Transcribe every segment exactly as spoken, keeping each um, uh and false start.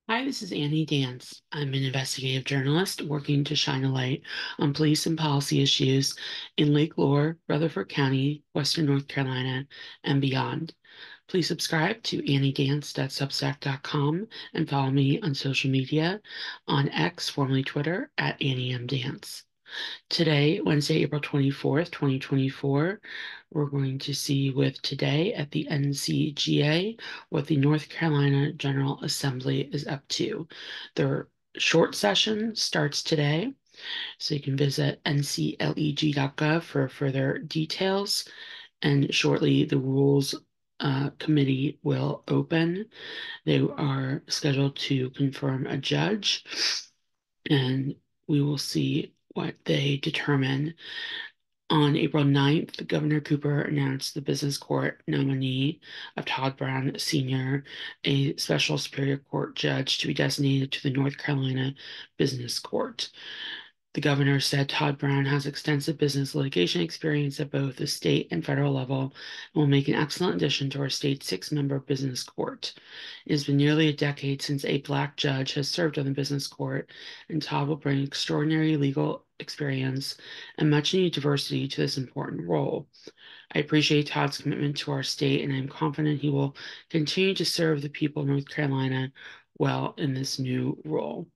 Hi, this is Annie Dance. I'm an investigative journalist working to shine a light on police and policy issues in Lake Lore, Rutherford County, Western North Carolina, and beyond. Please subscribe to annie dance dot substack dot com and follow me on social media on X, formerly Twitter, at Annie M Dance. Today, Wednesday, April twenty-fourth, twenty twenty-four, we're going to see with today at the N C G A what the North Carolina General Assembly is up to. Their short session starts today, so you can visit N C leg dot gov for further details. And shortly, the Rules uh, Committee will open. They are scheduled to confirm a judge, and we will see what they determine. On April ninth, Governor Cooper announced the business court nominee of Todd Brown Senior, a special Superior Court judge, to be designated to the North Carolina Business Court. The governor said Todd Brown has extensive business litigation experience at both the state and federal level and will make an excellent addition to our state's six-member business court. It has been nearly a decade since a Black judge has served on the business court, and Todd will bring extraordinary legal experience and much-needed diversity to this important role. I appreciate Todd's commitment to our state, and I'm confident he will continue to serve the people of North Carolina well in this new role.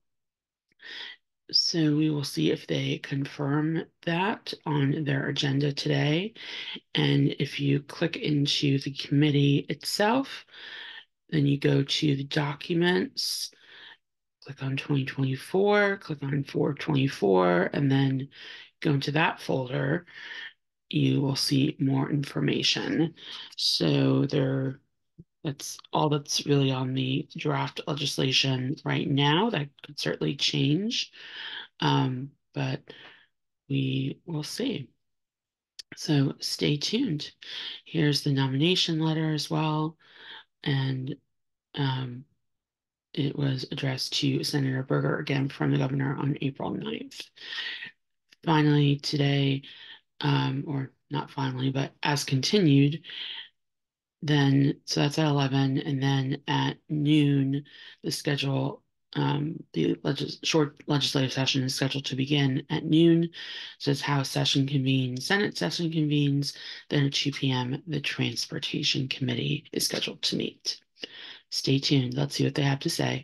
So we will see if they confirm that on their agenda today. And if you click into the committee itself, then you go to the documents, click on twenty twenty-four, click on four twenty-four, and then go into that folder. You will see more information. So there, that's all that's really on the draft legislation right now. That could certainly change. Um, but we will see. So stay tuned. Here's the nomination letter as well. And um, it was addressed to Senator Berger again from the governor on April ninth. Finally, today, um, or not finally, but as continued, then, so that's at eleven, and then at noon, the schedule, um, the legis short legislative session is scheduled to begin at noon. So it's House session convenes, Senate session convenes, then at two p m, the Transportation Committee is scheduled to meet. Stay tuned. Let's see what they have to say.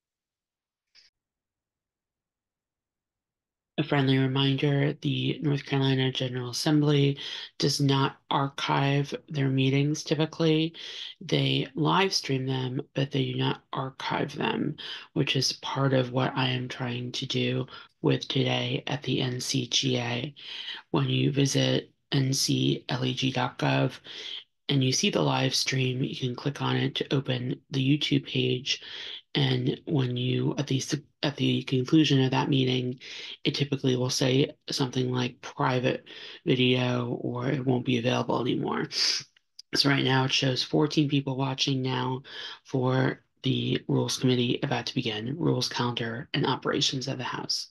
A friendly reminder, the North Carolina General Assembly does not archive their meetings typically. They live stream them, but they do not archive them, which is part of what I am trying to do with today at the N C G A. When you visit N C leg dot gov and you see the live stream, you can click on it to open the YouTube page. And when you, at the, at the conclusion of that meeting, it typically will say something like private video or it won't be available anymore. So right now it shows fourteen people watching now for the Rules Committee about to begin, Rules Calendar and Operations of the House.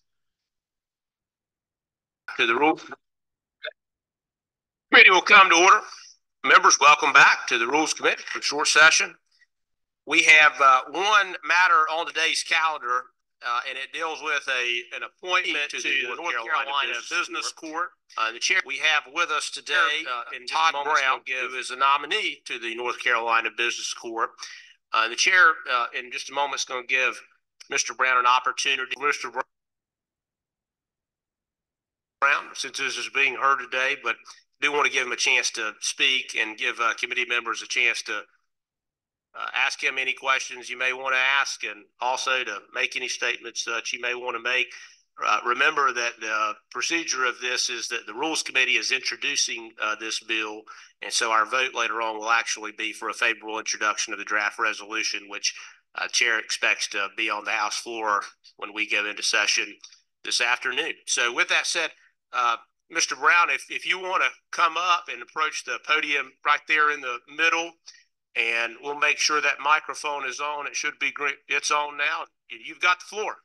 To the Rules Committee will come to order. Members, welcome back to the Rules Committee for short session. We have uh, one matter on today's calendar, uh, and it deals with a an appointment to, to the North, North Carolina, Carolina Business, Business Court. Uh, the chair we have with us today, uh, in Todd Brown, who is a nominee to the North Carolina Business Court. Uh, the chair, uh, in just a moment, is going to give Mister Brown an opportunity. Mister Brown, since this is being heard today, but do want to give him a chance to speak and give uh, committee members a chance to uh, ask him any questions you may want to ask, and also to make any statements that you may want to make. Uh, remember that the procedure of this is that the Rules Committee is introducing uh, this bill, and so our vote later on will actually be for a favorable introduction of the draft resolution, which uh, Chair expects to be on the House floor when we go into session this afternoon. So with that said, uh, Mister Brown, if, if you want to come up and approach the podium right there in the middle, and we'll make sure that microphone is on. It should be great. It's on now. You've got the floor.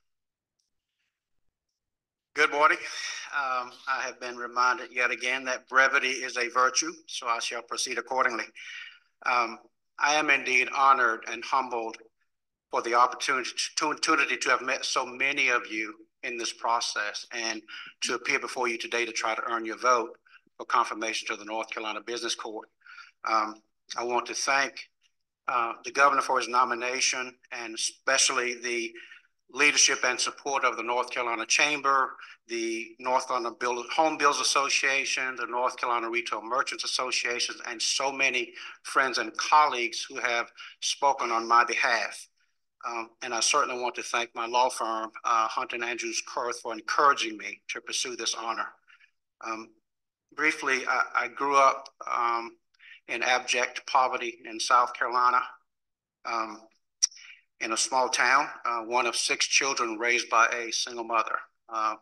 Good morning. Um, I have been reminded yet again that brevity is a virtue, so I shall proceed accordingly. Um, I am indeed honored and humbled for the opportunity to, opportunity to have met so many of you in this process and to appear before you today to try to earn your vote for confirmation to the North Carolina Business Court. Um, I want to thank uh, the governor for his nomination, and especially the leadership and support of the North Carolina Chamber, the North Carolina Build, Home Builders Association, the North Carolina Retail Merchants Association, and so many friends and colleagues who have spoken on my behalf. Um, and I certainly want to thank my law firm, uh, Hunt and Andrews Kurth, for encouraging me to pursue this honor. Um, briefly, I, I grew up um, in abject poverty in South Carolina. Um, in a small town, uh, one of six children raised by a single mother. Uh,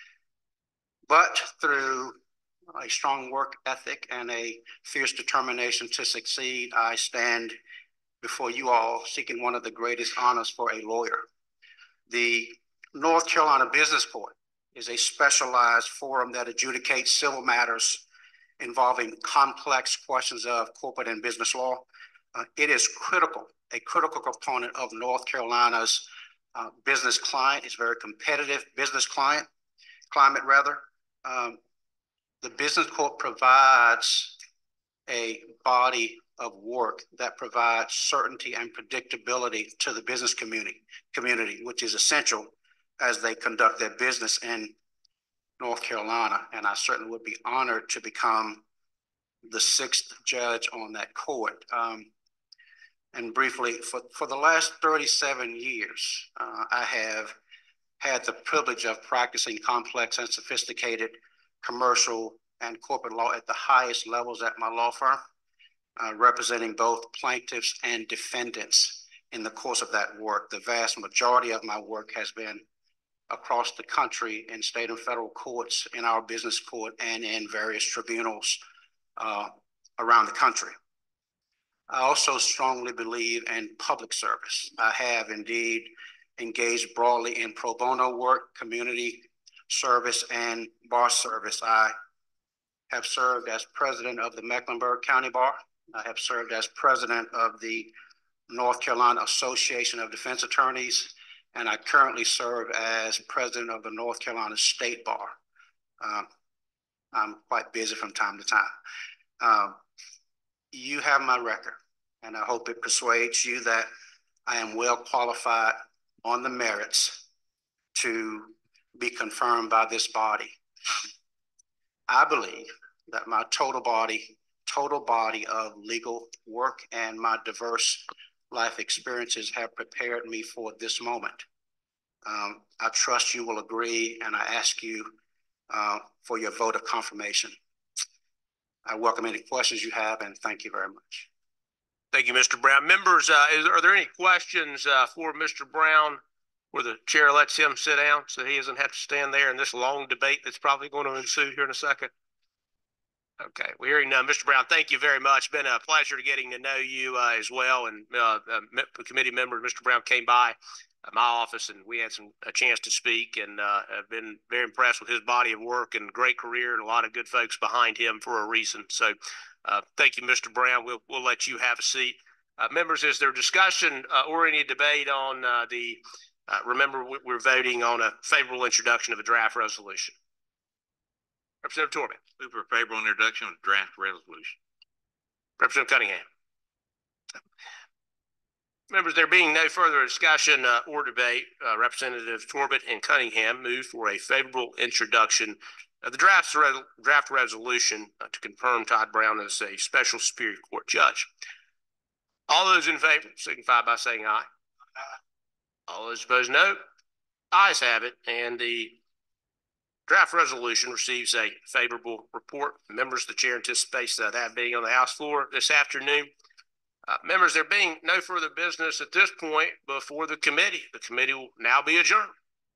but through a strong work ethic and a fierce determination to succeed, I stand before you all seeking one of the greatest honors for a lawyer. The North Carolina Business Court is a specialized forum that adjudicates civil matters involving complex questions of corporate and business law. Uh, it is critical, a critical component of North Carolina's uh, business climate. It's very competitive business client, climate rather. Um, the business court provides a body of work that provides certainty and predictability to the business community, community, which is essential as they conduct their business in North Carolina. And I certainly would be honored to become the sixth judge on that court. Um, and briefly, for, for the last thirty-seven years, uh, I have had the privilege of practicing complex and sophisticated commercial and corporate law at the highest levels at my law firm, uh, representing both plaintiffs and defendants in the course of that work. The vast majority of my work has been across the country in state and federal courts, in our business court, and in various tribunals uh, around the country. I also strongly believe in public service. I have indeed engaged broadly in pro bono work, community service, and bar service. I have served as president of the Mecklenburg County Bar. I have served as president of the North Carolina Association of Defense Attorneys, and I currently serve as president of the North Carolina State Bar. Um, I'm quite busy from time to time. Um, you have my record, and I hope it persuades you that I am well qualified on the merits to be confirmed by this body. Um, I believe that my total body, total body of legal work and my diverse life experiences have prepared me for this moment. Um, I trust you will agree, and I ask you uh, for your vote of confirmation. I welcome any questions you have, and thank you very much. Thank you, Mister Brown. Members, uh, is, are there any questions uh, for Mister Brown where the chair lets him sit down so he doesn't have to stand there in this long debate that's probably going to ensue here in a second? Okay, we're hearing none. Mister Brown, thank you very much. Been a pleasure to getting to know you uh, as well. And uh, uh, committee member Mister Brown came by my office and we had some a chance to speak, and uh, I've been very impressed with his body of work and great career, and a lot of good folks behind him for a reason. So uh, thank you, Mister Brown. We'll, we'll let you have a seat. Uh, members, is there discussion uh, or any debate on uh, the, uh, remember we're voting on a favorable introduction of a draft resolution. Representative Torben. Move for favorable introduction of draft resolution. Representative Cunningham. Members, there being no further discussion uh, or debate, uh, Representative Torbett and Cunningham move for a favorable introduction of the draft, re draft resolution uh, to confirm Todd Brown as a special Superior Court judge. All those in favor signify by saying aye. Aye. All those opposed, no. Ayes have it, and the draft resolution receives a favorable report. Members, the chair anticipates uh, that being on the House floor this afternoon. Uh, members, there being no further business at this point before the committee, the committee will now be adjourned.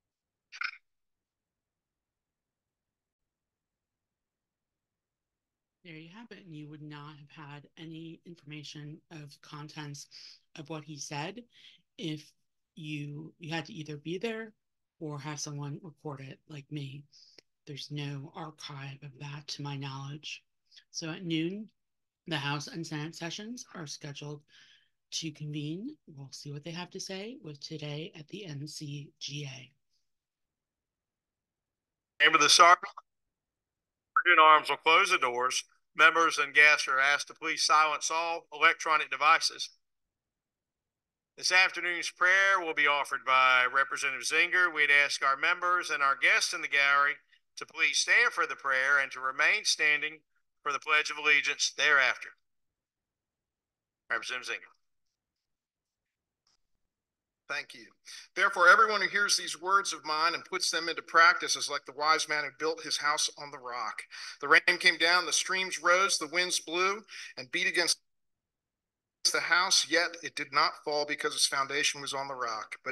There you have it. And you would not have had any information of contents of what he said if you you had to either be there or have someone record it like me. There's no archive of that to my knowledge. So at noon, the House and Senate sessions are scheduled to convene. We'll see what they have to say with today at the N C G A. Name of the sergeant. Sergeant Arms will close the doors. Members and guests are asked to please silence all electronic devices. This afternoon's prayer will be offered by Representative Zinger. We'd ask our members and our guests in the gallery to please stand for the prayer and to remain standing for the Pledge of Allegiance thereafter. Representative Zinger. Thank you. Therefore, everyone who hears these words of mine and puts them into practice is like the wise man who built his house on the rock. The rain came down, the streams rose, the winds blew and beat against the house, yet it did not fall because its foundation was on the rock. But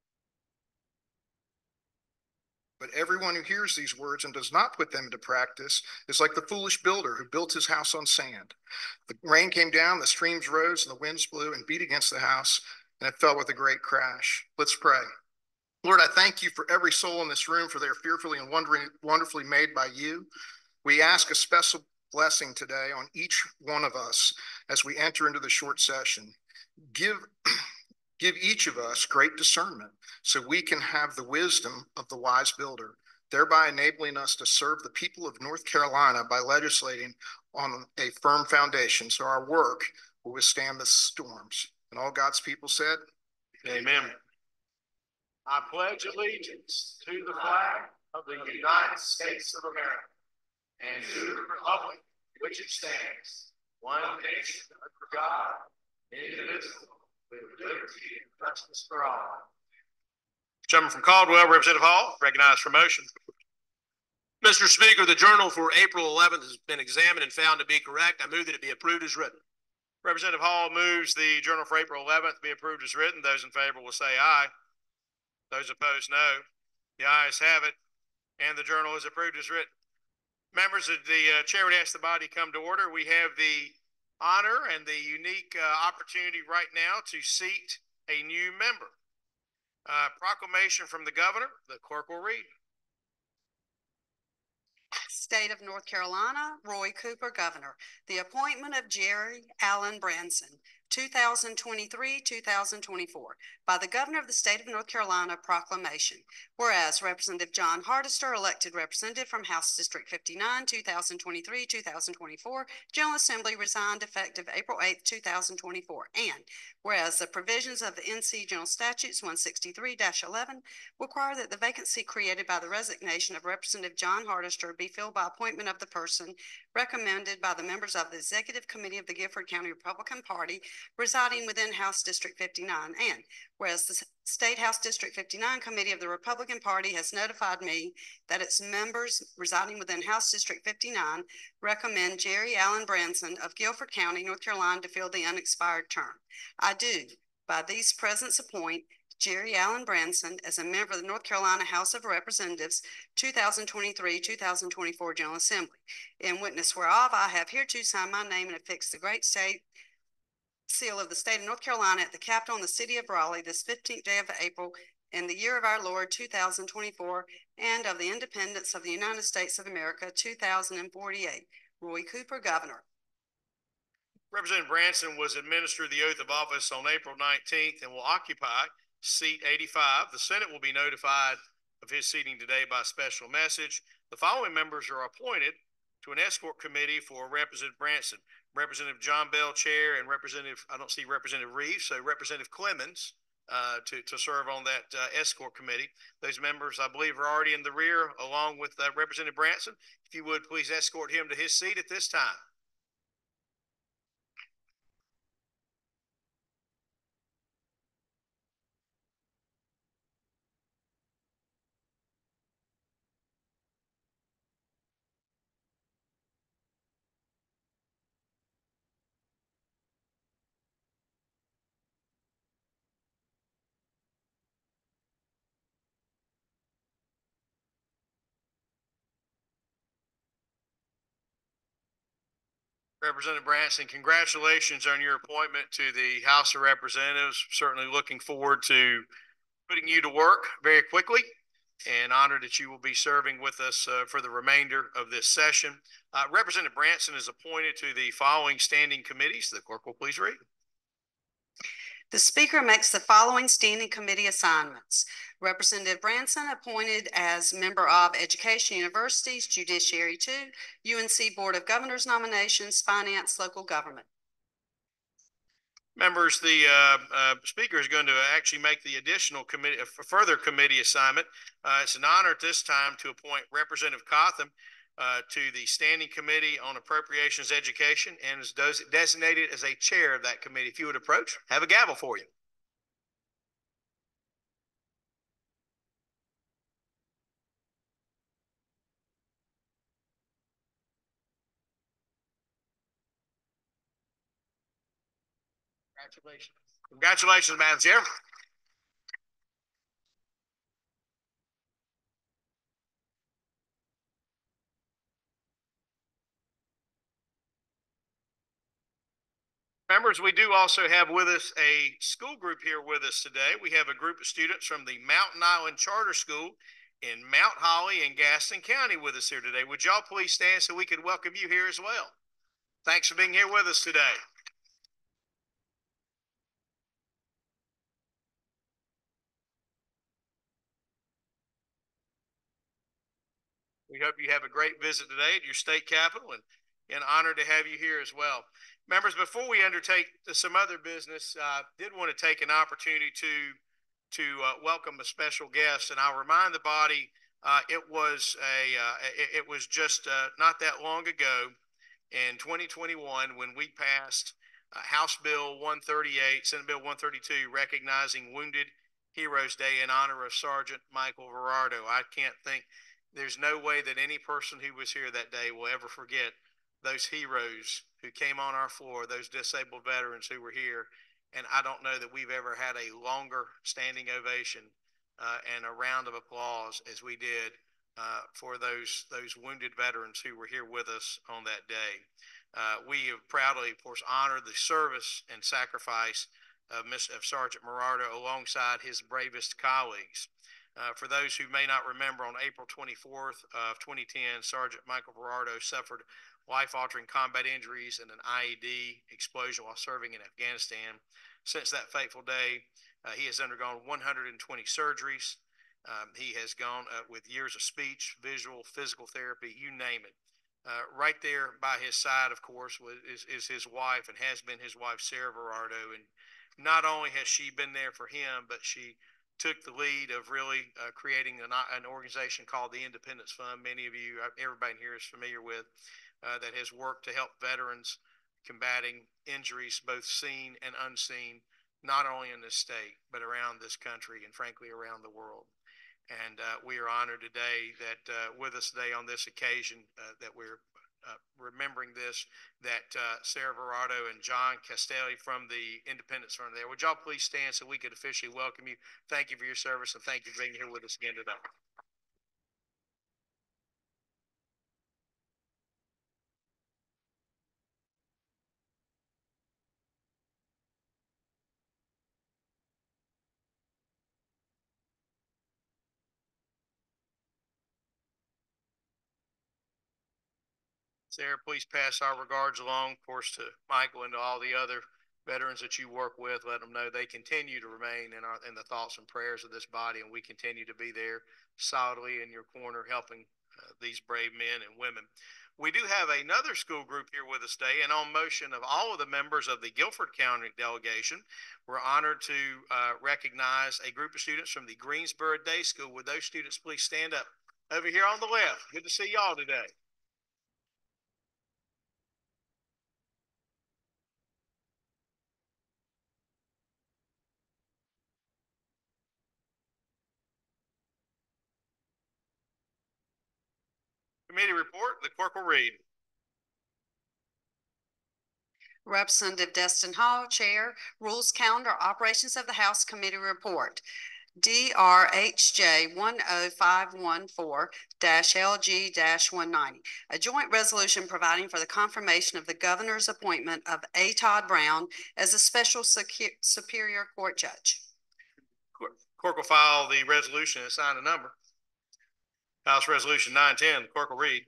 But everyone who hears these words and does not put them into practice is like the foolish builder who built his house on sand. The rain came down, the streams rose, and the winds blew and beat against the house, and it fell with a great crash. Let's pray. Lord, I thank you for every soul in this room, for they are fearfully and wonderfully made by you. We ask a special blessing today on each one of us as we enter into the short session. Give, give each of us great discernment so we can have the wisdom of the wise builder, thereby enabling us to serve the people of North Carolina by legislating on a firm foundation so our work will withstand the storms. And all God's people said, Amen. I pledge allegiance to the flag of the United States of America and to the republic which it stands, one nation under God, indivisible, with liberty and justice for all. Gentleman from Caldwell, Representative Hall, recognized for motion. Mister Speaker, the journal for April eleventh has been examined and found to be correct. I move that it be approved as written. Representative Hall moves the journal for April eleventh be approved as written. Those in favor will say aye. Those opposed, no. The ayes have it, and the journal is approved as written. Members of the uh, chair would ask the body come to order. We have the honor and the unique uh, opportunity right now to seat a new member. Uh, proclamation from the governor. The clerk will read. State of North Carolina, Roy Cooper, Governor. The appointment of Jerry Allen Branson, two thousand twenty-three to two thousand twenty-four, by the Governor of the State of North Carolina, proclamation. Whereas Representative John Hardister, elected representative from House District fifty-nine, two thousand twenty-three to two thousand twenty-four, General Assembly resigned effective April eighth, two thousand twenty-four. And whereas the provisions of the N C General Statutes one sixty-three dash eleven require that the vacancy created by the resignation of Representative John Hardister be filled by appointment of the person recommended by the members of the Executive Committee of the Guilford County Republican Party residing within House District fifty-nine. And whereas the State House District fifty-nine Committee of the Republican Party has notified me that its members residing within House District fifty-nine recommend Jerry Allen Branson of Guilford County, North Carolina, to fill the unexpired term. I do, by these presents, appoint Jerry Allen Branson as a member of the North Carolina House of Representatives, two thousand twenty-three to two thousand twenty-four General Assembly. In witness whereof, I have hereto signed my name and affixed the great state seal of the state of North Carolina at the Capitol in the city of Raleigh this fifteenth day of April in the year of our Lord two thousand twenty-four, and of the independence of the United States of America two thousand forty-eight. Roy Cooper, Governor. Representative Branson was administered the oath of office on April nineteenth and will occupy seat eighty-five. The Senate will be notified of his seating today by special message. The following members are appointed to an escort committee for Representative Branson. Representative John Bell, Chair, and Representative, I don't see Representative Reeves, so Representative Clemens uh, to, to serve on that uh, escort committee. Those members, I believe, are already in the rear along with uh, Representative Branson. If you would, please escort him to his seat at this time. Representative Branson, congratulations on your appointment to the House of Representatives. Certainly looking forward to putting you to work very quickly, and honored that you will be serving with us uh, for the remainder of this session. Uh, Representative Branson is appointed to the following standing committees. The clerk will please read. The Speaker makes the following standing committee assignments. Representative Branson appointed as member of Education Universities, Judiciary two, U N C Board of Governors Nominations, Finance, Local Government. Members, the uh, uh, Speaker is going to actually make the additional committee, a further committee assignment. Uh, it's an honor at this time to appoint Representative Cotham uh, to the Standing Committee on Appropriations Education and is designated as a chair of that committee. If you would approach, have a gavel for you. Congratulations. Congratulations, Madam Chair. Members, we do also have with us a school group here with us today. We have a group of students from the Mountain Island Charter School in Mount Holly and Gaston County with us here today. Would y'all please stand so we could welcome you here as well? Thanks for being here with us today. We hope you have a great visit today at your state capitol and an honor to have you here as well. Members, before we undertake some other business, I uh, did want to take an opportunity to, to uh, welcome a special guest. And I'll remind the body, uh, it was a uh, it, it was just uh, not that long ago in twenty twenty-one when we passed uh, House Bill one thirty-eight, Senate Bill one thirty-two, recognizing Wounded Heroes Day in honor of Sergeant Michael Verardo. I can't think, there's no way that any person who was here that day will ever forget those heroes who came on our floor, those disabled veterans who were here. And I don't know that we've ever had a longer standing ovation uh, and a round of applause as we did uh, for those, those wounded veterans who were here with us on that day. Uh, we have proudly, of course, honored the service and sacrifice of, of Sergeant Verardo alongside his bravest colleagues. Uh, for those who may not remember, on April twenty-fourth of twenty ten, Sergeant Michael Verardo suffered life-altering combat injuries and an I E D explosion while serving in Afghanistan. Since that fateful day, uh, he has undergone one hundred twenty surgeries. Um, he has gone uh, with years of speech, visual, physical therapy, you name it. Uh, right there by his side, of course, was, is, is his wife and has been his wife, Sarah Verardo. And not only has she been there for him, but she took the lead of really uh, creating an, an organization called the Independence Fund. Many of you, everybody here is familiar with, uh, that has worked to help veterans combating injuries, both seen and unseen, not only in this state, but around this country and frankly around the world. And uh, we are honored today that uh, with us today on this occasion uh, that we're Uh, remembering this, that uh, Sarah Verardo and John Castelli from the Independence Fund there. Would y'all please stand so we could officially welcome you? Thank you for your service and thank you for being here with us again today. Sarah, please pass our regards along, of course, to Michael and to all the other veterans that you work with. Let them know they continue to remain in, our, in the thoughts and prayers of this body, and we continue to be there solidly in your corner helping uh, these brave men and women. We do have another school group here with us today, and on motion of all of the members of the Guilford County delegation, we're honored to uh, recognize a group of students from the Greensboro Day School. Would those students please stand up? Over here on the left. Good to see y'all today. Committee report, the clerk will read. Representative Destin Hall, Chair, Rules Calendar, Operations of the House Committee Report. D R H J one oh five one four L G one ninety, a joint resolution providing for the confirmation of the governor's appointment of A. Todd Brown as a special Superior Court judge. Clerk will file the resolution and assign a number. House Resolution nine ten, the clerk will read.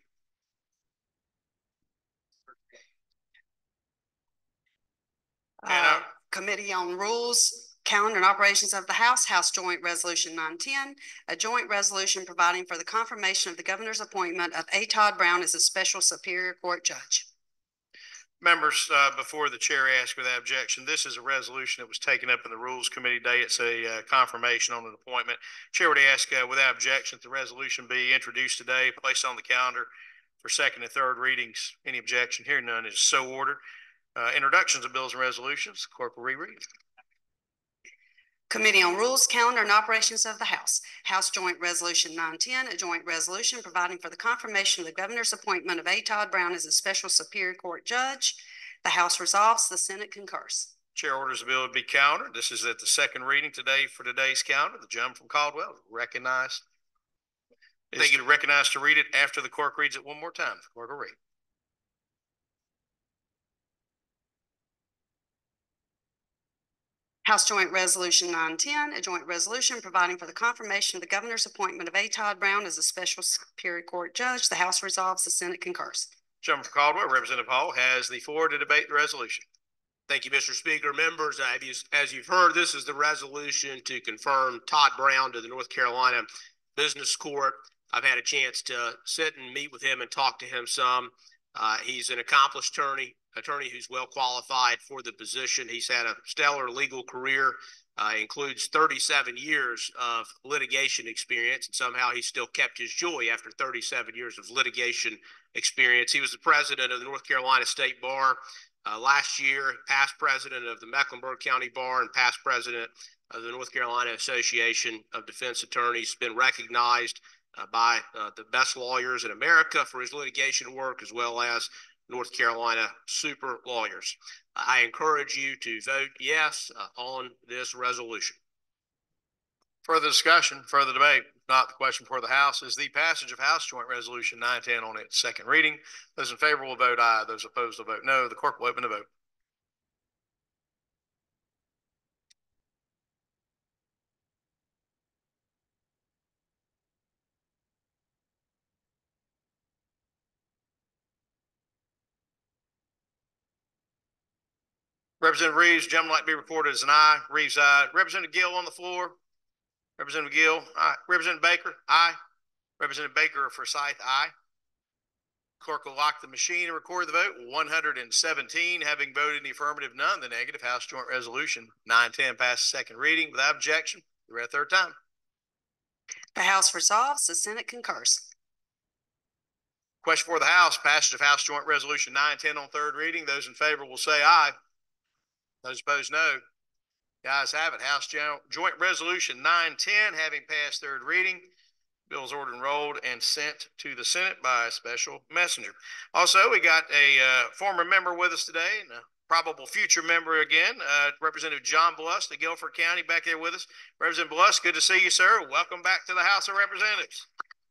Uh, Committee on Rules, Calendar and Operations of the House, House Joint Resolution nine ten, a joint resolution providing for the confirmation of the governor's appointment of A. Todd Brown as a special Superior Court judge. Members, uh, before the chair asks without objection, this is a resolution that was taken up in the Rules Committee today. It's a uh, confirmation on an appointment. Chair would ask uh, without objection that the resolution be introduced today, placed on the calendar for second and third readings. Any objection? Hearing none, is so ordered. Uh, introductions of bills and resolutions. Clerk will reread. Committee on Rules, Calendar and Operations of the House, House Joint Resolution nine ten, a joint resolution providing for the confirmation of the governor's appointment of A. Todd Brown as a special Superior Court judge. The House resolves, the Senate concurs. Chair orders the bill to be calendared. This is at the second reading today for today's calendar. The gentleman from Caldwell recognized. Is to recognize to read it after the clerk reads it one more time. The clerk will read. House Joint Resolution nine ten, a joint resolution providing for the confirmation of the governor's appointment of A. Todd Brown as a special Superior Court judge. The House resolves, the Senate concurs. Gentleman from Caldwell, Representative Hall, has the floor to debate the resolution. Thank you, Mister Speaker. Members, as you've heard, this is the resolution to confirm Todd Brown to the North Carolina Business Court. I've had a chance to sit and meet with him and talk to him some. Uh, he's an accomplished attorney, attorney who's well qualified for the position. He's had a stellar legal career, uh, includes thirty-seven years of litigation experience, and somehow he still kept his joy after thirty-seven years of litigation experience. He was the president of the North Carolina State Bar uh, last year, past president of the Mecklenburg County Bar, and past president of the North Carolina Association of Defense Attorneys. Been recognized Uh, by uh, the best lawyers in America for his litigation work, as well as North Carolina super lawyers. I encourage you to vote yes uh, on this resolution. Further discussion, further debate. If not, the question before the House is the passage of House Joint Resolution nine ten on its second reading. Those in favor will vote aye. Those opposed will vote no. The clerk will open the vote. Representative Reeves, gentleman like to be reported as an aye. Reeves, aye. Representative Gill on the floor. Representative Gill, aye. Representative Baker, aye. Representative Baker for Forsyth, aye. Clerk will lock the machine and record the vote. one hundred seventeen having voted in the affirmative, none the negative. House Joint Resolution nine ten passes second reading without objection. We read a third time. The House resolves, the Senate concurs. Question for the House, passage of House Joint Resolution nine ten on third reading. Those in favor will say aye. Those opposed, no. The ayes have it. House Joint Resolution nine ten having passed third reading. Bill is ordered enrolled and sent to the Senate by a special messenger. Also, we got a uh, former member with us today, and a probable future member again, uh, Representative John Bluss of Guilford County, back there with us. Representative Bluss, good to see you, sir. Welcome back to the House of Representatives.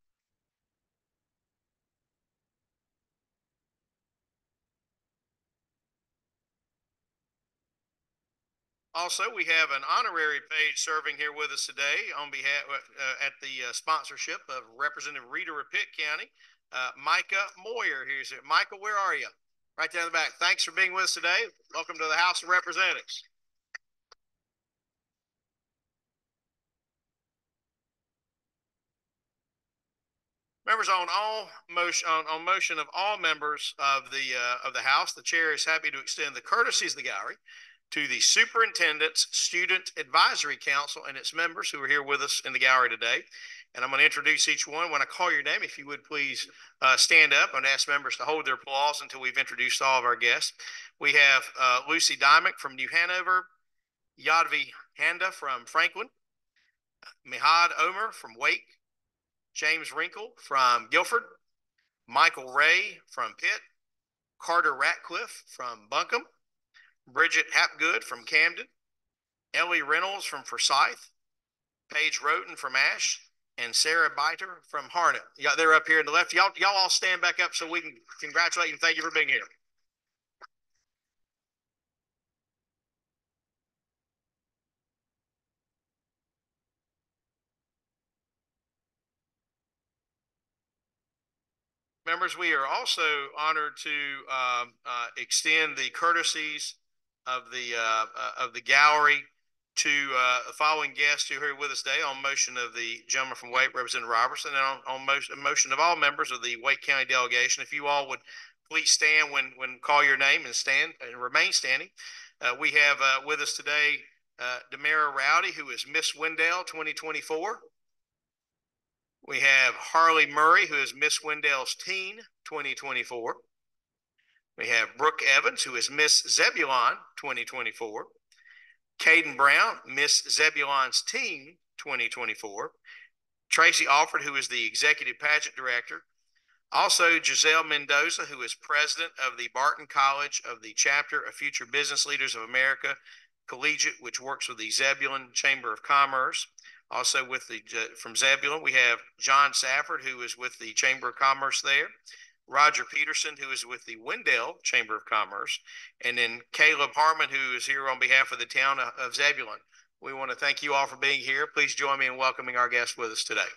Also, we have an honorary page serving here with us today on behalf uh, at the uh, sponsorship of Representative Rita Rapitt County, uh, Micah Moyer. Here's it. Micah, where are you? Right there in the back. Thanks for being with us today. Welcome to the House of Representatives. Members, on all motion on, on motion of all members of the uh, of the House, the chair is happy to extend the courtesies of the gallery to the Superintendent's Student Advisory Council and its members who are here with us in the gallery today. And I'm going to introduce each one. When I call your name, if you would please uh, stand up and ask members to hold their applause until we've introduced all of our guests. We have uh, Lucy Dymock from New Hanover, Yadvi Handa from Franklin, Mihad Omer from Wake, James Wrinkle from Guilford, Michael Ray from Pitt, Carter Ratcliffe from Buncombe, Bridget Hapgood from Camden, Ellie Reynolds from Forsyth, Paige Roten from Ash, and Sarah Biter from Harnett. Yeah, they're up here in the left. Y'all, y'all all stand back up so we can congratulate you and thank you for being here. Members, we are also honored to um, uh, extend the courtesies of the uh, uh, of the gallery to uh, the following guests who are here with us today on motion of the gentleman from Wake, Representative Robertson, and on, on motion, motion of all members of the Wake County delegation. If you all would please stand when when call your name and stand and remain standing. Uh, we have uh, with us today uh, Demara Rowdy, who is Miss Wendell twenty twenty-four. We have Harley Murray, who is Miss Wendell's Teen twenty twenty-four. We have Brooke Evans, who is Miss Zebulon twenty twenty-four. Caden Brown, Miss Zebulon's Teen twenty twenty-four. Tracy Alford, who is the Executive Pageant Director. Also, Giselle Mendoza, who is President of the Barton College of the Chapter of Future Business Leaders of America Collegiate, which works with the Zebulon Chamber of Commerce. Also with the from Zebulon, we have John Safford, who is with the Chamber of Commerce there. Roger Peterson, who is with the Wendell Chamber of Commerce, and then Caleb Harmon, who is here on behalf of the town of Zebulon. We want to thank you all for being here. Please join me in welcoming our guests with us today.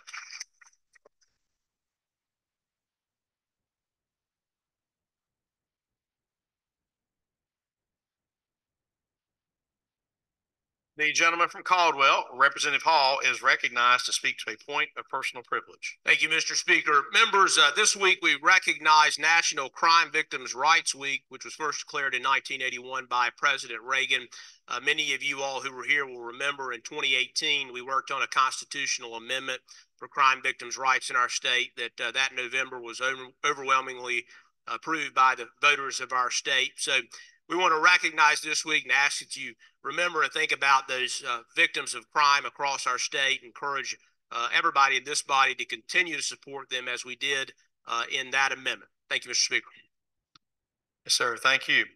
The gentleman from Caldwell, Representative Hall, is recognized to speak to a point of personal privilege. Thank you, Mister Speaker. Members, uh, this week we recognize National Crime Victims' Rights Week, which was first declared in nineteen eighty-one by President Reagan. Uh, many of you all who were here will remember in twenty eighteen we worked on a constitutional amendment for crime victims' rights in our state that uh, that November was over overwhelmingly approved by the voters of our state. So we want to recognize this week and ask that you remember and think about those uh, victims of crime across our state. Encourage uh, everybody in this body to continue to support them as we did uh, in that amendment. Thank you, Mister Speaker. Yes, sir. Thank you.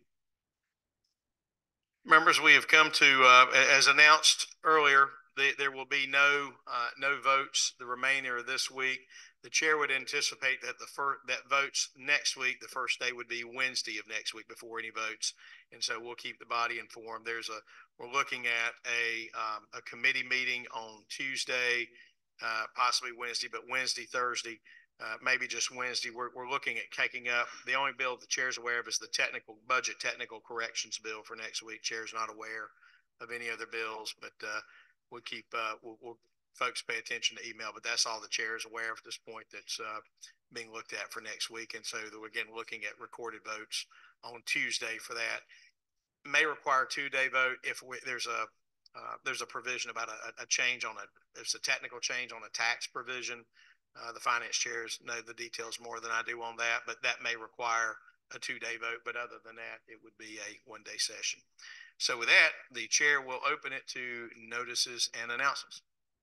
Members, we have come to, uh, as announced earlier, the, there will be no uh, no votes the remainder of this week. The chair would anticipate that the first that votes next week, the first day would be Wednesday of next week before any votes, and so we'll keep the body informed. There's a we're looking at a um, a committee meeting on Tuesday, uh, possibly Wednesday, but Wednesday, Thursday, uh, maybe just Wednesday. We're we're looking at taking up the only bill the chair's aware of is the technical budget technical corrections bill for next week. Chair's not aware of any other bills, but uh, we'll keep uh, we'll, we'll folks pay attention to email, but that's all the chair is aware of at this point that's uh, being looked at for next week. And so we're again looking at recorded votes on Tuesday for that. May require a two-day vote if we, there's a uh, there's a provision about a, a change on a it's a technical change on a tax provision. Uh, the finance chairs know the details more than I do on that, but that may require a two-day vote. But other than that, it would be a one-day session. So with that, the chair will open it to notices and announcements.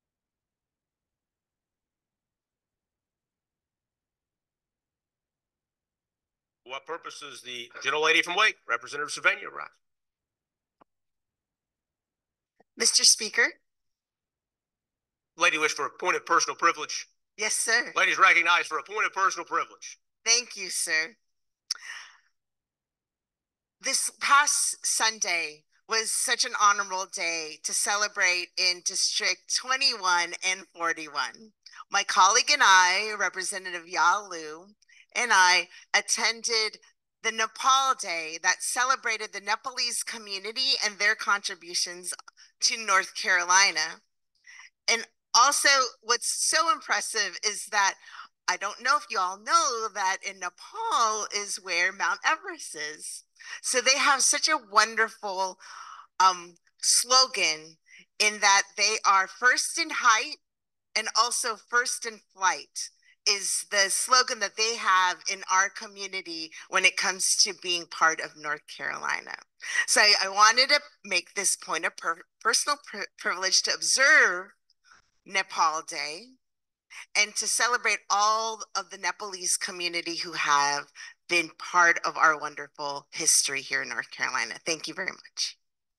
What purpose is the gentlelady from Wake, Representative Sylvania, rise? Mister Speaker. Lady wish for a point of personal privilege. Yes, sir. Lady's recognized for a point of personal privilege. Thank you, sir. This past Sunday was such an honorable day to celebrate in District twenty-one and forty-one. My colleague and I, Representative Yalu, and I attended the Nepal Day that celebrated the Nepalese community and their contributions to North Carolina. And also what's so impressive is that I don't know if you all know that in Nepal is where Mount Everest is. So they have such a wonderful um, slogan in that they are first in height and also first in flight is the slogan that they have in our community when it comes to being part of North Carolina. So I, I wanted to make this point of per personal pri privilege to observe Nepal Day and to celebrate all of the Nepalese community who have been part of our wonderful history here in North Carolina. Thank you very much.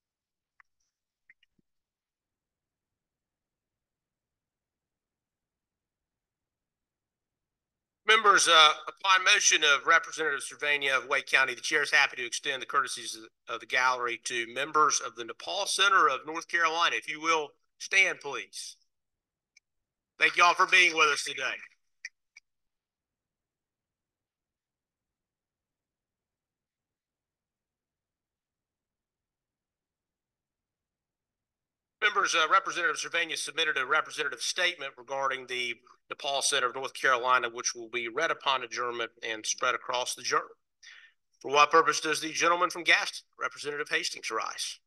Members, uh, upon motion of Representative Sylvania of Wake County, the chair is happy to extend the courtesies of the gallery to members of the Nepal Center of North Carolina. If you will stand, please. Thank you all for being with us today. Members, uh, Representative Cervania submitted a representative statement regarding the DePaul Center of North Carolina, which will be read upon adjournment and spread across the journal. For what purpose does the gentleman from Gaston, Representative Hastings, rise?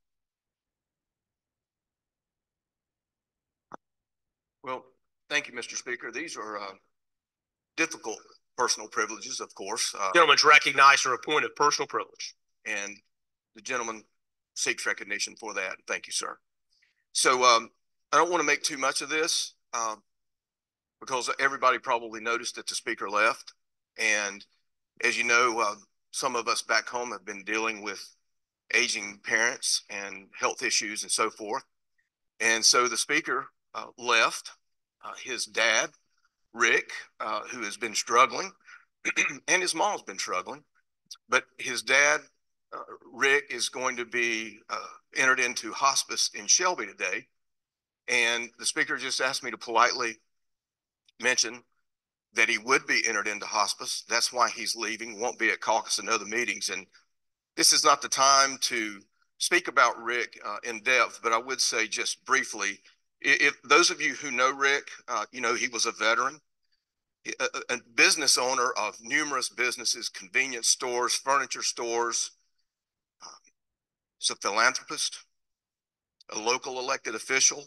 Well, thank you, Mister Speaker. These are uh, difficult personal privileges, of course. Uh, Gentleman's recognized for a point of personal privilege. And the gentleman seeks recognition for that. Thank you, sir. So um, I don't want to make too much of this um, because everybody probably noticed that the speaker left. And as you know, uh, some of us back home have been dealing with aging parents and health issues and so forth. And so the speaker uh, left. Uh, his dad, Rick, uh, who has been struggling, and his mom's been struggling, but his dad, uh, Rick, is going to be uh, entered into hospice in Shelby today. And the speaker just asked me to politely mention that he would be entered into hospice. That's why he's leaving, won't be at caucus and other meetings. And this is not the time to speak about Rick uh, in depth, but I would say just briefly, if those of you who know Rick, uh, you know, he was a veteran, a, a business owner of numerous businesses, convenience stores, furniture stores. Uh, he's a philanthropist, a local elected official.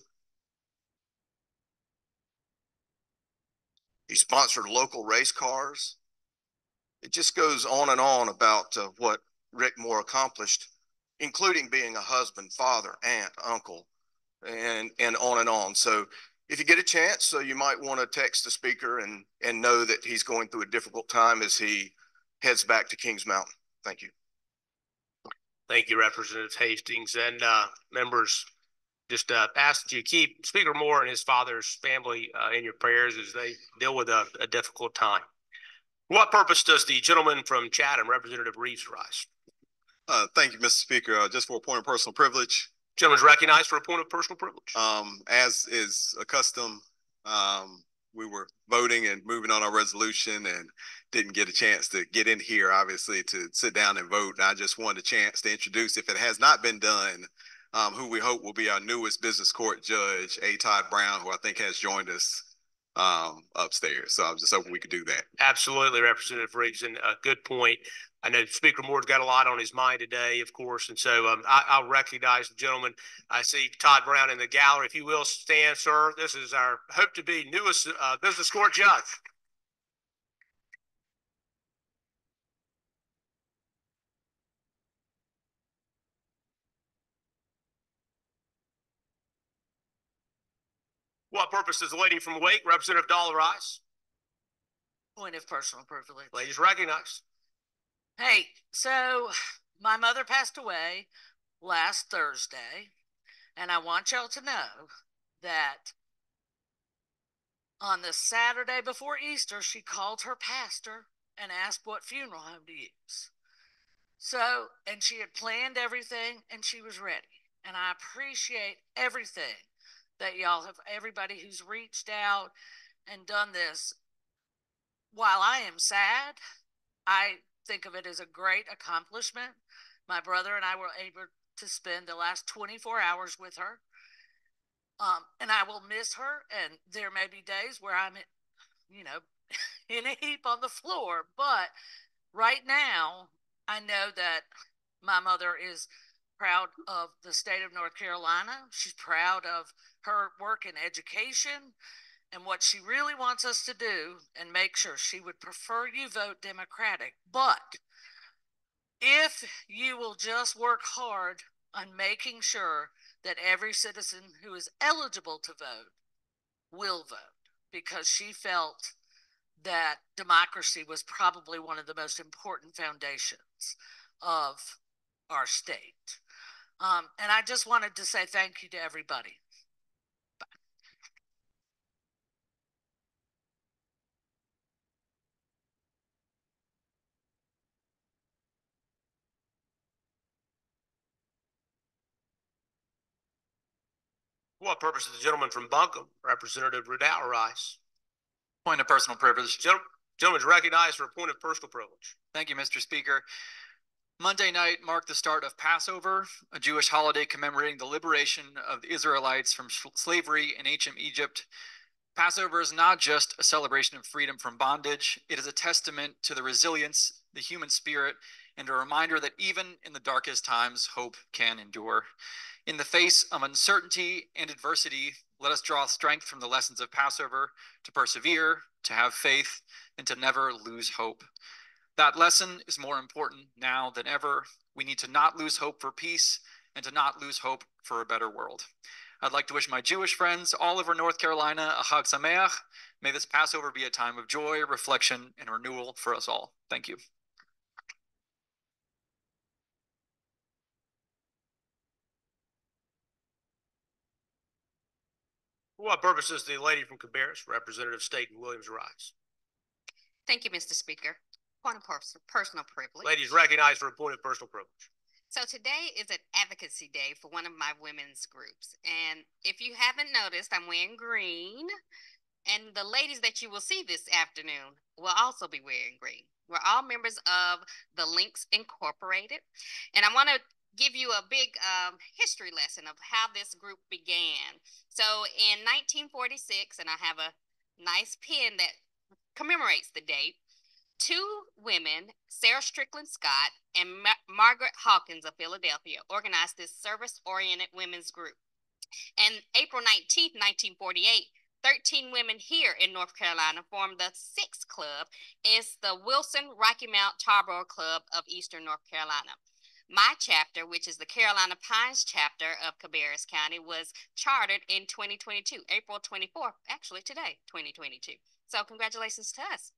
He sponsored local race cars. It just goes on and on about uh, what Rick Moore accomplished, including being a husband, father, aunt, uncle, and, and on and on. So if you get a chance, so you might want to text the speaker and, and know that he's going through a difficult time as he heads back to Kings Mountain. Thank you. Thank you, Representative Hastings. And uh, members, just uh, ask that you keep Speaker Moore and his father's family uh, in your prayers as they deal with a, a difficult time. For what purpose does the gentleman from Chatham, Representative Reeves, rise? Uh, thank you, Mister Speaker. Uh, just for a point of personal privilege. Gentleman's recognized for a point of personal privilege. Um, as is a custom, um, we were voting and moving on our resolution and didn't get a chance to get in here, obviously, to sit down and vote. And I just wanted a chance to introduce, if it has not been done, um, who we hope will be our newest business court judge, A. Todd Brown, who I think has joined us um, upstairs. So I was just hoping we could do that. Absolutely, Representative Reeves, and a good point. I know Speaker Moore's got a lot on his mind today, of course, and so um, I, I'll recognize the gentleman. I see Todd Brown in the gallery. If you will stand, sir. This is our hope to be newest uh, business court judge. What purpose does the lady from Wake, Representative Dollar rise? Point of personal privilege. Ladies recognized. Hey, so my mother passed away last Thursday, and I want y'all to know that on the Saturday before Easter, she called her pastor and asked what funeral home to use. So, and she had planned everything and she was ready. And I appreciate everything that y'all have, everybody who's reached out and done this. While I am sad, I think of it as a great accomplishment. My brother and I were able to spend the last twenty-four hours with her. Um, and I will miss her. And there may be days where I'm, you know, in a heap on the floor. But right now, I know that my mother is proud of the state of North Carolina. She's proud of her work in education and what she really wants us to do, and make sure she would prefer you vote Democratic. But if you will just work hard on making sure that every citizen who is eligible to vote will vote, because she felt that democracy was probably one of the most important foundations of our state. Um, and I just wanted to say thank you to everybody. Bye. What purpose does the gentleman from Buncombe, Representative Riddell, rise? Point of personal privilege. Gentleman, gentleman's recognized for a point of personal privilege. Thank you, Mister Speaker. Monday night marked the start of Passover, a Jewish holiday commemorating the liberation of the Israelites from slavery in ancient Egypt. Passover is not just a celebration of freedom from bondage. It is a testament to the resilience, the human spirit, and a reminder that even in the darkest times, hope can endure. In the face of uncertainty and adversity, let us draw strength from the lessons of Passover to persevere, to have faith, and to never lose hope. That lesson is more important now than ever. We need to not lose hope for peace and to not lose hope for a better world. I'd like to wish my Jewish friends all over North Carolina a Chag Sameach. May this Passover be a time of joy, reflection, and renewal for us all. Thank you. For what purpose does the lady from Cabarrus, Representative Staten Williams, rise? Thank you, Mister Speaker. Point of pers personal privilege. Ladies recognized for a point of personal privilege. So today is an advocacy day for one of my women's groups. And if you haven't noticed, I'm wearing green. And the ladies that you will see this afternoon will also be wearing green. We're all members of the Links Incorporated. And I want to give you a big um, history lesson of how this group began. So in nineteen forty-six, and I have a nice pin that commemorates the date, two women, Sarah Strickland Scott and Ma Margaret Hawkins of Philadelphia, organized this service-oriented women's group. And April nineteenth, nineteen forty-eight, thirteen women here in North Carolina formed the sixth club. It's the Wilson Rocky Mount Tarboro Club of Eastern North Carolina. My chapter, which is the Carolina Pines chapter of Cabarrus County, was chartered in twenty twenty-two, April twenty-fourth, actually today, twenty twenty-two. So congratulations to us.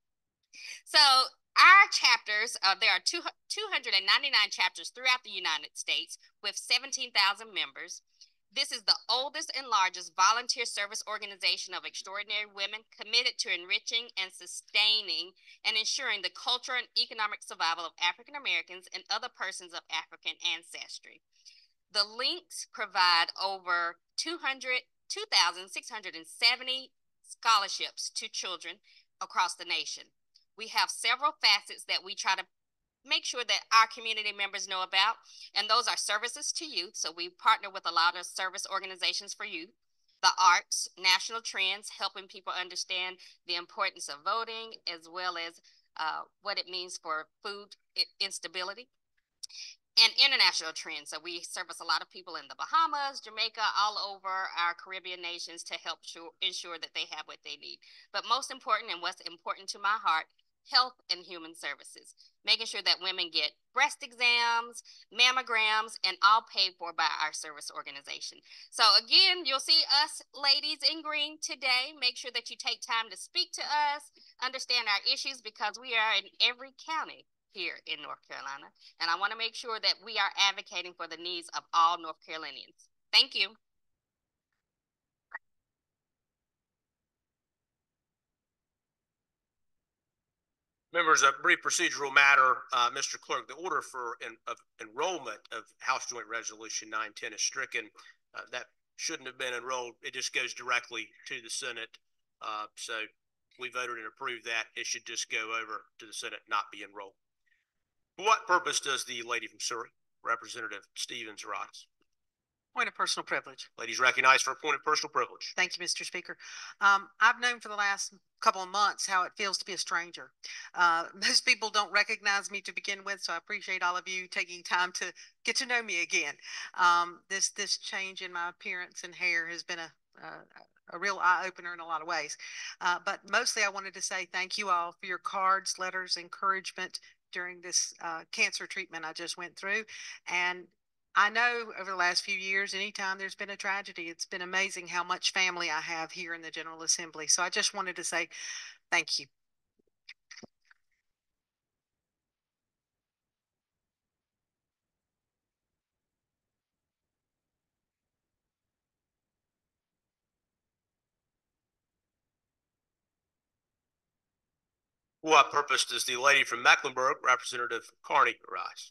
So our chapters, uh, there are two, two hundred ninety-nine chapters throughout the United States with seventeen thousand members. This is the oldest and largest volunteer service organization of extraordinary women committed to enriching and sustaining and ensuring the cultural and economic survival of African Americans and other persons of African ancestry. The Links provide over two thousand six hundred seventy scholarships to children across the nation. We have several facets that we try to make sure that our community members know about, and those are services to youth. So we partner with a lot of service organizations for youth, the arts, national trends, helping people understand the importance of voting, as well as uh, what it means for food instability, and international trends. So we service a lot of people in the Bahamas, Jamaica, all over our Caribbean nations to help sure, ensure that they have what they need. But most important, and what's important to my heart, health and human services, making sure that women get breast exams, mammograms, and all paid for by our service organization. So again, you'll see us ladies in green today. Make sure that you take time to speak to us, understand our issues, because we are in every county here in North Carolina. And I want to make sure that we are advocating for the needs of all North Carolinians. Thank you. Members, a brief procedural matter. Uh, Mister Clerk, the order for en of enrollment of House Joint Resolution nine ten is stricken. Uh, that shouldn't have been enrolled. It just goes directly to the Senate. Uh, so we voted and approved that. It should just go over to the Senate, not be enrolled. For what purpose does the lady from Surrey, Representative Stevens, rise? Point of personal privilege. Ladies recognized for a point of personal privilege. Thank you, Mister Speaker. Um, I've known for the last couple of months how it feels to be a stranger. Uh, most people don't recognize me to begin with, so I appreciate all of you taking time to get to know me again. Um, this this change in my appearance and hair has been a, a, a real eye-opener in a lot of ways. Uh, but mostly I wanted to say thank you all for your cards, letters, encouragement during this uh, cancer treatment I just went through. And I know over the last few years, anytime there's been a tragedy, it's been amazing how much family I have here in the General Assembly. So I just wanted to say thank you. For what purpose does the lady from Mecklenburg, Representative Carney, rise?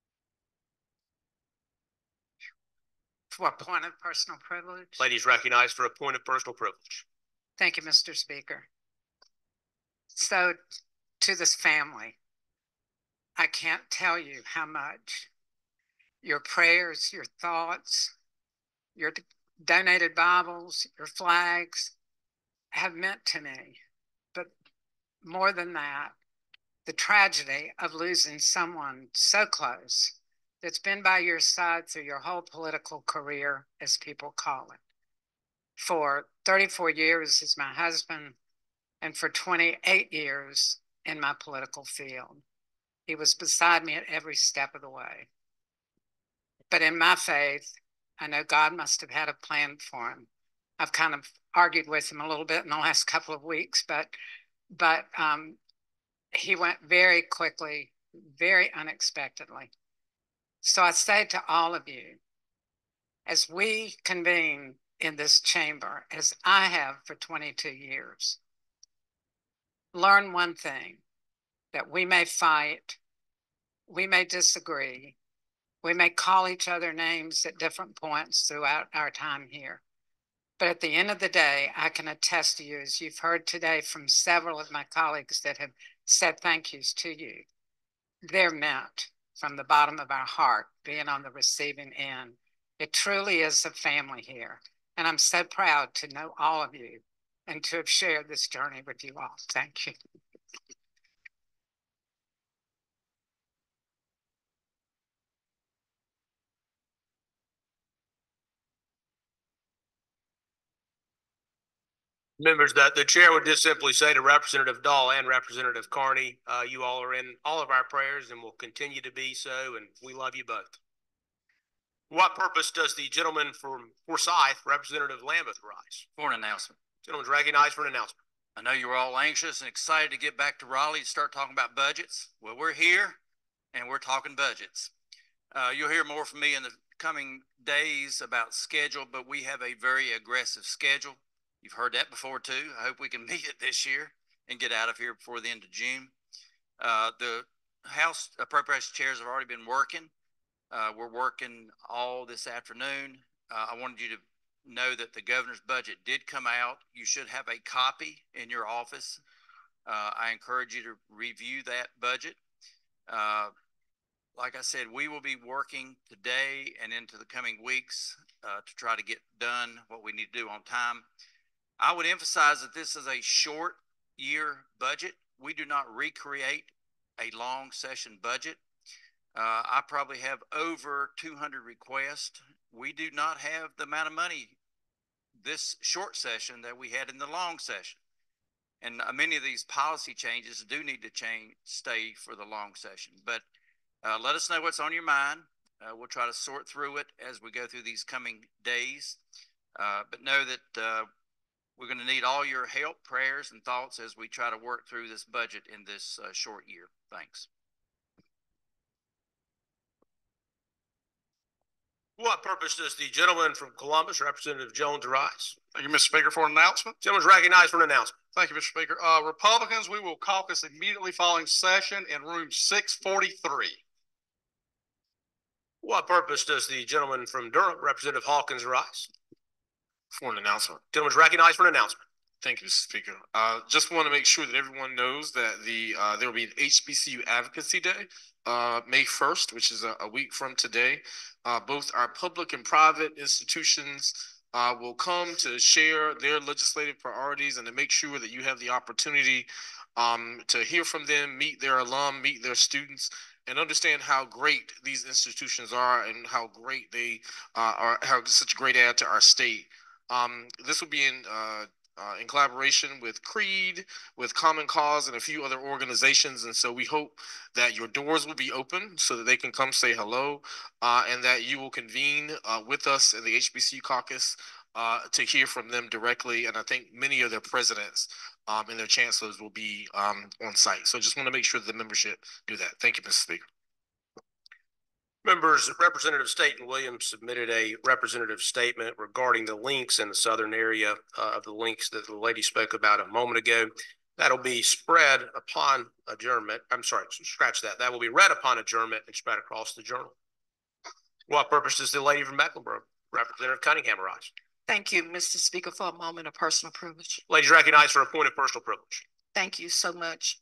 For a point of personal privilege. Ladies recognized for a point of personal privilege. Thank you, Mister Speaker. So, to this family, I can't tell you how much your prayers, your thoughts, your donated Bibles, your flags have meant to me. But more than that, the tragedy of losing someone so close that's been by your side through your whole political career, as people call it. For thirty-four years as my husband, and for twenty-eight years in my political field. He was beside me at every step of the way. But in my faith, I know God must have had a plan for him. I've kind of argued with him a little bit in the last couple of weeks, but but um, he went very quickly, very unexpectedly. So I say to all of you, as we convene in this chamber, as I have for twenty-two years, learn one thing, that we may fight, we may disagree, we may call each other names at different points throughout our time here. But at the end of the day, I can attest to you, as you've heard today from several of my colleagues that have said thank yous to you, they're meant from the bottom of our heart, being on the receiving end. It truly is a family here. And I'm so proud to know all of you and to have shared this journey with you all. Thank you. Members, that the chair would just simply say to Representative Dahl and Representative Carney, uh, you all are in all of our prayers and will continue to be so, and we love you both. What purpose does the gentleman from Forsyth, Representative Lambeth, rise? For an announcement. Gentleman's recognized for an announcement. I know you were all anxious and excited to get back to Raleigh and start talking about budgets. Well, we're here and we're talking budgets. Uh, you'll hear more from me in the coming days about schedule, but we have a very aggressive schedule. You've heard that before too. I hope we can meet it this year and get out of here before the end of June. Uh, the House Appropriations chairs have already been working. Uh, we're working all this afternoon. Uh, I wanted you to know that the governor's budget did come out. You should have a copy in your office. Uh, I encourage you to review that budget. Uh, like I said, we will be working today and into the coming weeks uh, to try to get done what we need to do on time. I would emphasize that this is a short year budget. We do not recreate a long session budget. Uh, I probably have over two hundred requests. We do not have the amount of money this short session that we had in the long session. And uh, many of these policy changes do need to change, stay for the long session. But uh, let us know what's on your mind. Uh, we'll try to sort through it as we go through these coming days. Uh, but know that uh, we're going to need all your help, prayers, and thoughts as we try to work through this budget in this uh, short year. Thanks. What purpose does the gentleman from Columbus, Representative Jones, rise? Thank you, Mister Speaker, for an announcement. Gentleman's recognized for an announcement. Thank you, Mister Speaker. Uh, Republicans, we will caucus immediately following session in room six forty-three. What purpose does the gentleman from Durham, Representative Hawkins, rise? For an announcement. Gentleman's recognized for an announcement. Thank you, Mister Speaker. Uh, just want to make sure that everyone knows that the uh, there will be an H B C U Advocacy Day, uh, May first, which is a, a week from today. Uh, both our public and private institutions uh, will come to share their legislative priorities and to make sure that you have the opportunity um, to hear from them, meet their alum, meet their students, and understand how great these institutions are and how great they uh, are, how such a great add to our state. Um, this will be in uh, Uh, in collaboration with Creed, with Common Cause, and a few other organizations. And so we hope that your doors will be open so that they can come say hello, uh, and that you will convene uh, with us in the H B C U caucus uh, to hear from them directly. And I think many of their presidents um, and their chancellors will be um, on site. So just want to make sure that the membership do that. Thank you, Mister Speaker. Members, Representative Staten Williams submitted a representative statement regarding the links in the southern area uh, of the links that the lady spoke about a moment ago. That'll be spread upon adjournment. I'm sorry, scratch that. That will be read upon adjournment and spread across the journal. What purpose does the lady from Mecklenburg, Representative Cunningham, rise? Thank you, Mister Speaker, for a moment of personal privilege. Ladies recognized for a point of personal privilege. Thank you so much.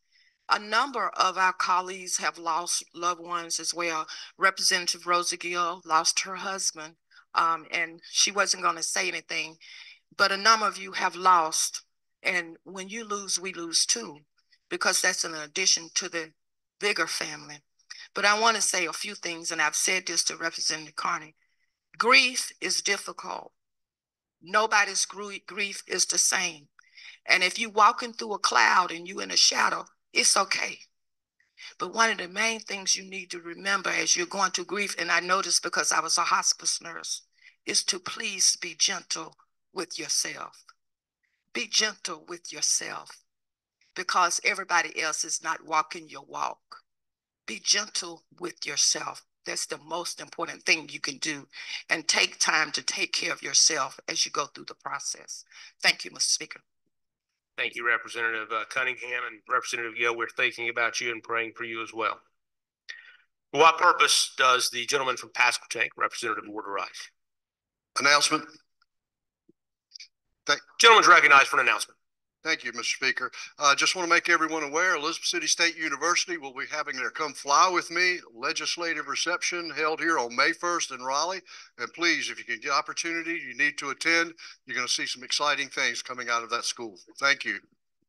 A number of our colleagues have lost loved ones as well. Representative Rosa Gill lost her husband, um, and she wasn't going to say anything, but a number of you have lost. And when you lose, we lose too, because that's an addition to the bigger family. But I want to say a few things, and I've said this to Representative Carney. Grief is difficult. Nobody's grief is the same. And if you're walking through a cloud and you're in a shadow, it's okay. But one of the main things you need to remember as you're going through grief, and I know this because I was a hospice nurse, is to please be gentle with yourself. Be gentle with yourself, because everybody else is not walking your walk. Be gentle with yourself. That's the most important thing you can do, and take time to take care of yourself as you go through the process. Thank you, Mister Speaker. Thank you, Representative uh, Cunningham, and Representative Gill. We're thinking about you and praying for you as well. For what purpose does the gentleman from Pasquotank, Representative Ward, rise? Announcement. Thank Gentleman's recognized for an announcement. Thank you, Mister Speaker. I uh, just want to make everyone aware, Elizabeth City State University will be having their Come Fly With Me legislative reception held here on May first in Raleigh. And please, if you can get opportunity, you need to attend. You're going to see some exciting things coming out of that school. Thank you.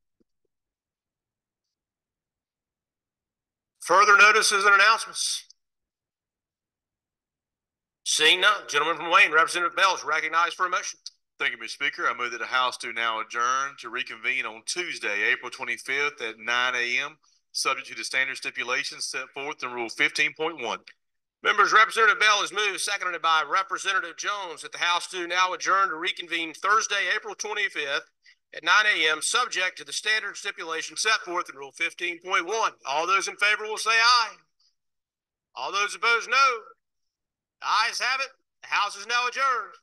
Further notices and announcements? Seeing none, gentleman from Wayne, Representative Bell, is recognized for a motion. Thank you, Mister Speaker. I move that the House do now adjourn to reconvene on Tuesday, April twenty-fifth at nine A M, subject to the standard stipulations set forth in Rule fifteen point one. Members, Representative Bell is moved, seconded by Representative Jones, that the House do now adjourn to reconvene Thursday, April twenty-fifth at nine A M, subject to the standard stipulations set forth in Rule fifteen point one. All those in favor will say aye. All those opposed, no. The ayes have it. The House is now adjourned.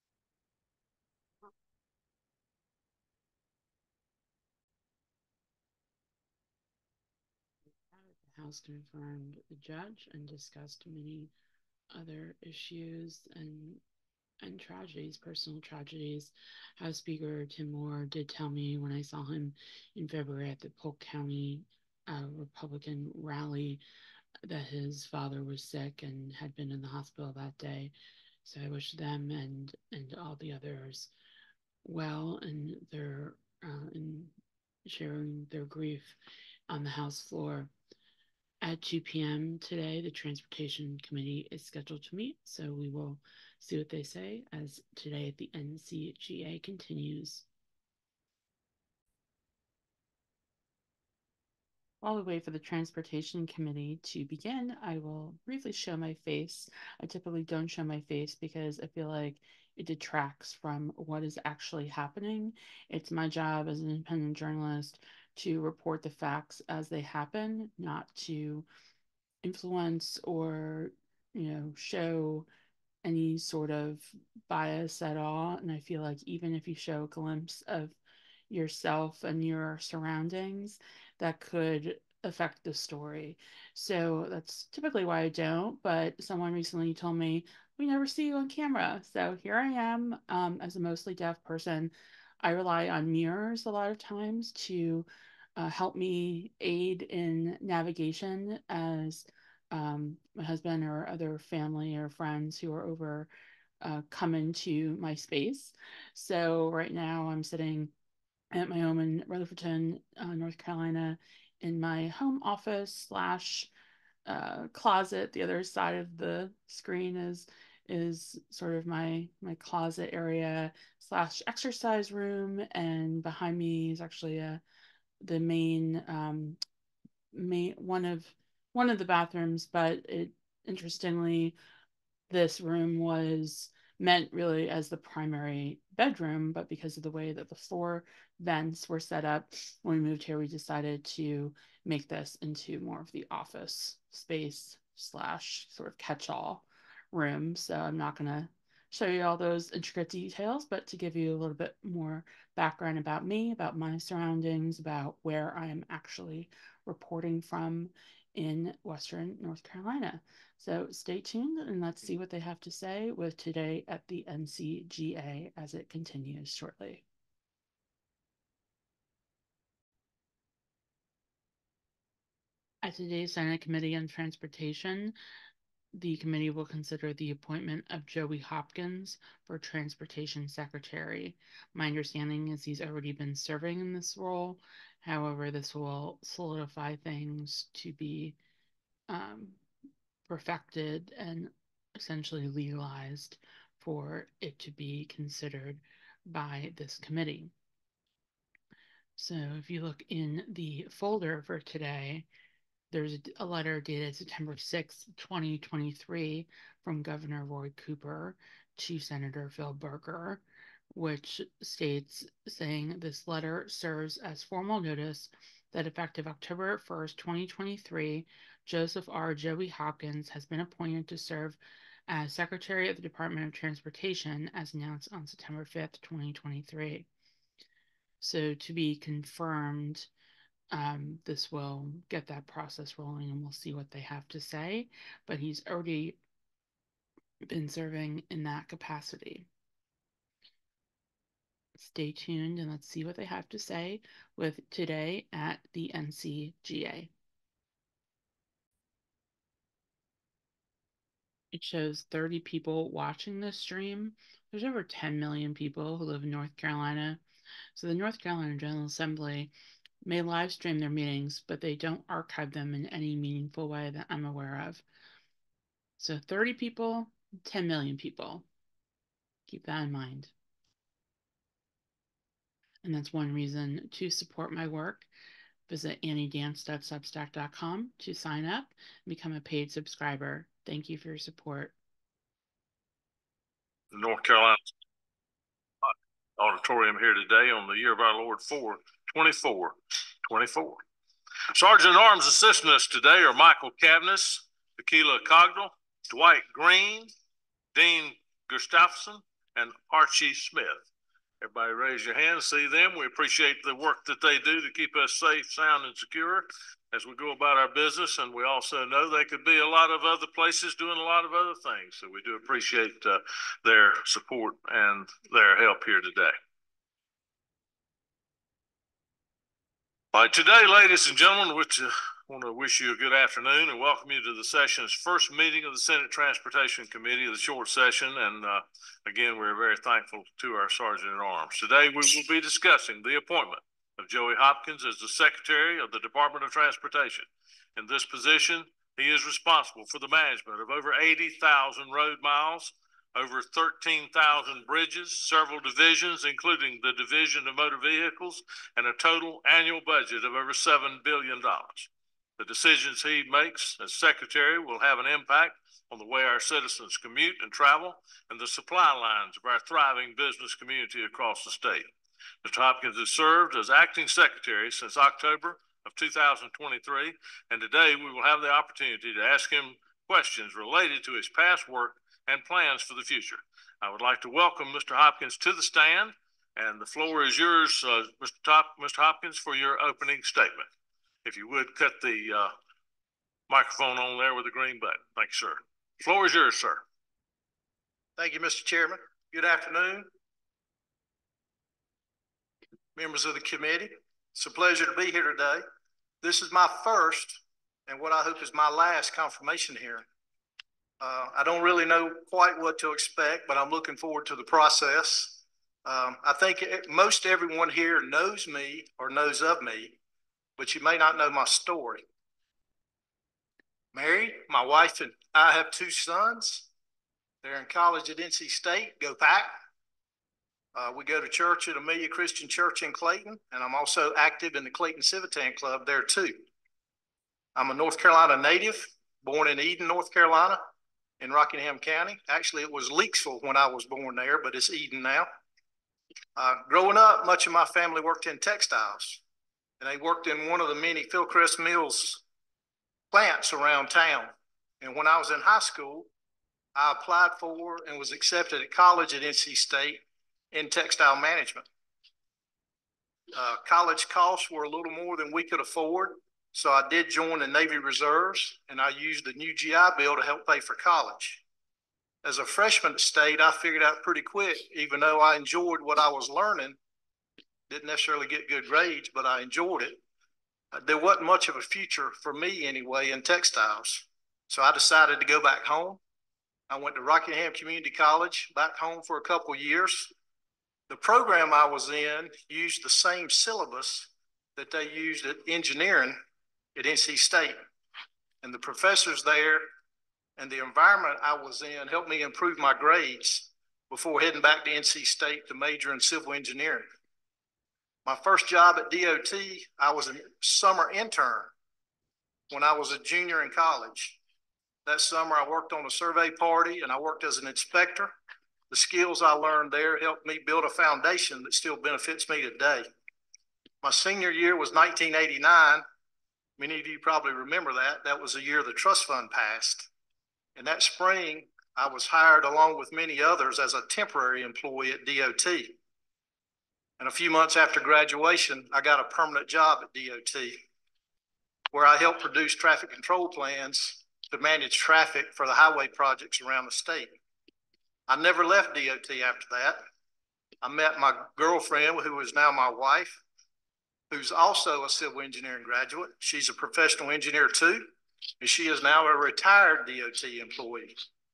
The House confirmed the judge and discussed many other issues and and tragedies, personal tragedies. House Speaker Tim Moore did tell me when I saw him in February at the Polk County uh, Republican rally that his father was sick and had been in the hospital that day. So I wish them and and all the others well in their uh, in sharing their grief on the House floor. At two P M today, the Transportation Committee is scheduled to meet, so we will see what they say as today the N C G A continues. While we wait for the Transportation Committee to begin, I will briefly show my face. I typically don't show my face because I feel like it detracts from what is actually happening. It's my job as an independent journalist to report the facts as they happen, not to influence or, you know, show any sort of bias at all. And I feel like even if you show a glimpse of yourself and your surroundings, that could affect the story. So that's typically why I don't. But someone recently told me, we never see you on camera. So here I am, um, as a mostly deaf person. I rely on mirrors a lot of times to uh, help me aid in navigation as um, my husband or other family or friends who are over uh, come into my space. So right now I'm sitting at my home in Rutherfordton, uh, North Carolina, in my home office slash uh, closet. The other side of the screen is is sort of my my closet area slash exercise room, and behind me is actually a the main um, main one of one of the bathrooms, but it interestingly this room was meant really as the primary bedroom, but because of the way that the floor vents were set up when we moved here, we decided to make this into more of the office space slash sort of catch-all room. So I'm not going to show you all those intricate details, but to give you a little bit more background about me, about my surroundings, about where I am actually reporting from in Western North Carolina. So stay tuned and let's see what they have to say with Today at the N C G A as it continues shortly. At today's Senate Committee on Transportation, the committee will consider the appointment of Joey Hopkins for Transportation Secretary. My understanding is he's already been serving in this role. However, this will solidify things to be um, perfected and essentially legalized for it to be considered by this committee. So if you look in the folder for today, there's a letter dated September sixth, twenty twenty-three from Governor Roy Cooper to Senator Phil Berger, which states saying this letter serves as formal notice that effective October first, twenty twenty-three, Joseph R. Joey Hopkins has been appointed to serve as Secretary of the Department of Transportation as announced on September fifth, twenty twenty-three. So to be confirmed, um, this will get that process rolling and we'll see what they have to say. But he's already been serving in that capacity. Stay tuned and let's see what they have to say with today at the N C G A. It shows thirty people watching this stream. There's over ten million people who live in North Carolina. So the North Carolina General Assembly may live stream their meetings, but they don't archive them in any meaningful way that I'm aware of. So thirty people, ten million people. Keep that in mind. And that's one reason to support my work. Visit annie dance dot substack dot com to sign up and become a paid subscriber. Thank you for your support. The North Carolina Auditorium here today on the year of our Lord four twenty-four twenty-four. Sergeant at Arms assisting us today are Michael Cavness, Tequila Cogdell, Dwight Green, Dean Gustafson, and Archie Smith. Everybody raise your hand, see them. We appreciate the work that they do to keep us safe, sound, and secure as we go about our business. And we also know they could be a lot of other places doing a lot of other things. So we do appreciate uh, their support and their help here today. All right, today, ladies and gentlemen, which uh, I want to wish you a good afternoon and welcome you to the session's first meeting of the Senate Transportation Committee, the short session. And uh, again, we're very thankful to our Sergeant at Arms. Today, we will be discussing the appointment of Joey Hopkins as the Secretary of the Department of Transportation. In this position, he is responsible for the management of over eighty thousand road miles, over thirteen thousand bridges, several divisions, including the Division of Motor Vehicles, and a total annual budget of over seven billion dollars. The decisions he makes as Secretary will have an impact on the way our citizens commute and travel and the supply lines of our thriving business community across the state. Mister Hopkins has served as Acting Secretary since October of two thousand twenty-three, and today we will have the opportunity to ask him questions related to his past work and plans for the future. I would like to welcome Mister Hopkins to the stand, and the floor is yours, uh, Mister Top, Mister Hopkins, for your opening statement. If you would cut the uh, microphone on there with the green button. Thank you, sir. The floor is yours, sir. Thank you, Mister Chairman. Good afternoon, members of the committee. It's a pleasure to be here today. This is my first and what I hope is my last confirmation hearing. Uh, I don't really know quite what to expect, but I'm looking forward to the process. Um, I think it, most everyone here knows me or knows of me, but you may not know my story. Married, my wife and I have two sons. They're in college at N C State, go Pack. Uh, we go to church at Amelia Christian Church in Clayton, and I'm also active in the Clayton Civitan Club there too. I'm a North Carolina native, born in Eden, North Carolina, in Rockingham County. Actually, it was Leaksville when I was born there, but it's Eden now. Uh, growing up, much of my family worked in textiles, and they worked in one of the many Fieldcrest Mills plants around town. And when I was in high school, I applied for and was accepted at college at N C State in textile management. Uh, college costs were a little more than we could afford, so I did join the Navy Reserves, and I used the new G I Bill to help pay for college. As a freshman at State, I figured out pretty quick, even though I enjoyed what I was learning, didn't necessarily get good grades, but I enjoyed it, uh, there wasn't much of a future for me anyway in textiles. So I decided to go back home. I went to Rockingham Community College back home for a couple of years. The program I was in used the same syllabus that they used at engineering at N C State. And the professors there and the environment I was in helped me improve my grades before heading back to N C State to major in civil engineering. My first job at D O T, I was a summer intern when I was a junior in college. That summer, I worked on a survey party and I worked as an inspector. The skills I learned there helped me build a foundation that still benefits me today. My senior year was nineteen eighty-nine. Many of you probably remember that. That was the year the trust fund passed. And that spring, I was hired along with many others as a temporary employee at D O T. And a few months after graduation, I got a permanent job at D O T where I helped produce traffic control plans to manage traffic for the highway projects around the state. I never left D O T after that. I met my girlfriend, who is now my wife, who's also a civil engineering graduate. She's a professional engineer too, and she is now a retired D O T employee.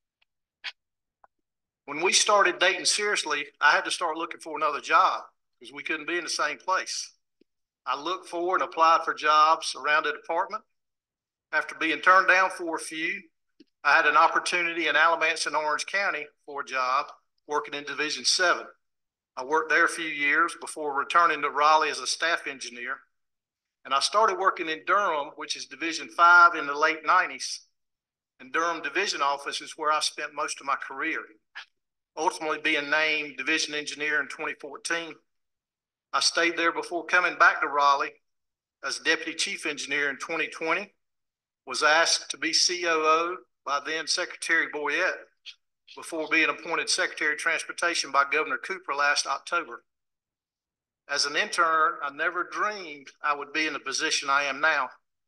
When we started dating seriously, I had to start looking for another job because we couldn't be in the same place. I looked for and applied for jobs around the department. After being turned down for a few, I had an opportunity in Alamance and Orange County for a job working in Division seven. I worked there a few years before returning to Raleigh as a staff engineer. And I started working in Durham, which is Division five, in the late nineties. And Durham Division Office is where I spent most of my career, ultimately being named Division Engineer in twenty fourteen. I stayed there before coming back to Raleigh as Deputy Chief Engineer in twenty twenty. Was asked to be C O O by then Secretary Boyette before being appointed Secretary of Transportation by Governor Cooper last October. As an intern, I never dreamed I would be in the position I am now.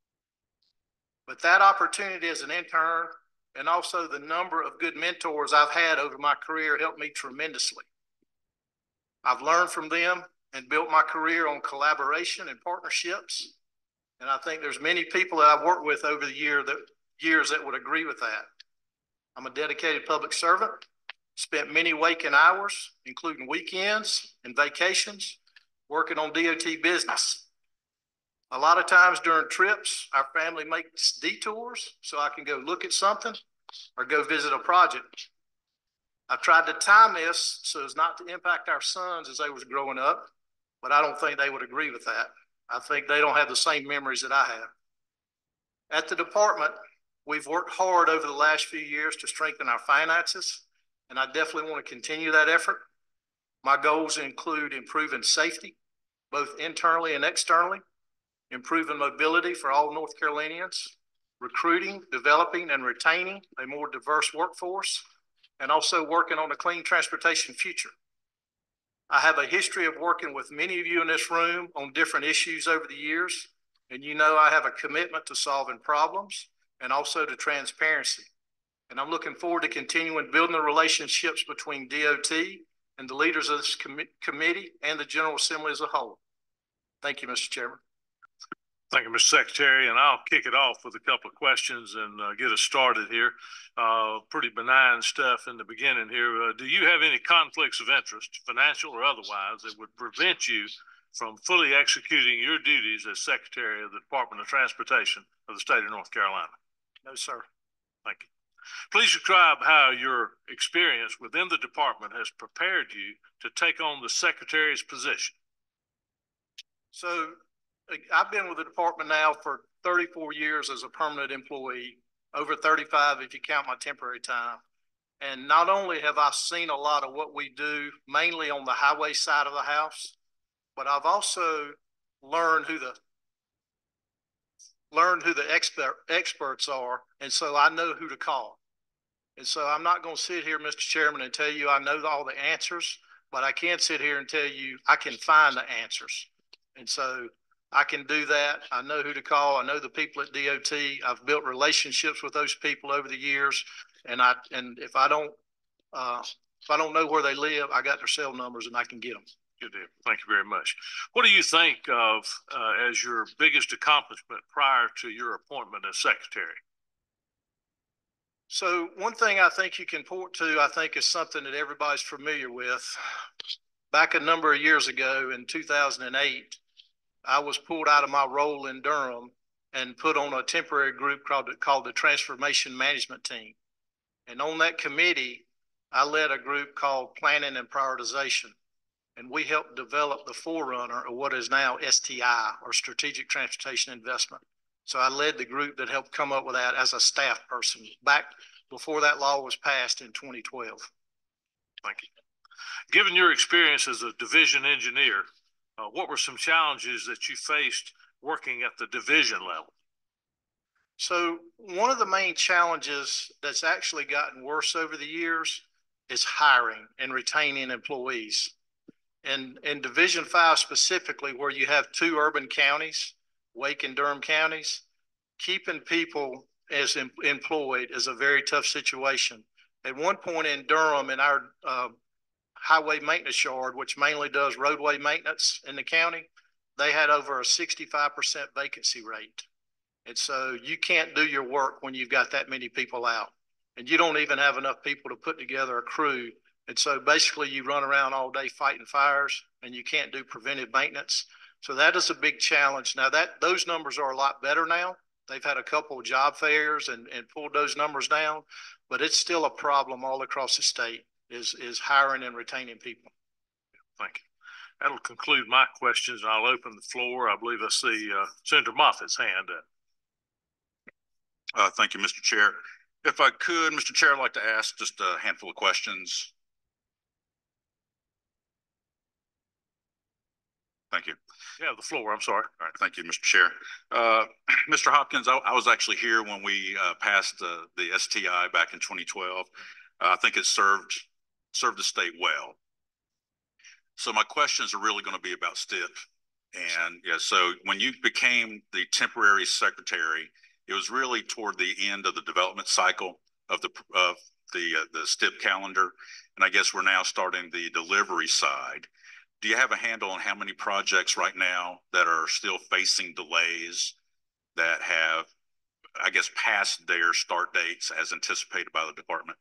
But that opportunity as an intern and also the number of good mentors I've had over my career helped me tremendously. I've learned from them and built my career on collaboration and partnerships. And I think there's many people that I've worked with over the year that, years that would agree with that. I'm a dedicated public servant, spent many waking hours, including weekends and vacations, working on D O T business. A lot of times during trips, our family makes detours so I can go look at something or go visit a project. I've tried to time this so as not to impact our sons as they was growing up, but I don't think they would agree with that. I think they don't have the same memories that I have. At the department, we've worked hard over the last few years to strengthen our finances, and I definitely want to continue that effort. My goals include improving safety, both internally and externally, improving mobility for all North Carolinians, recruiting, developing, and retaining a more diverse workforce, and also working on a clean transportation future. I have a history of working with many of you in this room on different issues over the years, and you know I have a commitment to solving problems and also to transparency. And I'm looking forward to continuing building the relationships between D O T and the leaders of this com committee and the General Assembly as a whole. Thank you, Mister Chairman. Thank you, Mister Secretary, and I'll kick it off with a couple of questions and uh, get us started here. Uh, pretty benign stuff in the beginning here. Uh, do you have any conflicts of interest, financial or otherwise, that would prevent you from fully executing your duties as Secretary of the Department of Transportation of the state of North Carolina? No, sir. Thank you. Please describe how your experience within the department has prepared you to take on the Secretary's position. So, I've been with the department now for thirty-four years as a permanent employee, over thirty-five if you count my temporary time. And not only have I seen a lot of what we do, mainly on the highway side of the house, but I've also learned who the learned who the expert experts are, and so I know who to call. And so I'm not going to sit here, Mister Chairman, and tell you I know all the answers, but I can sit here and tell you I can find the answers. And so I can do that. I know who to call. I know the people at D O T. I've built relationships with those people over the years. And I and if I don't uh, if I don't know where they live, I got their cell numbers and I can get them. Good deal. Thank you very much. What do you think of uh, as your biggest accomplishment prior to your appointment as secretary? So one thing I think you can point to, I think, is something that everybody's familiar with. Back a number of years ago in two thousand eight, I was pulled out of my role in Durham and put on a temporary group called, called the Transformation Management Team. And on that committee, I led a group called Planning and Prioritization. And we helped develop the forerunner of what is now S T I, or Strategic Transportation Investment. So I led the group that helped come up with that as a staff person back before that law was passed in twenty twelve. Thank you. Given your experience as a division engineer, uh, what were some challenges that you faced working at the division level? So one of the main challenges that's actually gotten worse over the years is hiring and retaining employees. And in Division Five specifically, where you have two urban counties, Wake and Durham counties, keeping people as em employed is a very tough situation. At one point in Durham, in our uh, highway maintenance yard, which mainly does roadway maintenance in the county, they had over a sixty-five percent vacancy rate. And so you can't do your work when you've got that many people out. And you don't even have enough people to put together a crew. And so basically you run around all day fighting fires and you can't do preventive maintenance. So that is a big challenge. Now that those numbers are a lot better now. They've had a couple of job fairs and, and pulled those numbers down, but it's still a problem all across the state is, is hiring and retaining people. Thank you. That'll conclude my questions. I'll open the floor. I believe I see uh, Senator Moffitt's hand up. Uh, thank you, Mister Chair. If I could, Mister Chair, I'd like to ask just a handful of questions. Thank you. Yeah, the floor. I'm sorry. All right. Thank you, Mister Chair. Uh, Mister Hopkins, I, I was actually here when we uh, passed uh, the S T I back in twenty twelve. Uh, I think it served served the state well. So my questions are really going to be about STIP. And yeah, so when you became the temporary secretary, it was really toward the end of the development cycle of the of the uh, the STIP calendar, and I guess we're now starting the delivery side. Do you have a handle on how many projects right now that are still facing delays that have, I guess, passed their start dates as anticipated by the department?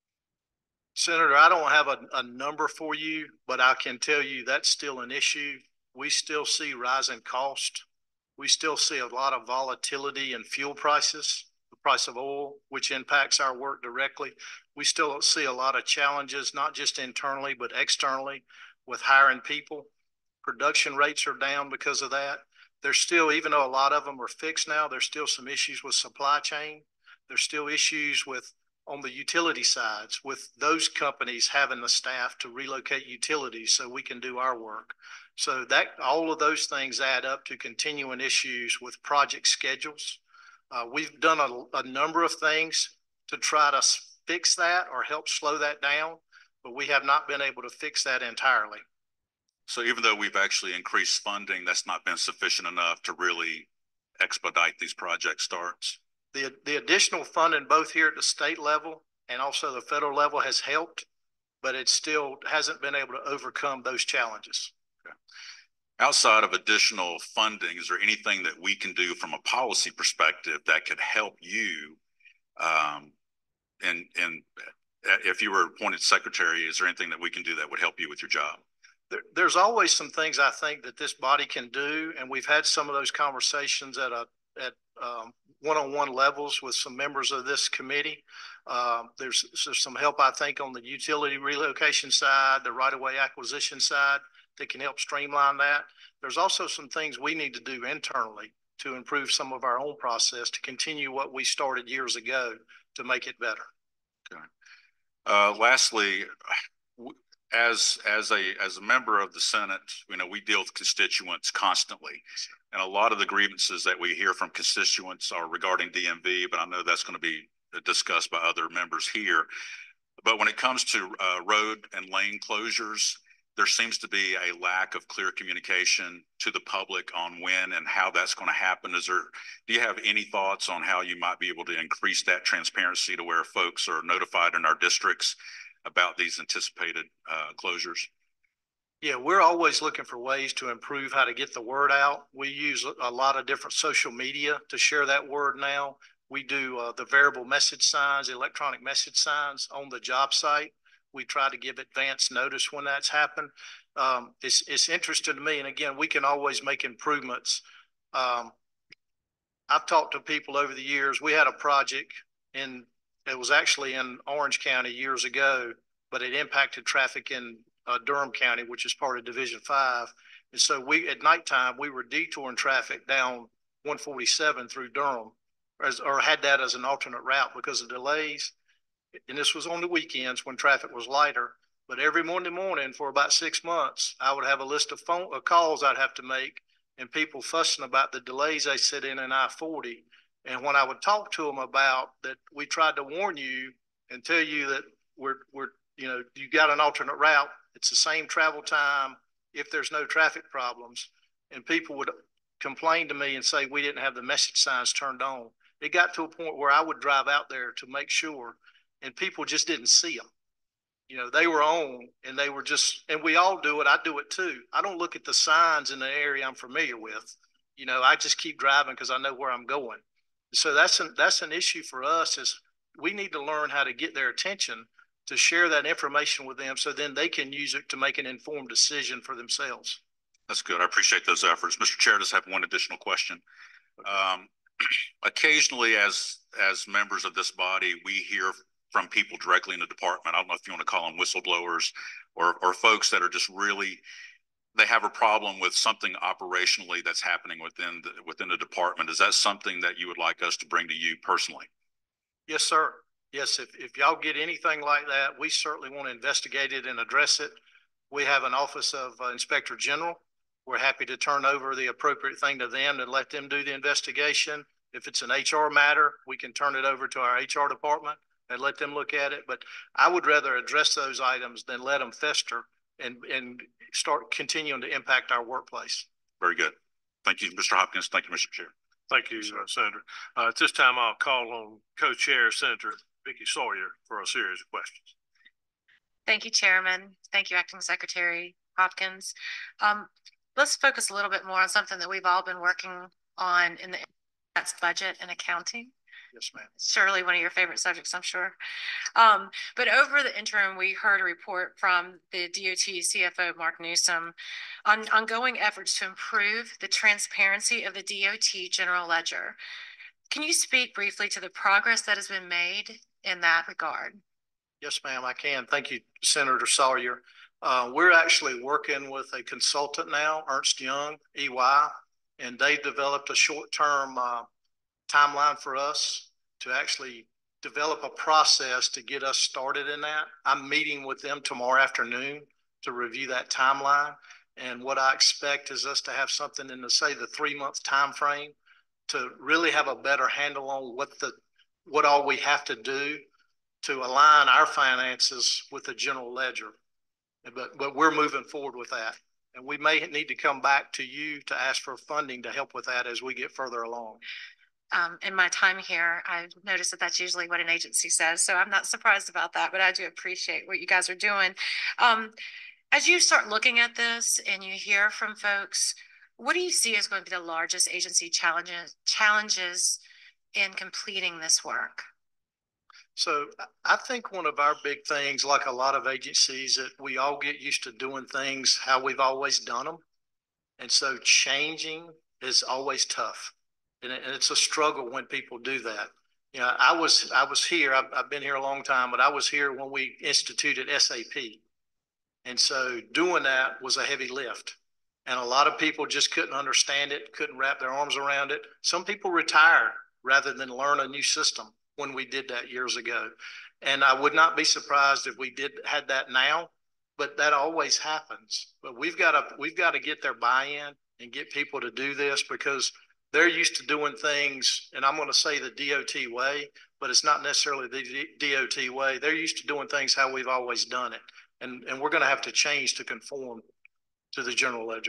Senator, I don't have a, a number for you, but I can tell you that's still an issue. We still see rising cost. We still see a lot of volatility in fuel prices, the price of oil, which impacts our work directly. We still see a lot of challenges, not just internally, but externally with hiring people. Production rates are down because of that. There's still, even though a lot of them are fixed now, there's still some issues with supply chain. There's still issues with on the utility sides with those companies having the staff to relocate utilities so we can do our work. So that all of those things add up to continuing issues with project schedules. Uh, we've done a, a number of things to try to fix that or help slow that down, but we have not been able to fix that entirely. So even though we've actually increased funding, that's not been sufficient enough to really expedite these project starts? The, the additional funding both here at the state level and also the federal level has helped, but it still hasn't been able to overcome those challenges. Okay. Outside of additional funding, is there anything that we can do from a policy perspective that could help you? Um, and, and if you were appointed secretary, is there anything that we can do that would help you with your job? There, there's always some things I think that this body can do, and we've had some of those conversations at a at um, one-on-one levels with some members of this committee. Uh, there's, there's some help, I think, on the utility relocation side, the right-of-way acquisition side that can help streamline that. There's also some things we need to do internally to improve some of our own process to continue what we started years ago to make it better. Okay. Uh, lastly, as as a as a member of the Senate, you know, we deal with constituents constantly, and a lot of the grievances that we hear from constituents are regarding D M V. But I know that's going to be discussed by other members here. But when it comes to uh, road and lane closures, there seems to be a lack of clear communication to the public on when and how that's going to happen. Is there? Do you have any thoughts on how you might be able to increase that transparency to where folks are notified in our districts about these anticipated uh, closures? Yeah, we're always looking for ways to improve how to get the word out. We use a lot of different social media to share that word now. We do uh, the variable message signs, electronic message signs on the job site. We try to give advance notice when that's happened. Um, it's, it's interesting to me. And again, we can always make improvements. Um, I've talked to people over the years. We had a project in, it was actually in Orange County years ago, but it impacted traffic in uh, Durham County, which is part of Division Five. And so we, at nighttime, we were detouring traffic down one forty-seven through Durham, as, or had that as an alternate route because of delays. And this was on the weekends when traffic was lighter. But every Monday morning for about six months, I would have a list of phone uh, calls I'd have to make, and people fussing about the delays they sit in in I forty. And when I would talk to them about that, we tried to warn you and tell you that we're, we're, you know, you got an alternate route. It's the same travel time if there's no traffic problems. And people would complain to me and say we didn't have the message signs turned on. It got to a point where I would drive out there to make sure, and people just didn't see them. You know, they were on and they were just, and we all do it. I do it too. I don't look at the signs in the area I'm familiar with. You know, I just keep driving because I know where I'm going. So that's an, that's an issue for us is we need to learn how to get their attention to share that information with them so then they can use it to make an informed decision for themselves. That's good. I appreciate those efforts. Mister Chair, just have one additional question. Um, occasionally as, as members of this body, we hear from people directly in the department. I don't know if you want to call them whistleblowers or, or folks that are just really, they have a problem with something operationally that's happening within the, within the department. Is that something that you would like us to bring to you personally? Yes, sir. Yes, if, if y'all get anything like that, we certainly want to investigate it and address it. We have an Office of uh, Inspector General. We're happy to turn over the appropriate thing to them and let them do the investigation. If it's an H R matter, we can turn it over to our H R department and let them look at it. But I would rather address those items than let them fester and, and start continuing to impact our workplace. Very good. Thank you, Mister Hopkins. Thank you, Mister Chair. Thank you, uh, Senator. Uh, at this time, I'll call on Co-Chair Senator Vicky Sawyer for a series of questions. Thank you, Chairman. Thank you, Acting Secretary Hopkins. Um, let's focus a little bit more on something that we've all been working on in the that's budget and accounting. Yes, ma'am. Surely one of your favorite subjects, I'm sure. Um, but over the interim, we heard a report from the D O T C F O, Mark Newsom, on ongoing efforts to improve the transparency of the D O T general ledger. Can you speak briefly to the progress that has been made in that regard? Yes, ma'am, I can. Thank you, Senator Sawyer. Uh, we're actually working with a consultant now, Ernst Young, E Y, and they've developed a short-term uh, timeline for us to actually develop a process to get us started in that. I'm meeting with them tomorrow afternoon to review that timeline. And what I expect is us to have something in the, say, the three-month time frame to really have a better handle on what the what all we have to do to align our finances with the general ledger. But, but we're moving forward with that. And we may need to come back to you to ask for funding to help with that as we get further along. Um, in my time here, I've noticed that that's usually what an agency says. So I'm not surprised about that, but I do appreciate what you guys are doing. Um, as you start looking at this and you hear from folks, what do you see as going to be the largest agency challenges, challenges in completing this work? So I think one of our big things, like a lot of agencies, that we all get used to doing things how we've always done them. And so changing is always tough. And it's a struggle when people do that. You know, I was, I was here, I've, I've been here a long time, but I was here when we instituted S A P. And so doing that was a heavy lift. And a lot of people just couldn't understand it, couldn't wrap their arms around it. Some people retired rather than learn a new system when we did that years ago. And I would not be surprised if we did had that now, but that always happens. But we've got to, we've got to get their buy-in and get people to do this because they're used to doing things, and I'm going to say the D O T way, but it's not necessarily the D O T way. They're used to doing things how we've always done it. And, and we're going to have to change to conform to the general ledger.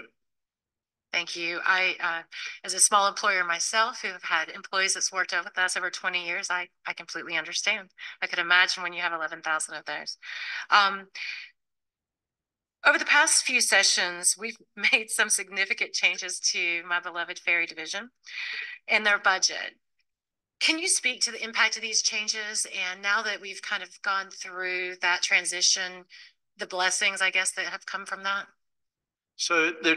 Thank you. I, uh, as a small employer myself, who have had employees that's worked with us over twenty years, I, I completely understand. I could imagine when you have eleven thousand of those. Um, Over the past few sessions, we've made some significant changes to my beloved Ferry Division and their budget. Can you speak to the impact of these changes? And now that we've kind of gone through that transition, the blessings, I guess, that have come from that? So there,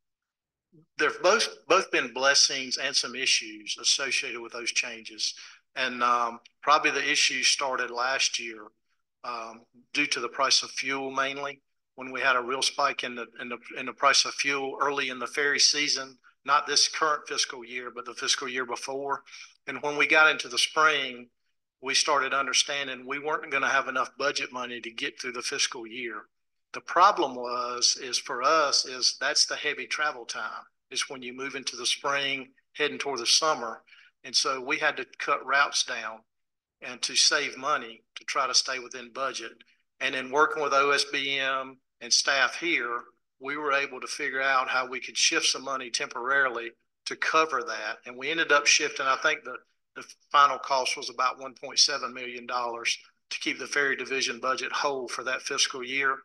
there've both both been blessings and some issues associated with those changes. And um, probably the issues started last year um, due to the price of fuel mainly, when we had a real spike in the, in the in the price of fuel early in the ferry season, not this current fiscal year, but the fiscal year before. And when we got into the spring, we started understanding we weren't going to have enough budget money to get through the fiscal year. The problem was, is for us, is that's the heavy travel time, is when you move into the spring, heading toward the summer. And so we had to cut routes down and to save money to try to stay within budget. And in working with O S B M and staff here, we were able to figure out how we could shift some money temporarily to cover that. And we ended up shifting, I think the, the final cost was about one point seven million dollars to keep the ferry division budget whole for that fiscal year.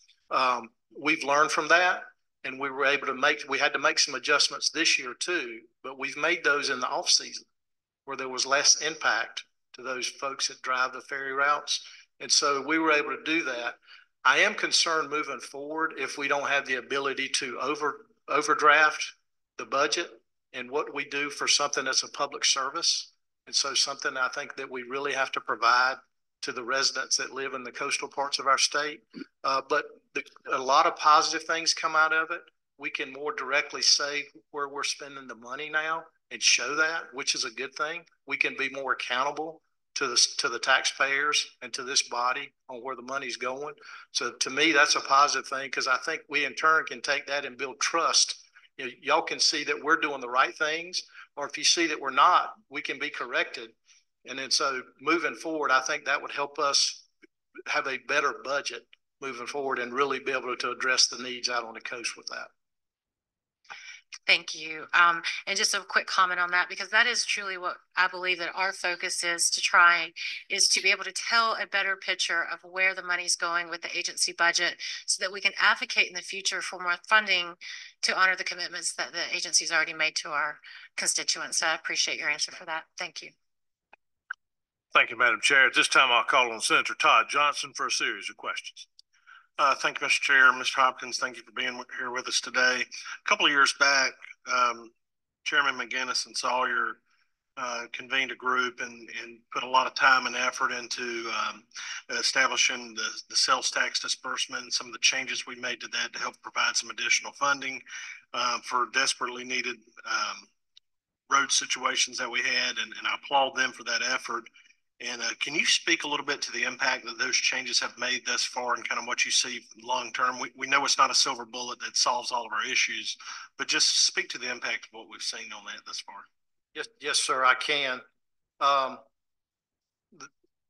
Um, we've learned from that, and we were able to make, we had to make some adjustments this year too, but we've made those in the off season where there was less impact to those folks that drive the ferry routes. And so we were able to do that. I am concerned moving forward if we don't have the ability to over overdraft the budget and what we do for something that's a public service. And so something I think that we really have to provide to the residents that live in the coastal parts of our state. Uh, but the, a lot of positive things come out of it. We can more directly say where we're spending the money now and show that, which is a good thing. We can be more accountable to the, to the taxpayers and to this body on where the money's going. So to me, that's a positive thing, because I think we in turn can take that and build trust. You know, y'all can see that we're doing the right things, or if you see that we're not, we can be corrected. And then so moving forward, I think that would help us have a better budget moving forward and really be able to address the needs out on the coast with that. Thank you. Um, and just a quick comment on that, because that is truly what I believe that our focus is to try, is to be able to tell a better picture of where the money's going with the agency budget, so that we can advocate in the future for more funding to honor the commitments that the agency's already made to our constituents. So I appreciate your answer for that. Thank you. Thank you, Madam Chair. At this time, I'll call on Senator Todd Johnson for a series of questions. Uh, thank you, Mister Chair. Mister Hopkins, thank you for being here with us today. A couple of years back, um, Chairman McGinnis and Sawyer uh, convened a group and, and put a lot of time and effort into um, establishing the, the sales tax disbursement and some of the changes we made to that to help provide some additional funding uh, for desperately needed um, road situations that we had, and, and I applaud them for that effort. And uh, can you speak a little bit to the impact that those changes have made thus far, and kind of what you see long term? We, we know it's not a silver bullet that solves all of our issues, but just speak to the impact of what we've seen on that thus far. Yes, yes, sir, I can. Um, the,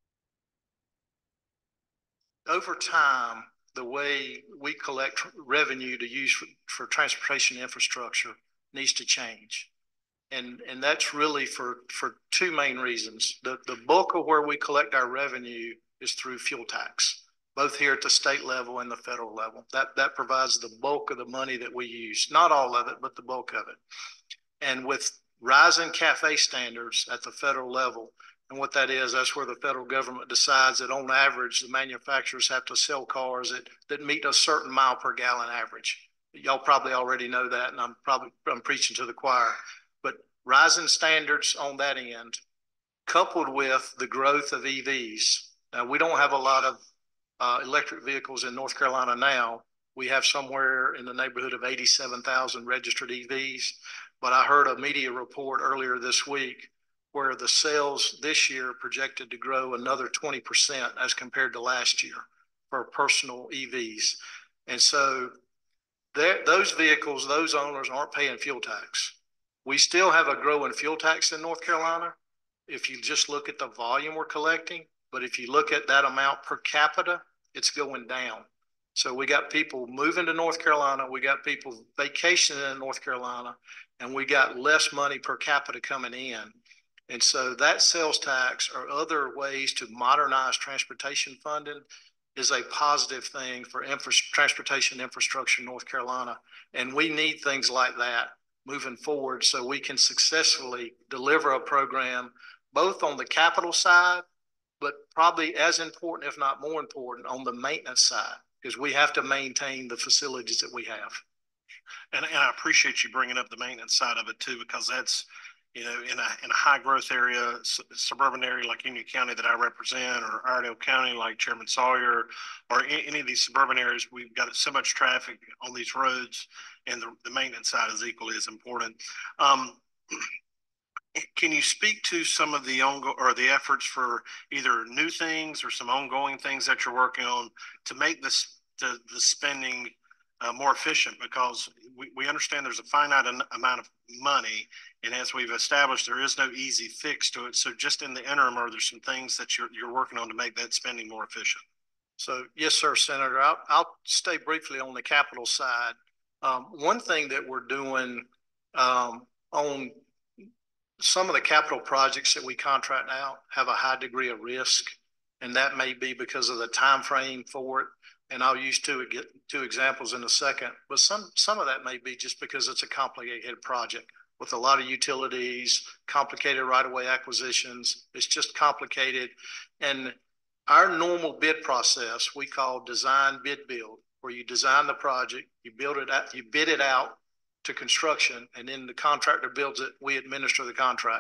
over time, the way we collect revenue to use for, for transportation infrastructure needs to change. And, and that's really for, for two main reasons. The, the bulk of where we collect our revenue is through fuel tax, both here at the state level and the federal level. That, that provides the bulk of the money that we use, not all of it, but the bulk of it. And with rising CAFE standards at the federal level, and what that is, that's where the federal government decides that on average, the manufacturers have to sell cars that, that meet a certain mile per gallon average. Y'all probably already know that, and I'm probably I'm preaching to the choir. But rising standards on that end, coupled with the growth of E Vs. Now, we don't have a lot of uh, electric vehicles in North Carolina now. We have somewhere in the neighborhood of eighty-seven thousand registered E Vs. But I heard a media report earlier this week where the sales this year projected to grow another twenty percent as compared to last year for personal E Vs. And so those vehicles, those owners aren't paying fuel tax. We still have a growing fuel tax in North Carolina if you just look at the volume we're collecting. But if you look at that amount per capita, it's going down. So we got people moving to North Carolina. We got people vacationing in North Carolina, and we got less money per capita coming in. And so that sales tax or other ways to modernize transportation funding is a positive thing for infra transportation infrastructure in North Carolina. And we need things like that moving forward so we can successfully deliver a program both on the capital side, but probably as important, if not more important, on the maintenance side, because we have to maintain the facilities that we have. And, and I appreciate you bringing up the maintenance side of it too, because that's, you know, in a, in a high growth area, su suburban area like Union County that I represent, or Iredell County like Chairman Sawyer, or any, any of these suburban areas, we've got so much traffic on these roads, and the, the maintenance side is equally as important. Um, Can you speak to some of the ongoing or the efforts for either new things or some ongoing things that you're working on to make this the, the spending uh, more efficient? Because we, we understand there's a finite amount of money, and as we've established, there is no easy fix to it. So just in the interim, are there some things that you're you're working on to make that spending more efficient? So yes, sir, Senator. I'll, I'll stay briefly on the capital side. Um, one thing that we're doing um, on some of the capital projects that we contract out have a high degree of risk, and that may be because of the time frame for it. And I'll use two get two examples in a second. But some some of that may be just because it's a complicated project with a lot of utilities, complicated right-of-way acquisitions. It's just complicated. And our normal bid process we call design bid build, where you design the project, you build it out, you bid it out to construction, and then the contractor builds it, we administer the contract.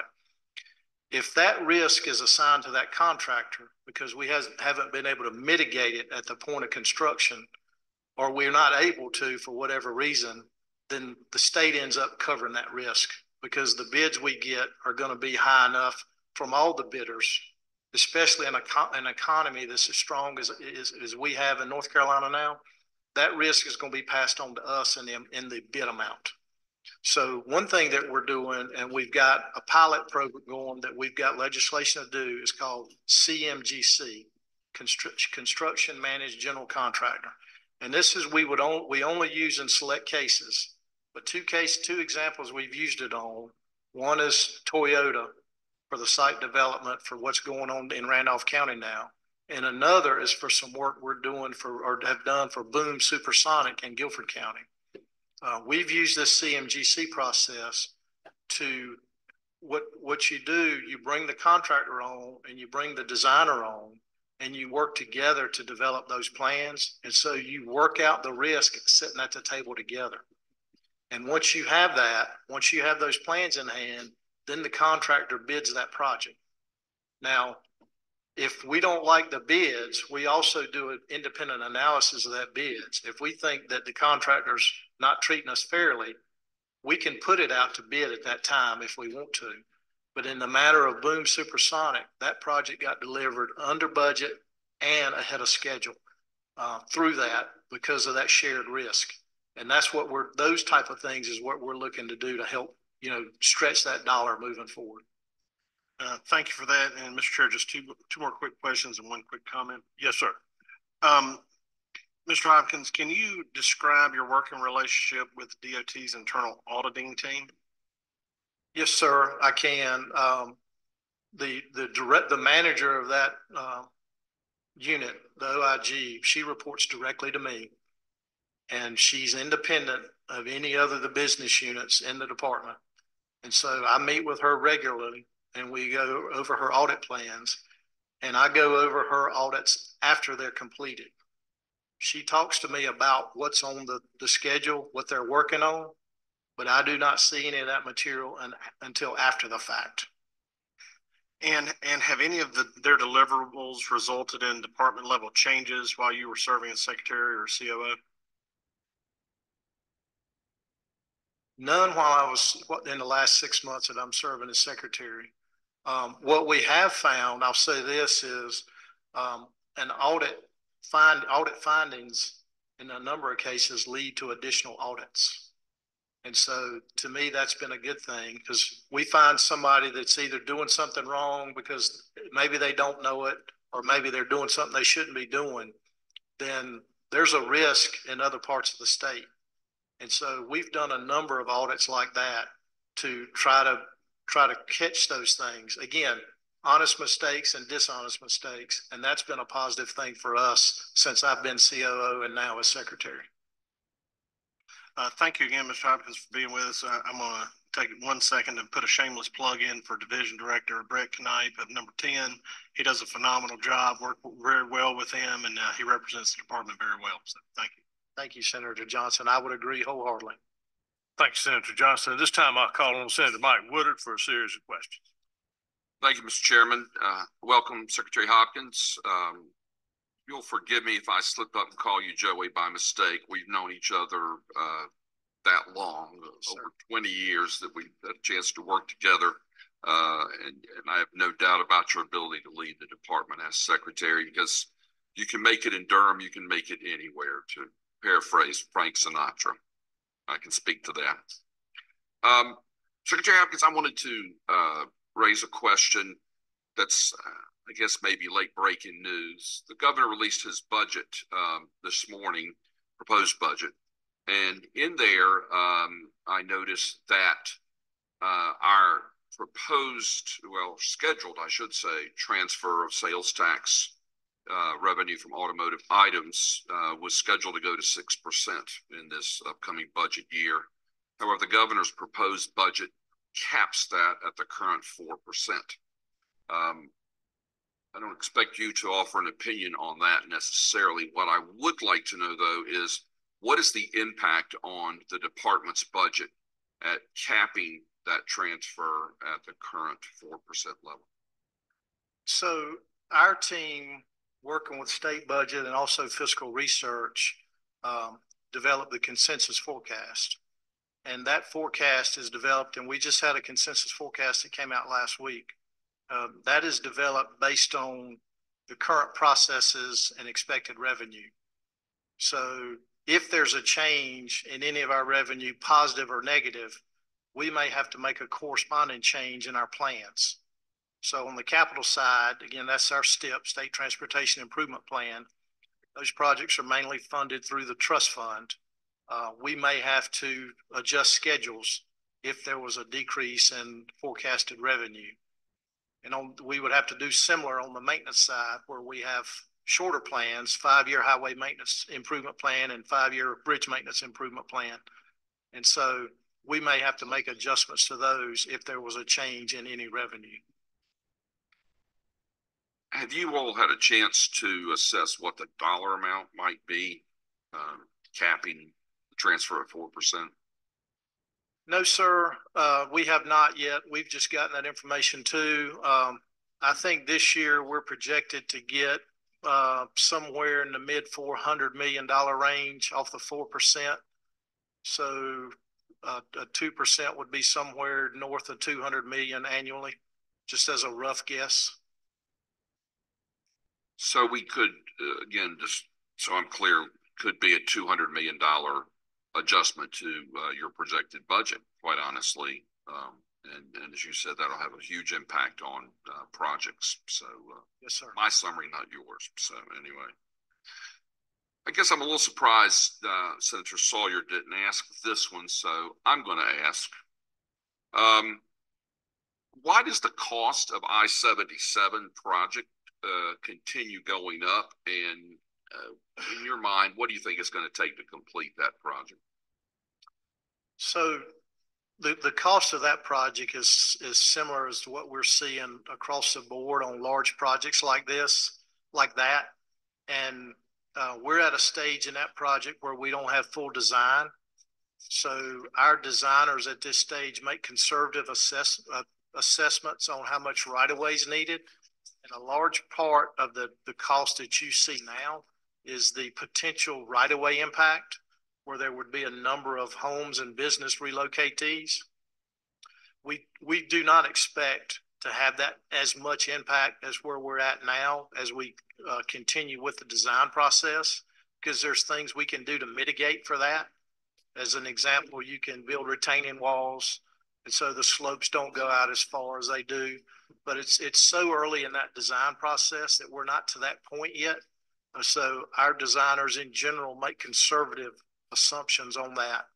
If that risk is assigned to that contractor because we has, haven't been able to mitigate it at the point of construction, or we're not able to for whatever reason, then the state ends up covering that risk, because the bids we get are going to be high enough from all the bidders, especially in a, an economy that's as strong as, as, as we have in North Carolina now. That risk is going to be passed on to us in the, in the bid amount. So one thing that we're doing, and we've got a pilot program going that we've got legislation to do, is called C M G C, Constru- Construction Managed General Contractor. And this is, we would only, we only use in select cases, but two case, two examples we've used it on. One is Toyota for the site development for what's going on in Randolph County now. And another is for some work we're doing for, or have done for Boom Supersonic in Guilford County. Uh, we've used this C M G C process to, what, what you do, you bring the contractor on and you bring the designer on, and you work together to develop those plans. And so you work out the risk sitting at the table together. And once you have that, once you have those plans in hand, then the contractor bids that project. Now, if we don't like the bids, we also do an independent analysis of that bids. If we think that the contractor's not treating us fairly, we can put it out to bid at that time if we want to. But in the matter of Boom Supersonic, that project got delivered under budget and ahead of schedule uh, through that, because of that shared risk. And that's what we're, those type of things is what we're looking to do to help, you know, stretch that dollar moving forward. Uh, thank you for that. And Mister Chair, just two, two more quick questions and one quick comment. Yes, sir. Um, Mister Hopkins, can you describe your working relationship with D O T's internal auditing team? Yes, sir, I can. Um, the, the direct, the manager of that uh, unit, the O I G, she reports directly to me, and she's independent of any other of the business units in the department. And so I meet with her regularly, and we go over her audit plans, and I go over her audits after they're completed. She talks to me about what's on the, the schedule, what they're working on, but I do not see any of that material un, until after the fact. And and have any of the, their deliverables resulted in department level changes while you were serving as secretary or C O O? None while I was in the last six months that I'm serving as secretary. Um, what we have found, I'll say this, is um, an audit find audit findings in a number of cases lead to additional audits. And so to me, that's been a good thing, because we find somebody that's either doing something wrong because maybe they don't know it, or maybe they're doing something they shouldn't be doing, then there's a risk in other parts of the state. And so we've done a number of audits like that to try to try to catch those things. Again, honest mistakes and dishonest mistakes. And that's been a positive thing for us since I've been C O O and now as secretary. Uh, thank you again, Mister Hopkins, for being with us. Uh, I'm going to take one second and put a shameless plug in for Division Director Brett Knipe of number ten. He does a phenomenal job, work very well with him, and uh, he represents the department very well. So thank you. Thank you, Senator Johnson. I would agree wholeheartedly. Thank you, Senator Johnson. At this time, I'll call on Senator Mike Woodard for a series of questions. Thank you, Mister Chairman. Uh, welcome, Secretary Hopkins. Um, you'll forgive me if I slipped up and call you Joey by mistake. We've known each other uh, that long, uh, over twenty years that we've had a chance to work together. Uh, and, and I have no doubt about your ability to lead the department as secretary, because you can make it in Durham, you can make it anywhere, to paraphrase Frank Sinatra. I can speak to that. Um, Secretary Hopkins, I wanted to uh, raise a question that's, uh, I guess, maybe late breaking news. The governor released his budget um, this morning, proposed budget. And in there, um, I noticed that uh, our proposed, well, scheduled, I should say, transfer of sales tax uh, revenue from automotive items uh, was scheduled to go to six percent in this upcoming budget year. However, the governor's proposed budget caps that at the current four percent. Um, I don't expect you to offer an opinion on that necessarily. What I would like to know, though, is what is the impact on the department's budget at capping that transfer at the current four percent level? So our team, working with state budget and also fiscal research, um, developed the consensus forecast. And that forecast is developed, and we just had a consensus forecast that came out last week. Um, that is developed based on the current processes and expected revenue. So if there's a change in any of our revenue, positive or negative, we may have to make a corresponding change in our plans. So on the capital side, again, that's our STIP, State Transportation Improvement Plan. Those projects are mainly funded through the trust fund. Uh, we may have to adjust schedules if there was a decrease in forecasted revenue. And on, we would have to do similar on the maintenance side, where we have shorter plans, five-year highway maintenance improvement plan and five-year bridge maintenance improvement plan. And so we may have to make adjustments to those if there was a change in any revenue. Have you all had a chance to assess what the dollar amount might be, um, capping the transfer at four percent? No, sir. Uh, we have not yet. We've just gotten that information too. Um, I think this year we're projected to get uh, somewhere in the mid four hundred million dollar range off the four percent. So uh, a two percent would be somewhere north of two hundred million annually, just as a rough guess. So we could, uh, again, just so I'm clear, could be a two hundred million dollar adjustment to uh, your projected budget, quite honestly. Um, and, and as you said, that'll have a huge impact on uh, projects. So uh, yes, sir. My summary, not yours. So anyway, I guess I'm a little surprised uh, Senator Sawyer didn't ask this one, so I'm going to ask. Um, why does the cost of I seventy-seven project uh, continue going up? And uh, in your mind, what do you think it's going to take to complete that project? So the, the cost of that project is, is similar as to what we're seeing across the board on large projects like this, like that. And uh, we're at a stage in that project where we don't have full design. So our designers at this stage make conservative assess, uh, assessments on how much right-of-way is needed. And a large part of the, the cost that you see now is the potential right-of-way impact, where there would be a number of homes and business relocatees. We, we do not expect to have that as much impact as where we're at now as we uh, continue with the design process, because there's things we can do to mitigate for that. As an example, you can build retaining walls, and so the slopes don't go out as far as they do. But it's it's so early in that design process that we're not to that point yet. So our designers in general make conservative assumptions on that.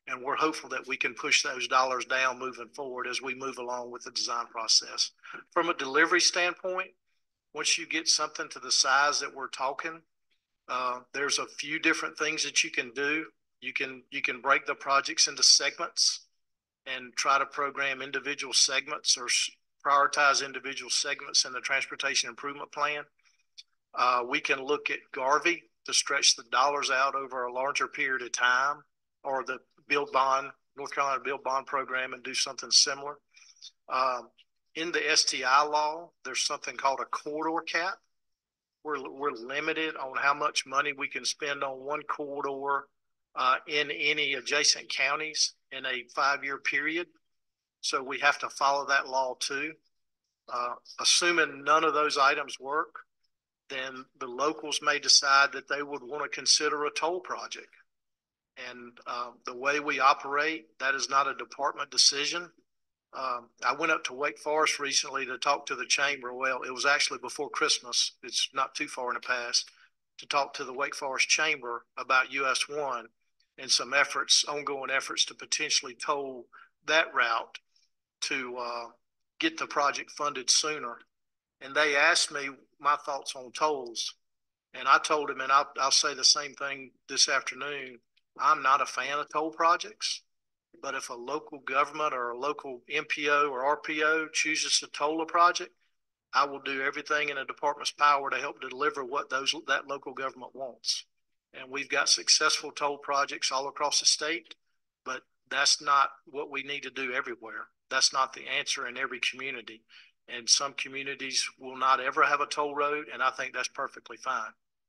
And we're hopeful that we can push those dollars down moving forward as we move along with the design process. From a delivery standpoint, once you get something to the size that we're talking, uh, there's a few different things that you can do. You can, you can break the projects into segments and try to program individual segments or prioritize individual segments in the transportation improvement plan. Uh, we can look at Garvey to stretch the dollars out over a larger period of time, or the Build Bond, North Carolina Build Bond program, and do something similar. Um, in the S T I law, there's something called a corridor cap. We're, we're limited on how much money we can spend on one corridor uh, in any adjacent counties in a five-year period. So we have to follow that law too. Uh, assuming none of those items work, then the locals may decide that they would want to consider a toll project. And uh, the way we operate, that is not a department decision. Um, I went up to Wake Forest recently to talk to the chamber. Well, it was actually before Christmas. It's not too far in the past, to talk to the Wake Forest Chamber about U S one and some efforts, ongoing efforts to potentially toll that route to uh, get the project funded sooner. And they asked me my thoughts on tolls. And I told them, and I'll, I'll say the same thing this afternoon, I'm not a fan of toll projects. But if a local government or a local M P O or R P O chooses to toll a project, I will do everything in the department's power to help deliver what those that local government wants. And we've got successful toll projects all across the state, but that's not what we need to do everywhere. That's not the answer in every community. And some communities will not ever have a toll road, and I think that's perfectly fine.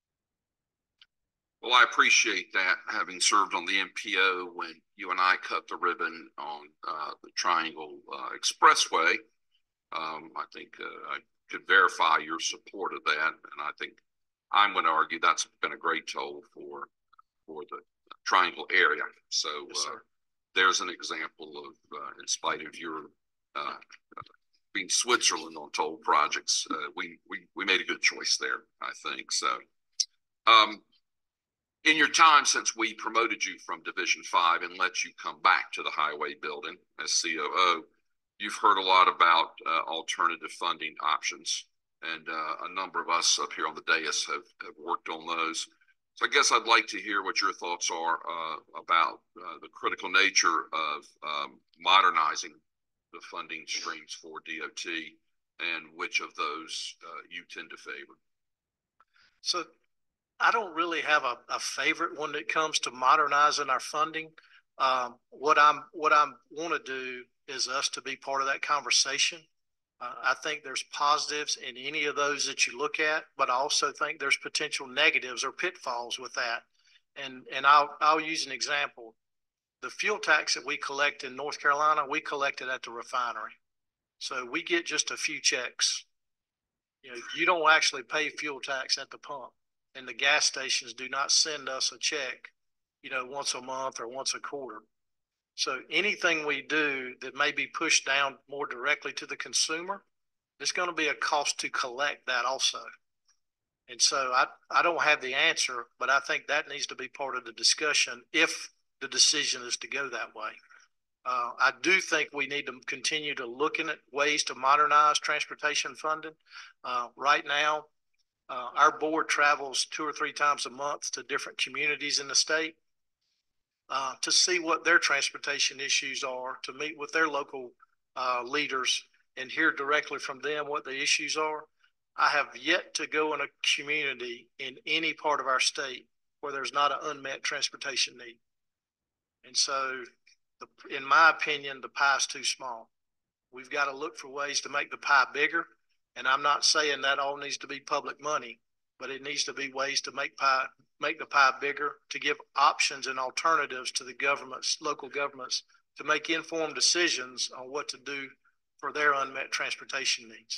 Well, I appreciate that, having served on the M P O when you and I cut the ribbon on uh, the Triangle uh, Expressway. Um, I think uh, I could verify your support of that, and I think I'm going to argue that's been a great toll for for the Triangle area. So Yes, uh, there's an example of, uh, in spite of your uh, being Switzerland on toll projects, uh, we we we made a good choice there, I think. So. Um, In your time since we promoted you from Division Five and let you come back to the highway building as C O O, you've heard a lot about uh, alternative funding options, and uh, a number of us up here on the dais have, have worked on those. So I guess I'd like to hear what your thoughts are uh, about uh, the critical nature of um, modernizing the funding streams for D O T, and which of those uh, you tend to favor. So I don't really have a, a favorite when it comes to modernizing our funding. Um, what I'm what I want to do is us to be part of that conversation. Uh, I think there's positives in any of those that you look at, but I also think there's potential negatives or pitfalls with that. And and I'll I'll use an example. The fuel tax that we collect in North Carolina, we collect it at the refinery. So we get just a few checks. You know, you don't actually pay fuel tax at the pump. And the gas stations do not send us a check, you know, once a month or once a quarter. So anything we do that may be pushed down more directly to the consumer, there's going to be a cost to collect that also. And so I, I don't have the answer, but I think that needs to be part of the discussion if the decision is to go that way. Uh, I do think we need to continue to looking at ways to modernize transportation funding. Uh, right now, Uh, our board travels two or three times a month to different communities in the state uh, to see what their transportation issues are, to meet with their local uh, leaders and hear directly from them what the issues are. I have yet to go in a community in any part of our state where there's not an unmet transportation need. And so, the, in my opinion, the pie is too small. We've got to look for ways to make the pie bigger. And I'm not saying that all needs to be public money, but it needs to be ways to make pie, make the pie bigger, to give options and alternatives to the governments, local governments, to make informed decisions on what to do for their unmet transportation needs.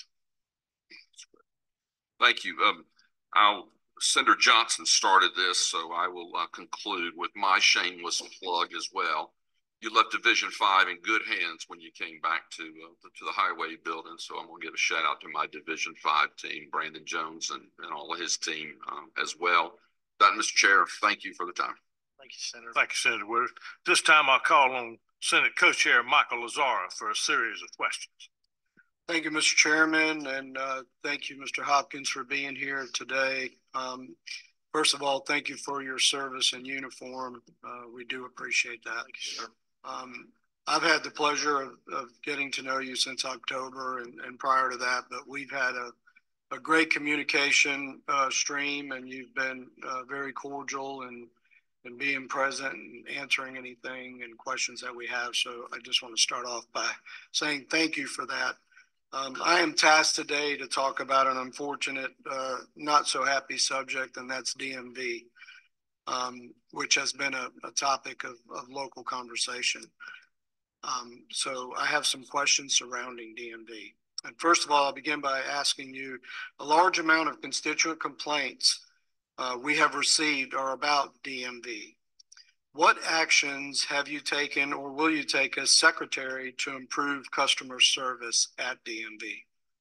Thank you. Um, I'll, Senator Johnson started this, so I will uh, conclude with my shameless plug as well. You left Division Five in good hands when you came back to uh, the, to the highway building. So I'm going to give a shout out to my Division Five team, Brandon Jones, and, and all of his team um, as well. That, Mister Chair, thank you for the time. Thank you, Senator. Thank you, Senator Woodard. This time I'll call on Senate Co-Chair Michael Lazzara for a series of questions. Thank you, Mister Chairman, and uh, thank you, Mister Hopkins, for being here today. Um, first of all, thank you for your service in uniform. Uh, we do appreciate that. Thank you, sir. Um, I've had the pleasure of, of getting to know you since October and, and prior to that, but we've had a, a great communication uh, stream, and you've been uh, very cordial and and being present and answering anything and questions that we have. So I just want to start off by saying thank you for that. Um, I am tasked today to talk about an unfortunate, uh, not so happy subject, and that's D M V, um, which has been a, a topic of, of local conversation. Um, so I have some questions surrounding D M V. And first of all, I'll begin by asking you, a large amount of constituent complaints uh, we have received are about D M V. What actions have you taken or will you take as secretary to improve customer service at D M V?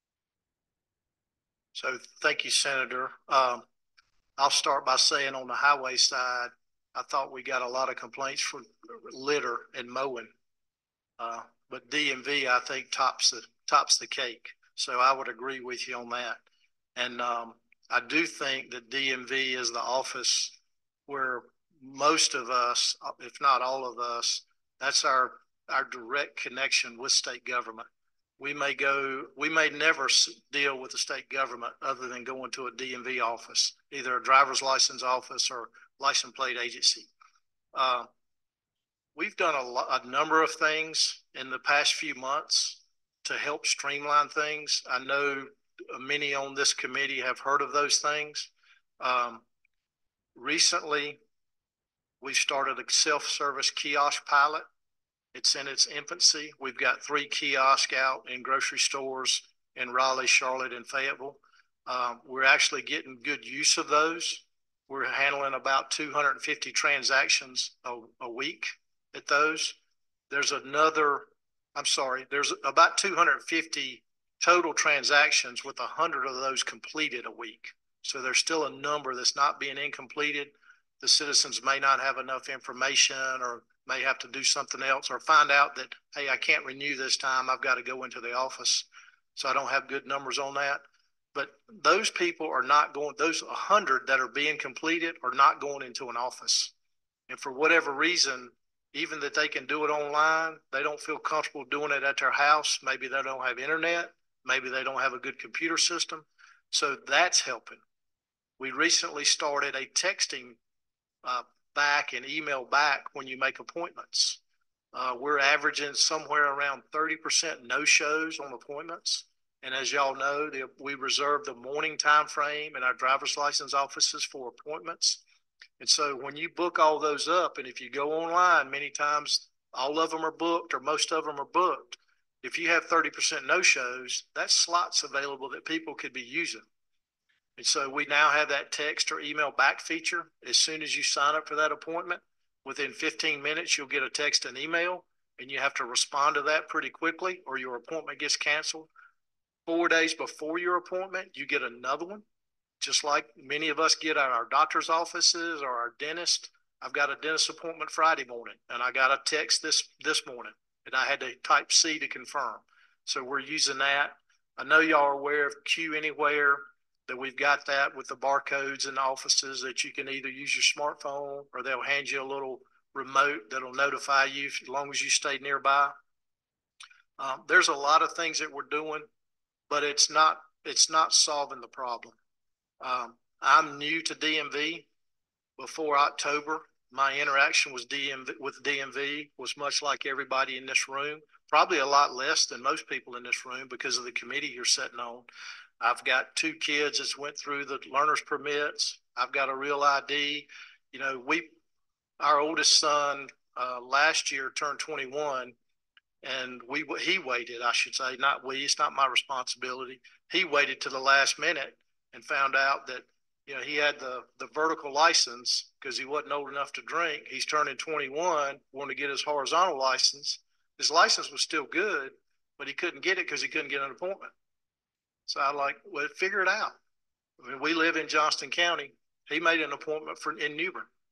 So thank you, Senator. Um, I'll start by saying on the highway side, I thought we got a lot of complaints for litter and mowing. Uh, but D M V, I think, tops the tops the cake. So I would agree with you on that. And um, I do think that D M V is the office where most of us, if not all of us, that's our our direct connection with state government. We may go, we may never deal with the state government other than going to a D M V office, either a driver's license office or license plate agency. Uh, we've done a, lo- a number of things in the past few months to help streamline things. I know many on this committee have heard of those things. Um, recently, we started a self-service kiosk pilot. It's in its infancy. We've got three kiosks out in grocery stores in Raleigh, Charlotte, and Fayetteville. Um, we're actually getting good use of those. We're handling about two hundred fifty transactions a, a week at those. There's another, I'm sorry, there's about two hundred fifty total transactions with one hundred of those completed a week. So there's still a number that's not being incompleted. The citizens may not have enough information or may have to do something else or find out that, hey, I can't renew this time. I've got to go into the office. So I don't have good numbers on that. But those people are not going, those one hundred that are being completed are not going into an office. And for whatever reason, even that they can do it online, they don't feel comfortable doing it at their house. Maybe they don't have internet. Maybe they don't have a good computer system. So that's helping. We recently started a texting uh, back and email back when you make appointments. Uh, we're averaging somewhere around thirty percent no-shows on appointments. And as y'all know, the, we reserve the morning time frame in our driver's license offices for appointments. And so when you book all those up, and if you go online, many times all of them are booked or most of them are booked. If you have thirty percent no-shows, that's slots available that people could be using. And so we now have that text or email back feature. As soon as you sign up for that appointment, within fifteen minutes, you'll get a text and email, and you have to respond to that pretty quickly or your appointment gets canceled. Four days before your appointment, you get another one, just like many of us get at our doctor's offices or our dentist. I've got a dentist appointment Friday morning, and I got a text this, this morning, and I had to type C to confirm. So we're using that. I know y'all are aware of Q Anywhere, that we've got that with the barcodes in the offices that you can either use your smartphone or they'll hand you a little remote that'll notify you as long as you stay nearby. Um, there's a lot of things that we're doing, but it's not, it's not solving the problem. Um, I'm new to D M V. Before October, my interaction with D M V, with D M V was much like everybody in this room, probably a lot less than most people in this room because of the committee you're sitting on. I've got two kids that went through the learner's permits. I've got a real I D. You know, we, our oldest son uh, last year turned twenty-one, and we he waited, I should say, not we, it's not my responsibility. He waited to the last minute and found out that, you know, he had the, the vertical license because he wasn't old enough to drink. He's turning twenty-one, wanted to get his horizontal license. His license was still good, but he couldn't get it because he couldn't get an appointment. So I like, well, figure it out. I mean, we live in Johnston County. He made an appointment for in New Bern.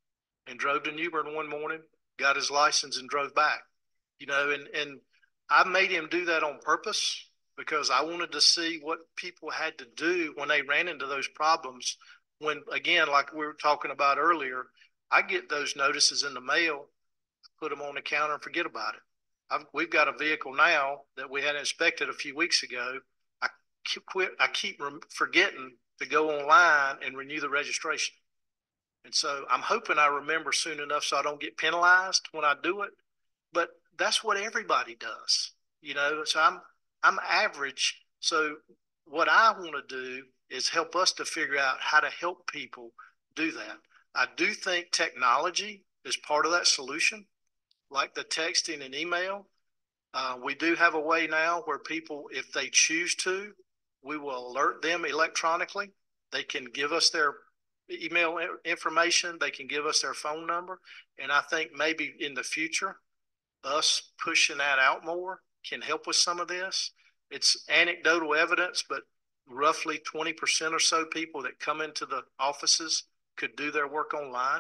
and drove to New Bern one morning, got his license and drove back. You know, and, and I made him do that on purpose because I wanted to see what people had to do when they ran into those problems. When, again, like we were talking about earlier, I get those notices in the mail, put them on the counter and forget about it. I've, we've got a vehicle now that we had inspected a few weeks ago. I keep, quit, I keep forgetting to go online and renew the registration. And so I'm hoping I remember soon enough so I don't get penalized when I do it. But that's what everybody does, you know. So I'm I'm average. So what I want to do is help us to figure out how to help people do that. I do think technology is part of that solution, like the texting and email. Uh, we do have a way now where people, if they choose to, we will alert them electronically. They can give us their email information. They can give us their phone number. And I think maybe in the future, us pushing that out more can help with some of this. It's anecdotal evidence, but roughly twenty percent or so people that come into the offices could do their work online.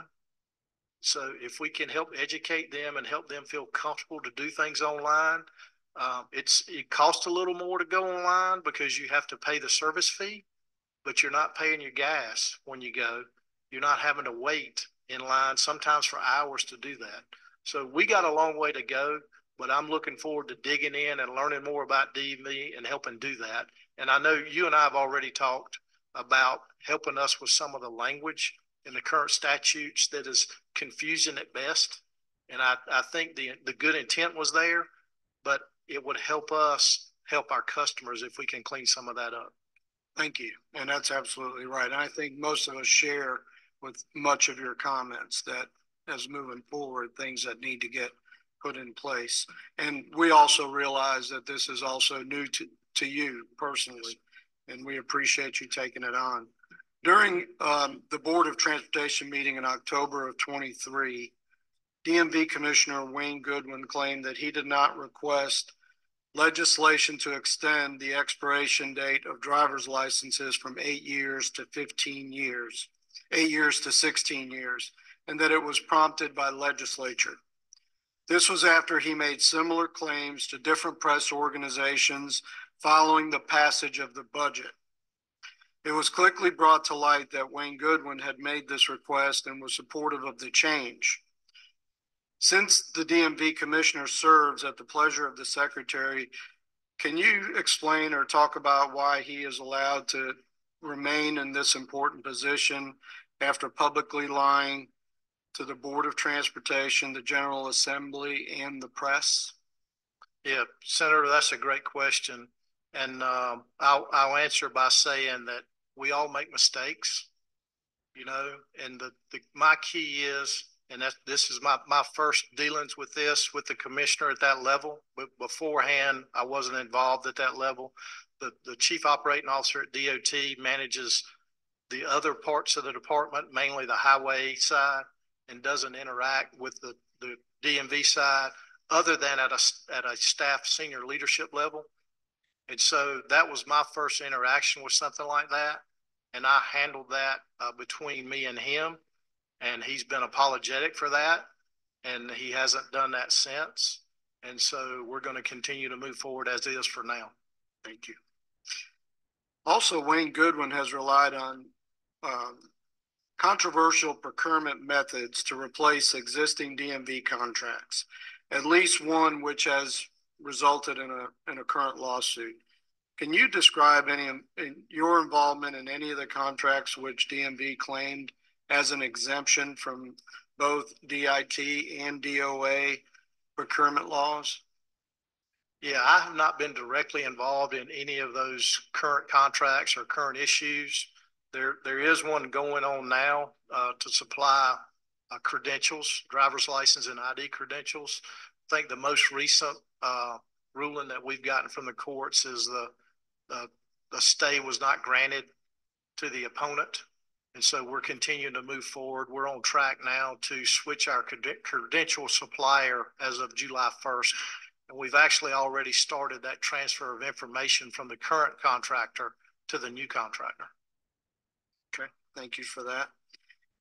So if we can help educate them and help them feel comfortable to do things online, um, it's it costs a little more to go online because you have to pay the service fee, but you're not paying your gas when you go. You're not having to wait in line sometimes for hours to do that. So we got a long way to go, but I'm looking forward to digging in and learning more about D M V and helping do that. And I know you and I have already talked about helping us with some of the language in the current statutes that is confusing at best. And I, I think the, the good intent was there, but it would help us help our customers if we can clean some of that up. Thank you. And that's absolutely right. And I think most of us share with much of your comments that as moving forward, things that need to get put in place. And we also realize that this is also new to, to you personally, and we appreciate you taking it on. During um, the Board of Transportation meeting in October of twenty-three, D M V Commissioner Wayne Goodwin claimed that he did not request legislation to extend the expiration date of driver's licenses from eight years to fifteen years, eight years to sixteen years, and that it was prompted by legislature. This was after he made similar claims to different press organizations following the passage of the budget. It was quickly brought to light that Wayne Goodwin had made this request and was supportive of the change. Since the D M V commissioner serves at the pleasure of the secretary, can you explain or talk about why he is allowed to remain in this important position after publicly lying to the Board of Transportation, the General Assembly, and the press? Yeah, Senator, that's a great question. And uh, I'll, I'll answer by saying that we all make mistakes, you know, and the, the my key is, and that this is my, my first dealings with this with the commissioner at that level, but beforehand, I wasn't involved at that level. The, the chief operating officer at D O T manages the other parts of the department, mainly the highway side, and doesn't interact with the, the D M V side other than at a, at a staff senior leadership level. And so that was my first interaction with something like that. And I handled that uh, between me and him. And he's been apologetic for that. And he hasn't done that since. And so we're going to continue to move forward as is for now. Thank you. Also, Wayne Goodwin has relied on um, controversial procurement methods to replace existing D M V contracts, at least one which has resulted in a, in a current lawsuit. Can you describe any in your involvement in any of the contracts which D M V claimed as an exemption from both D I T and D O A procurement laws? Yeah, I have not been directly involved in any of those current contracts or current issues. There, there is one going on now uh, to supply uh, credentials, driver's license and I D credentials. I think the most recent uh, ruling that we've gotten from the courts is the, the, the stay was not granted to the opponent. And so we're continuing to move forward. We're on track now to switch our credential supplier as of July first. And we've actually already started that transfer of information from the current contractor to the new contractor. Okay, thank you for that.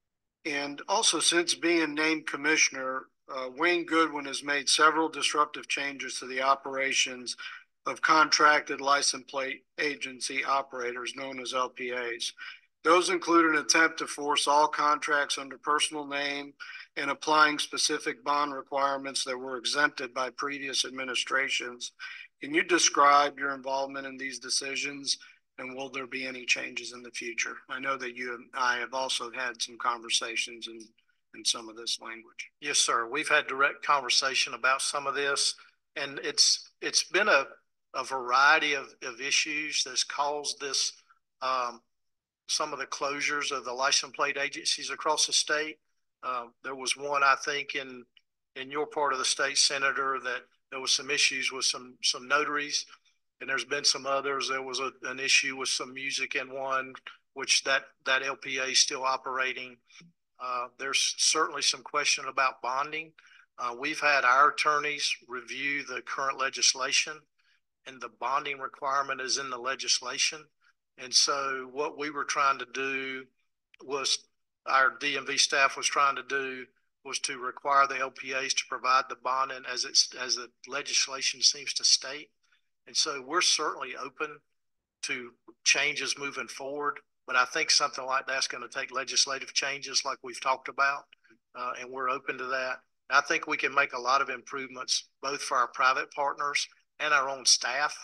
And also, since being named commissioner, uh, Wayne Goodwin has made several disruptive changes to the operations of contracted license plate agency operators known as L P As. Those include an attempt to force all contracts under personal name and applying specific bond requirements that were exempted by previous administrations. Can you describe your involvement in these decisions, and will there be any changes in the future? I know that you and I have also had some conversations in, in some of this language. Yes, sir. We've had direct conversation about some of this, and it's it's been a, a variety of, of issues that's caused this, um, some of the closures of the license plate agencies across the state. Uh, there was one, I think, in in your part of the state, Senator, that there was some issues with some some notaries, and there's been some others. There was a, an issue with some music in one, which that that L P A is still operating. Uh, there's certainly some question about bonding. Uh, we've had our attorneys review the current legislation, and the bonding requirement is in the legislation. And so what we were trying to do was, our D M V staff was trying to do was to require the L P As to provide the bonding as it's as the legislation seems to state. And so we're certainly open to changes moving forward, but I think something like that's going to take legislative changes like we've talked about, uh, and we're open to that. I think we can make a lot of improvements both for our private partners and our own staff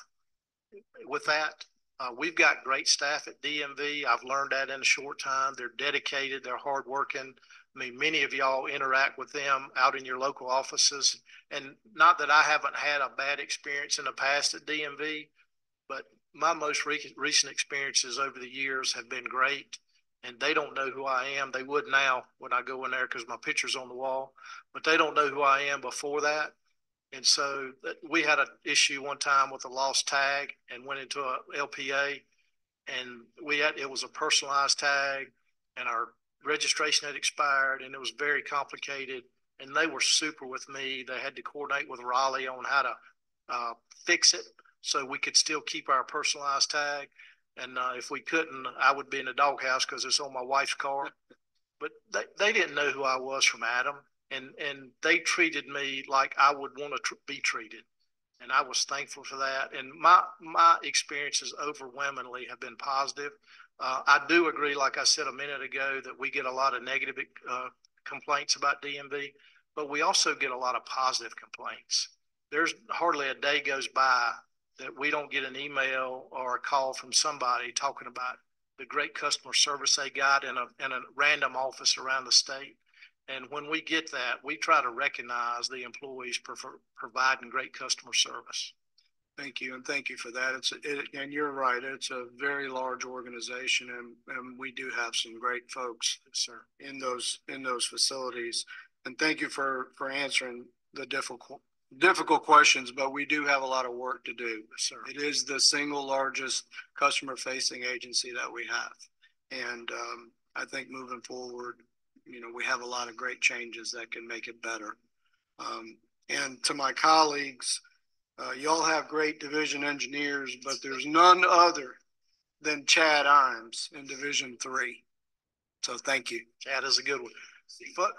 with that. Uh, we've got great staff at D M V. I've learned that in a short time. They're dedicated. They're hardworking. I mean, many of y'all interact with them out in your local offices. And not that I haven't had a bad experience in the past at D M V, but my most re recent experiences over the years have been great. And they don't know who I am. They would now when I go in there because my picture's on the wall, but they don't know who I am before that. And so we had an issue one time with a lost tag and went into a L P A, and we had, it was a personalized tag, and our registration had expired, and it was very complicated. And they were super with me. They had to coordinate with Raleigh on how to uh, fix it so we could still keep our personalized tag. And uh, if we couldn't, I would be in the doghouse because it's on my wife's car. But they, they didn't know who I was from Adam. And, and they treated me like I would want to tr be treated. And I was thankful for that. And my, my experiences overwhelmingly have been positive. Uh, I do agree, like I said a minute ago, that we get a lot of negative uh, complaints about D M V, but we also get a lot of positive complaints. There's hardly a day goes by that we don't get an email or a call from somebody talking about the great customer service they got in a, in a random office around the state. And when we get that, we try to recognize the employees prefer, providing great customer service. Thank you, and thank you for that. It's it, and you're right. It's a very large organization, and, and we do have some great folks, sir, in those in those facilities. And thank you for for answering the difficult difficult questions. But we do have a lot of work to do, sir. It is the single largest customer-facing agency that we have, and um, I think moving forward, you know, we have a lot of great changes that can make it better. Um, and to my colleagues, uh, y'all have great division engineers, but there's none other than Chad Imes in Division Three. So thank you. Chad is a good one. But,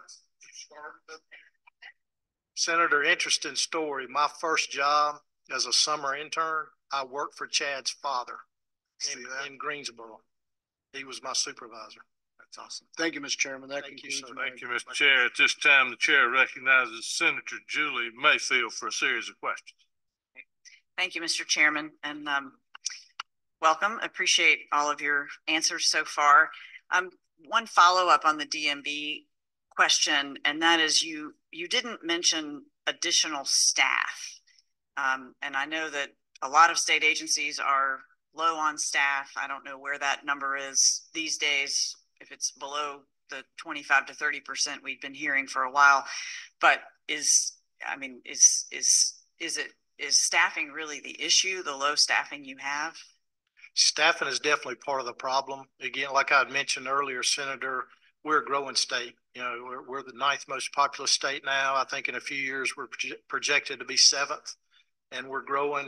Senator, interesting story. My first job as a summer intern, I worked for Chad's father in, in Greensboro. He was my supervisor. That's awesome. Thank you, Mister Chairman. That Thank concludes you, my Thank you, Mister Chair. At this time, the chair recognizes Senator Julie Mayfield for a series of questions. Thank you, Mister Chairman, and um, welcome. Appreciate all of your answers so far. Um, one follow-up on the D M V question, and that is you you didn't mention additional staff. Um, and I know that a lot of state agencies are low on staff. I don't know where that number is these days, if it's below the twenty-five to thirty percent we've been hearing for a while. But is, I mean, is, is, is it, is staffing really the issue, the low staffing you have? Staffing is definitely part of the problem. Again, like I had mentioned earlier, Senator, we're a growing state. You know, we're, we're the ninth most populous state now. I think in a few years we're proje projected to be seventh, and we're growing.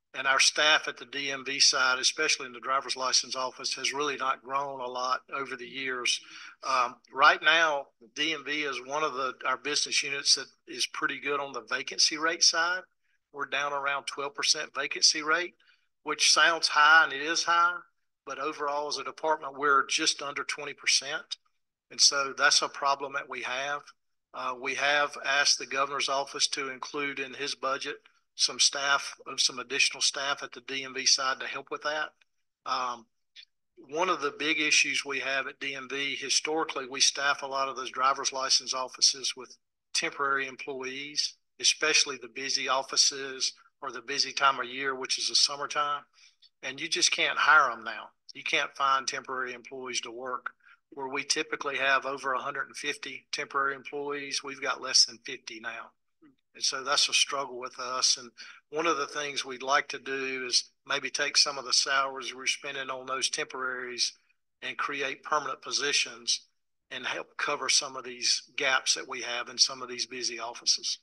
and our staff at the D M V side, especially in the driver's license office, has really not grown a lot over the years. Um, right now, D M V is one of the our business units that is pretty good on the vacancy rate side. We're down around twelve percent vacancy rate, which sounds high, and it is high, but overall as a department, we're just under twenty percent. And so that's a problem that we have. Uh, we have asked the governor's office to include in his budget some staff, some additional staff at the D M V side to help with that. Um, one of the big issues we have at D M V, historically, we staff a lot of those driver's license offices with temporary employees, especially the busy offices or the busy time of year, which is the summertime. And you just can't hire them now. You can't find temporary employees to work. Where we typically have over one hundred fifty temporary employees, we've got less than fifty now. And so that's a struggle with us. And one of the things we'd like to do is maybe take some of the salaries we're spending on those temporaries and create permanent positions and help cover some of these gaps that we have in some of these busy offices.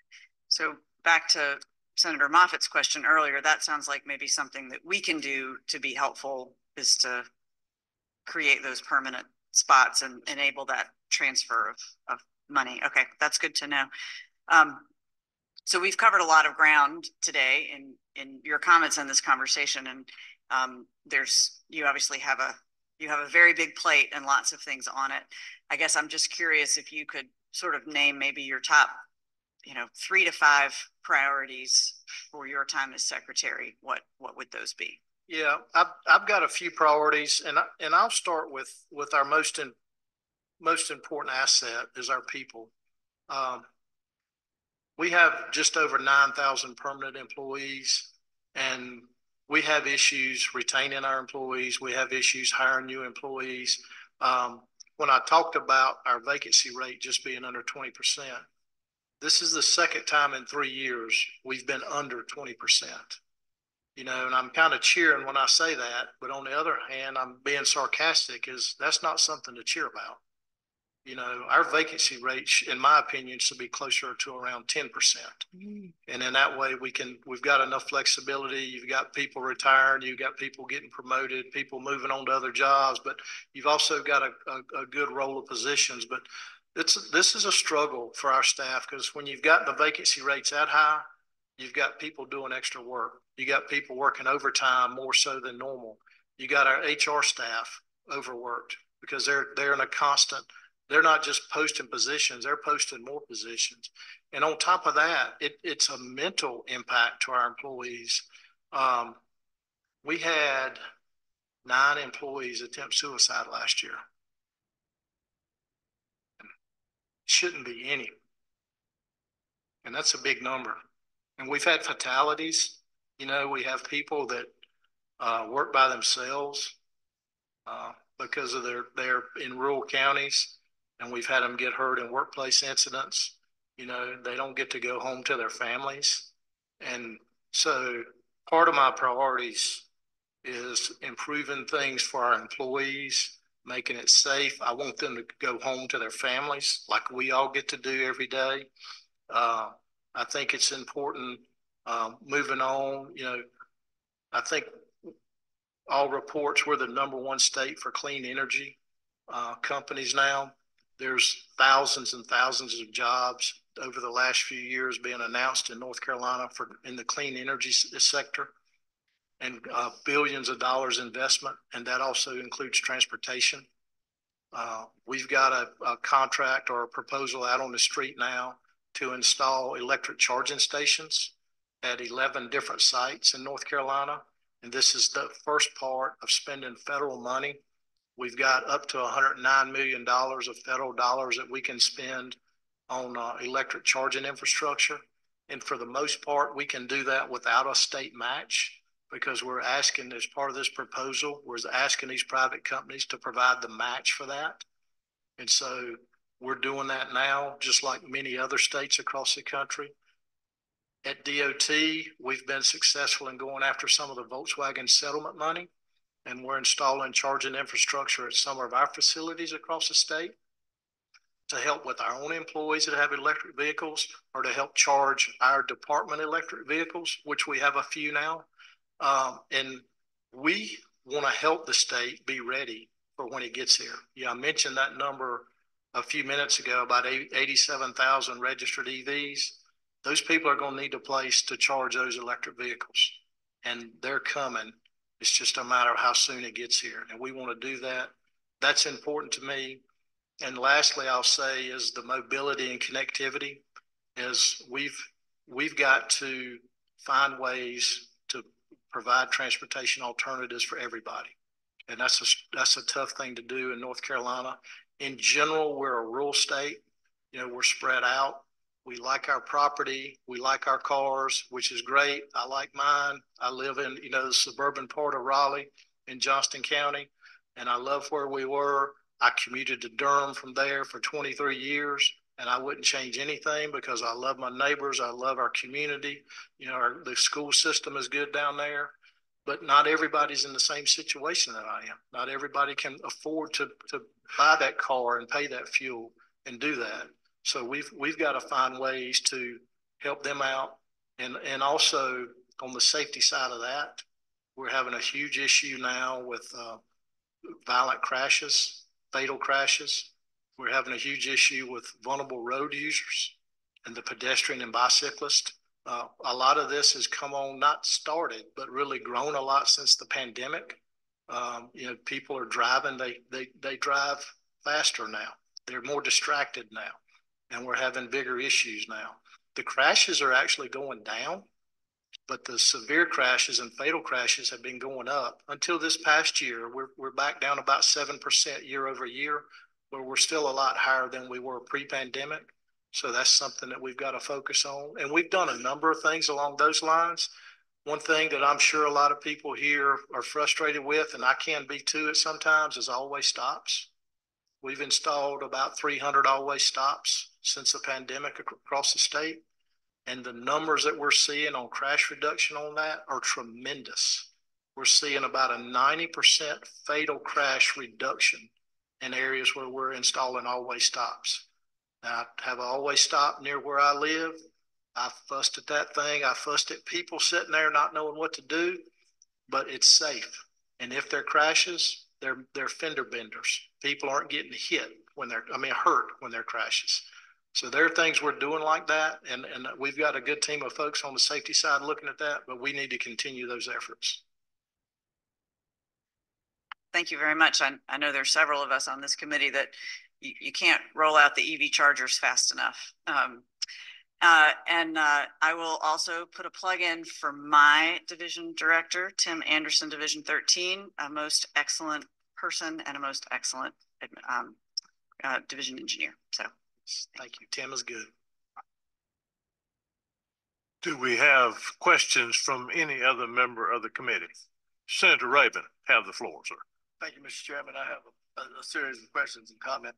So back to Senator Moffitt's question earlier, that sounds like maybe something that we can do to be helpful is to create those permanent spots and enable that transfer of, of money. Okay, that's good to know. Um, so we've covered a lot of ground today in, in your comments in this conversation. And um, there's, you obviously have a, you have a very big plate and lots of things on it. I guess I'm just curious if you could sort of name maybe your top, you know, three to five priorities for your time as secretary. What, what would those be? Yeah, I've, I've got a few priorities, and I, and I'll start with with our most in, most important asset is our people. Um, we have just over nine thousand permanent employees, and we have issues retaining our employees. We have issues hiring new employees. Um, when I talked about our vacancy rate just being under twenty percent, this is the second time in three years we've been under twenty percent. You know, and I'm kind of cheering when I say that, but on the other hand, I'm being sarcastic, is that's not something to cheer about. You know, our vacancy rate, in my opinion, should be closer to around ten percent. Mm. And in that way, we can, we've got enough flexibility. You've got people retiring, you've got people getting promoted, people moving on to other jobs, but you've also got a, a, a good roll of positions. But it's, this is a struggle for our staff, because when you've got the vacancy rates that high, you've got people doing extra work. You got people working overtime more so than normal. You got our H R staff overworked because they're they're in a constant, they're not just posting positions, they're posting more positions. And on top of that, it, it's a mental impact to our employees. Um, we had nine employees attempt suicide last year. Shouldn't be any. And that's a big number. And we've had fatalities. You know, we have people that uh, work by themselves uh, because of their, they're in rural counties, and we've had them get hurt in workplace incidents. You know, they don't get to go home to their families. And so part of my priorities is improving things for our employees, making it safe. I want them to go home to their families like we all get to do every day. Uh, I think it's important. Um, moving on, you know, I think all reports we're the number one state for clean energy uh, companies now. There's thousands and thousands of jobs over the last few years being announced in North Carolina for in the clean energy sector, and uh, billions of dollars investment, and that also includes transportation. Uh, we've got a, a contract or a proposal out on the street now to install electric charging stations at eleven different sites in North Carolina. And this is the first part of spending federal money. We've got up to one hundred nine million dollars of federal dollars that we can spend on uh, electric charging infrastructure. And for the most part, we can do that without a state match, because we're asking, as part of this proposal, we're asking these private companies to provide the match for that. And so we're doing that now, just like many other states across the country. At D O T, we've been successful in going after some of the Volkswagen settlement money, and we're installing charging infrastructure at some of our facilities across the state. to help with our own employees that have electric vehicles or to help charge our department electric vehicles, which we have a few now. Um, and we want to help the state be ready for when it gets here. Yeah, I mentioned that number a few minutes ago, about eighty-seven thousand registered E Vs. Those people are going to need a place to charge those electric vehicles, and they're coming. It's just a matter of how soon it gets here, and we want to do that. That's important to me. And lastly, I'll say is the mobility and connectivity. Is we've we've got to find ways to provide transportation alternatives for everybody, and that's a that's a tough thing to do in North Carolina. In general, we're a rural state. You know, we're spread out. We like our property. We like our cars, which is great. I like mine. I live in, you know, the suburban part of Raleigh in Johnston County, and I love where we were. I commuted to Durham from there for twenty-three years, and I wouldn't change anything because I love my neighbors. I love our community. You know, our, the school system is good down there, but not everybody's in the same situation that I am. Not everybody can afford to, to buy that car and pay that fuel and do that. So we've we've got to find ways to help them out. And, and also on the safety side of that, we're having a huge issue now with uh, violent crashes, fatal crashes. We're having a huge issue with vulnerable road users and the pedestrian and bicyclist. Uh, a lot of this has come on, not started, but really grown a lot since the pandemic. Um, you know, people are driving, they, they, they drive faster now. They're more distracted now, and we're having bigger issues now. The crashes are actually going down, but the severe crashes and fatal crashes have been going up until this past year. We're, we're back down about seven percent year over year, but we're still a lot higher than we were pre-pandemic. So that's something that we've got to focus on. And we've done a number of things along those lines. One thing that I'm sure a lot of people here are frustrated with, and I can be too at sometimes, is always stops. We've installed about three hundred always stops since the pandemic across the state. And the numbers that we're seeing on crash reduction on that are tremendous. We're seeing about a ninety percent fatal crash reduction in areas where we're installing always stops. Now, I have an always stop near where I live. I fussed at that thing. I fussed at people sitting there not knowing what to do, but it's safe. And if there crashes, they're, they're fender benders. People aren't getting hit when they're, I mean, hurt when they're crashes. So there are things we're doing like that. And, and we've got a good team of folks on the safety side looking at that, but we need to continue those efforts. Thank you very much. I, I know there's several of us on this committee that you, you can't roll out the E V chargers fast enough. Um, uh, and uh, I will also put a plug in for my division director, Tim Anderson, Division thirteen, a most excellent person and a most excellent um, uh, division engineer. So thank you. Tim is good. Do we have questions from any other member of the committee? Senator Raven, have the floor, sir. Thank you, Mister Chairman. I have a, a series of questions and comments.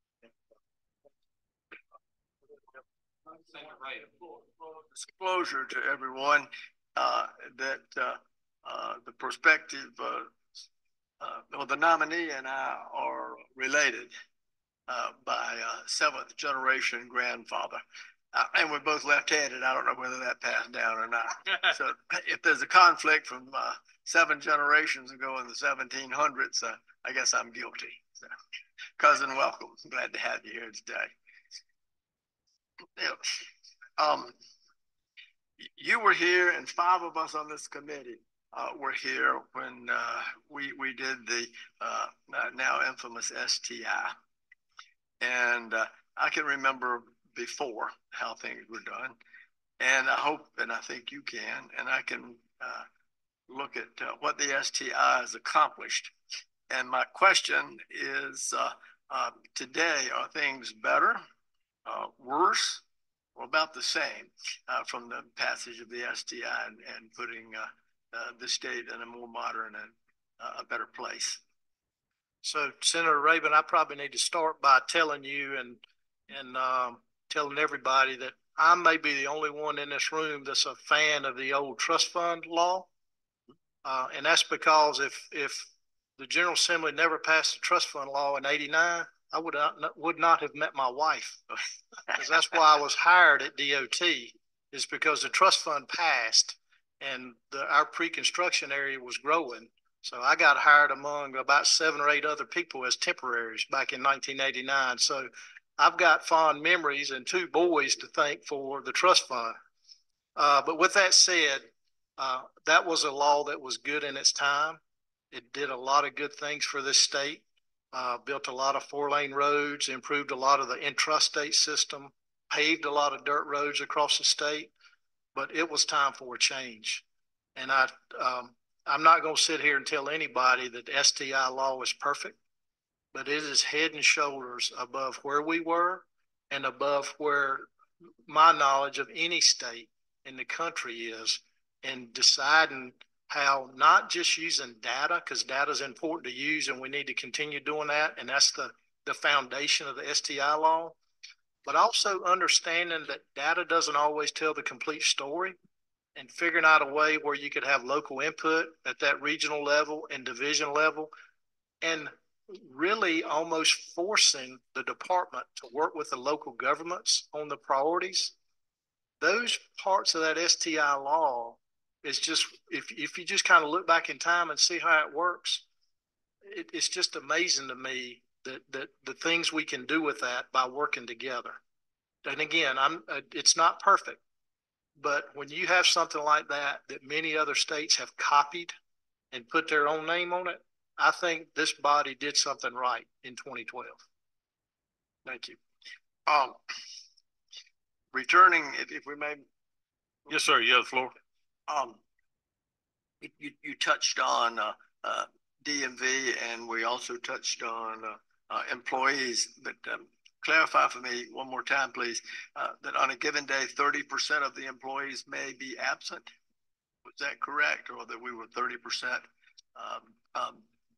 Disclosure to everyone uh, that uh, uh, the prospective uh, uh, or the nominee and I are related uh, by uh, seventh generation grandfather. Uh, and we're both left-handed. I don't know whether that passed down or not. So if there's a conflict from uh, seven generations ago in the seventeen hundreds, uh, I guess I'm guilty. So, cousin, welcome. Glad to have you here today. Yeah. Um, you were here, and five of us on this committee uh, were here when uh, we we did the uh, now infamous S T I, and uh, I can remember before how things were done, and I hope, and I think you can, and I can uh, look at uh, what the S T I has accomplished. And my question is, uh, uh, today, are things better, uh, worse, or about the same uh, from the passage of the S T I and, and putting uh, uh, the state in a more modern and uh, a better place? So, Senator Raven, I probably need to start by telling you and and um, telling everybody that I may be the only one in this room that's a fan of the old trust fund law. Uh, and that's because if if the General Assembly never passed the trust fund law in eighty-nine, I would not, would not have met my wife. Because that's why I was hired at D O T, is because the trust fund passed and the, our pre-construction area was growing. So I got hired among about seven or eight other people as temporaries back in nineteen eighty-nine. So I've got fond memories and two boys to thank for the trust fund. Uh, but with that said, uh, that was a law that was good in its time. It did a lot of good things for this state, uh, built a lot of four lane roads, improved a lot of the intrastate system, paved a lot of dirt roads across the state, but it was time for a change. And I, um, I'm not going to sit here and tell anybody that the S T I law is perfect, but it is head and shoulders above where we were and above where my knowledge of any state in the country is, in deciding how not just using data, because data is important to use and we need to continue doing that. And that's the, the foundation of the S T I law, but also understanding that data doesn't always tell the complete story, and figuring out a way where you could have local input at that regional level and division level, and really almost forcing the department to work with the local governments on the priorities. Those parts of that S T I law is just, if, if you just kind of look back in time and see how it works, it, it's just amazing to me that, that the things we can do with that by working together. And again, I'm, uh, it's not perfect, but when you have something like that, that many other states have copied and put their own name on it, I think this body did something right in twenty twelve. Thank you. Um, returning, if, if we may. Yes, sir. You have the floor. Um, you, you touched on uh, uh, D M V, and we also touched on uh, uh, employees, but um, clarify for me one more time, please, uh, that on a given day, thirty percent of the employees may be absent. Was that correct? Or that we were thirty percent um, um,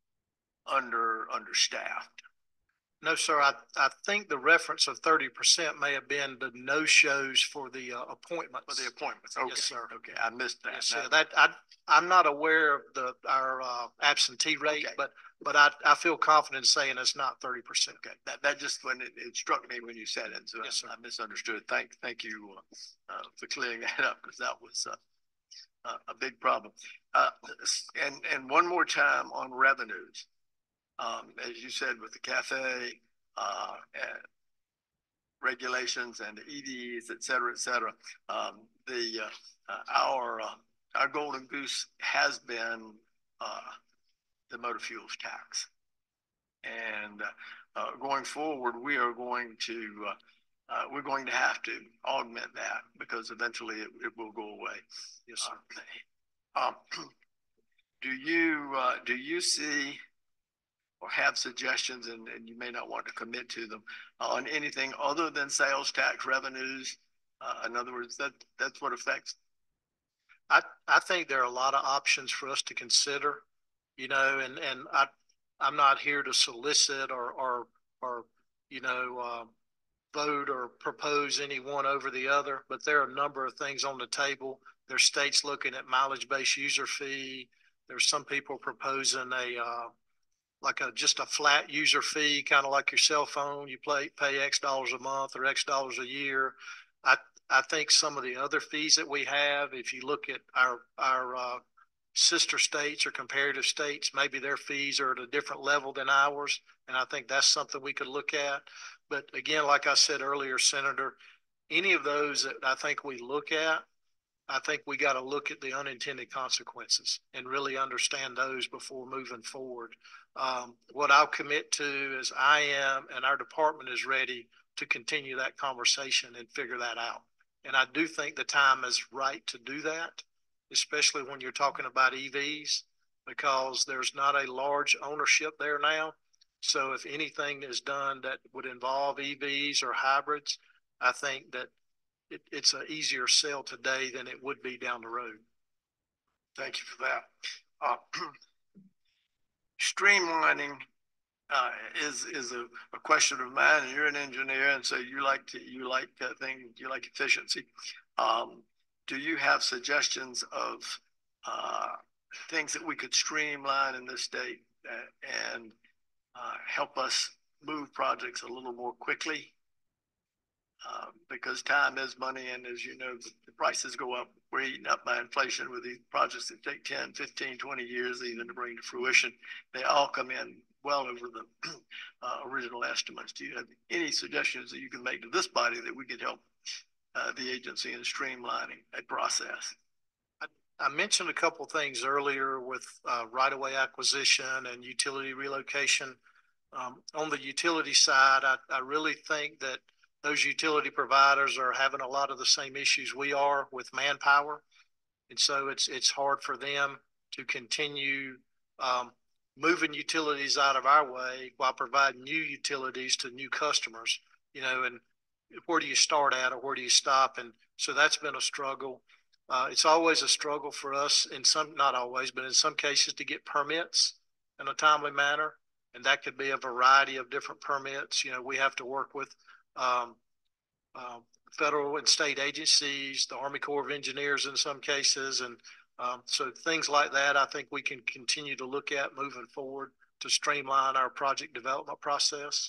under understaffed? No, sir. I, I think the reference of thirty percent may have been the no-shows for the uh, appointments. For the appointments. Okay. Yes, sir. Okay. I missed that. Yes, sir. That, I, I'm not aware of the, our uh, absentee rate, okay. but, but I, I feel confident in saying it's not thirty percent. Okay. That, that just, when it, it struck me when you said it. So yes, I, I misunderstood. Thank, thank you uh, uh, for clearing that up, because that was uh, uh, a big problem. Uh, and, and one more time on revenues. Um, as you said, with the cafe, uh, and regulations and the E D Es, et cetera, et cetera, um, the, uh, uh, our, uh, our golden goose has been, uh, the motor fuels tax. And, uh, uh, going forward, we are going to, uh, uh, we're going to have to augment that, because eventually it, it will go away. Yes, sir. Uh, um, do you, uh, do you see or have suggestions, and, and you may not want to commit to them, uh, on anything other than sales tax revenues? Uh, in other words, that that's what affects. I, I think there are a lot of options for us to consider, you know, and, and I, I'm not here to solicit or, or, or, you know, uh, vote or propose any one over the other, but there are a number of things on the table. There's states looking at mileage-based user fee. There's some people proposing a, uh, like a just a flat user fee, kind of like your cell phone. You pay pay X dollars a month or X dollars a year. I I think some of the other fees that we have, if you look at our our uh, sister states or comparative states, maybe their fees are at a different level than ours, and I think that's something we could look at. But again, like I said earlier, Senator, any of those that I think we look at, I think we got to look at the unintended consequences and really understand those before moving forward. Um, what I'll commit to is I am, and our department is ready to continue that conversation and figure that out. And I do think the time is right to do that, especially when you're talking about E Vs, because there's not a large ownership there now. So if anything is done that would involve E Vs or hybrids, I think that It, it's an easier sell today than it would be down the road. Thank you for that. Uh, streamlining uh, is is a, a question of mine, and you're an engineer, and so you like to you like uh, things, you like efficiency. Um, do you have suggestions of uh, things that we could streamline in this state uh, and uh, help us move projects a little more quickly. Uh, because time is money, and as you know, the, the prices go up. We're eaten up by inflation with these projects that take ten, fifteen, twenty years even to bring to fruition. They all come in well over the uh, original estimates. Do you have any suggestions that you can make to this body that we could help uh, the agency in streamlining a process? I, I mentioned a couple of things earlier with uh, right-of-way acquisition and utility relocation. Um, on the utility side, I, I really think that those utility providers are having a lot of the same issues we are with manpower. And so it's, it's hard for them to continue um, moving utilities out of our way while providing new utilities to new customers, you know, and where do you start at or where do you stop? And so that's been a struggle. Uh, it's always a struggle for us in some, not always, but in some cases to get permits in a timely manner. And that could be a variety of different permits. You know, we have to work with um, uh, federal and state agencies, the Army Corps of Engineers in some cases. And um, so things like that, I think we can continue to look at moving forward to streamline our project development process.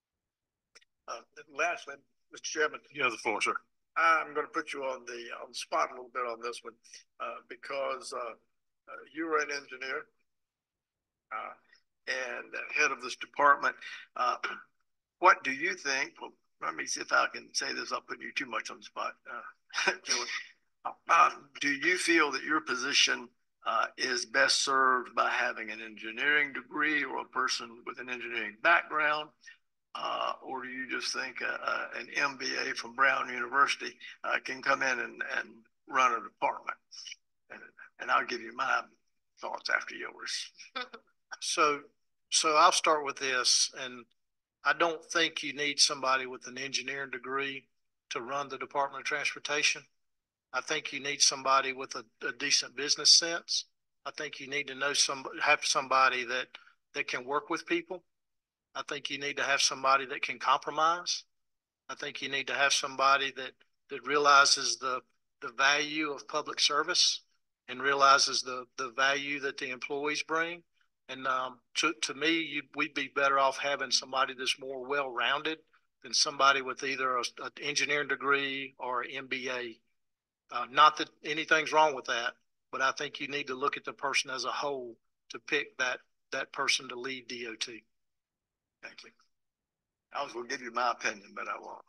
Uh, and lastly, Mister Chairman. You have the floor, sir. I'm going to put you on the on the spot a little bit on this one uh, because uh, uh, you were an engineer uh, and head of this department. Uh, what do you think? Well, let me see if I can say this. I'll put you too much on the spot. Uh, uh, do you feel that your position uh, is best served by having an engineering degree or a person with an engineering background? Uh, or do you just think uh, uh, an M B A from Brown University uh, can come in and, and run a department? And, and I'll give you my thoughts after yours. So, so I'll start with this. And I don't think you need somebody with an engineering degree to run the Department of Transportation. I think you need somebody with a, a decent business sense. I think you need to know some, have somebody that, that can work with people. I think you need to have somebody that can compromise. I think you need to have somebody that, that realizes the, the value of public service and realizes the, the value that the employees bring. And um, to, to me, you, we'd be better off having somebody that's more well-rounded than somebody with either an engineering degree or an M B A. Uh, not that anything's wrong with that, but I think you need to look at the person as a whole to pick that, that person to lead D O T. Thank you. I was going to give you my opinion, but I won't.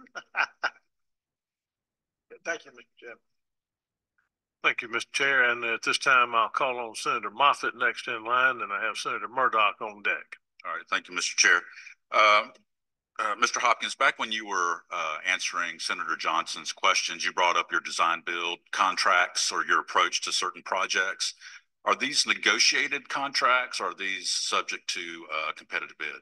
Thank you, Mister Chairman. Thank you, Mister Chair. And at this time, I'll call on Senator Moffitt next in line, and I have Senator Murdoch on deck. All right. Thank you, Mister Chair. Uh, uh, Mister Hopkins, back when you were uh, answering Senator Johnson's questions, you brought up your design build contracts or your approach to certain projects. Are these negotiated contracts? Or are these subject to uh, competitive bid?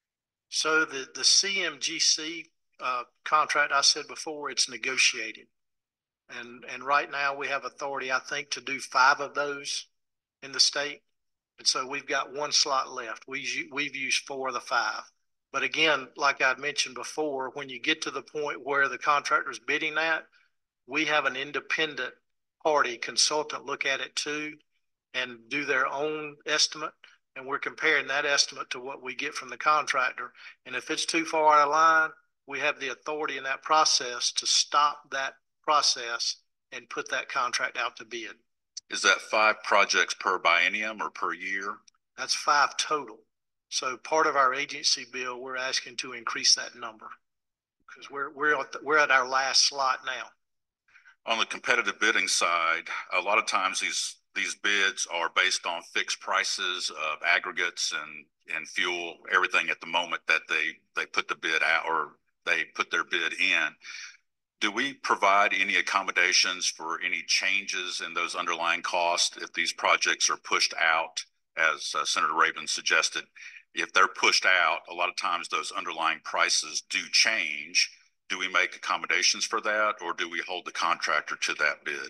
So the, the C M G C uh, contract, I said before, it's negotiated. And, and right now we have authority, I think, to do five of those in the state. And so we've got one slot left. We, we've used four of the five. But again, like I'd mentioned before, when you get to the point where the contractor's bidding that, we have an independent party consultant look at it too and do their own estimate. And we're comparing that estimate to what we get from the contractor. And if it's too far out of line, we have the authority in that process to stop that process and put that contract out to bid. Is that five projects per biennium or per year? That's five total. So part of our agency bill, we're asking to increase that number because we're, we're, at the, we're at our last slot now. On the competitive bidding side, a lot of times these These bids are based on fixed prices of aggregates and, and fuel, everything at the moment that they, they put the bid out or they put their bid in. Do we provide any accommodations for any changes in those underlying costs if these projects are pushed out, as uh, Senator Rabin suggested? If they're pushed out, a lot of times those underlying prices do change. Do we make accommodations for that, or do we hold the contractor to that bid?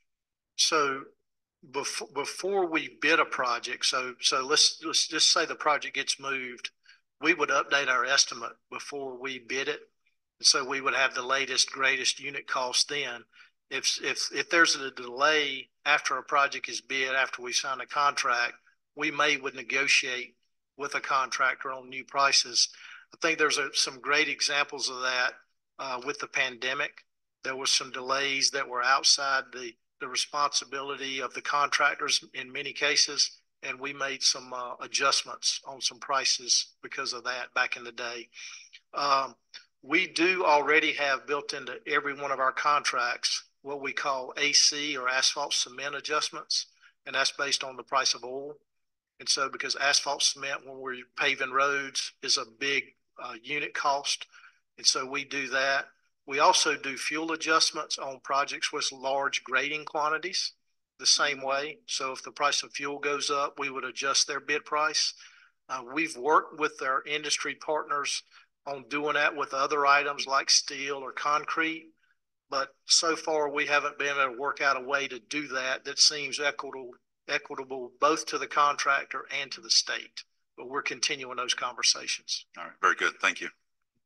So Before, before we bid a project, so so let's let's just say the project gets moved, we would update our estimate before we bid it. So we would have the latest, greatest unit cost then. If if if there's a delay after a project is bid, after we sign a contract, we may would negotiate with a contractor on new prices. I think there's a, some great examples of that uh, with the pandemic. There was some delays that were outside the, the responsibility of the contractors in many cases, and we made some uh, adjustments on some prices because of that back in the day. Um, we do already have built into every one of our contracts what we call A C or asphalt cement adjustments, and that's based on the price of oil. And so because asphalt cement, when we're paving roads, is a big uh, unit cost. And so we do that. We also do fuel adjustments on projects with large grading quantities the same way. So if the price of fuel goes up, we would adjust their bid price. Uh, we've worked with our industry partners on doing that with other items like steel or concrete. But so far, we haven't been able to work out a way to do that that seems equitable, equitable both to the contractor and to the state. But we're continuing those conversations. All right, very good. Thank you.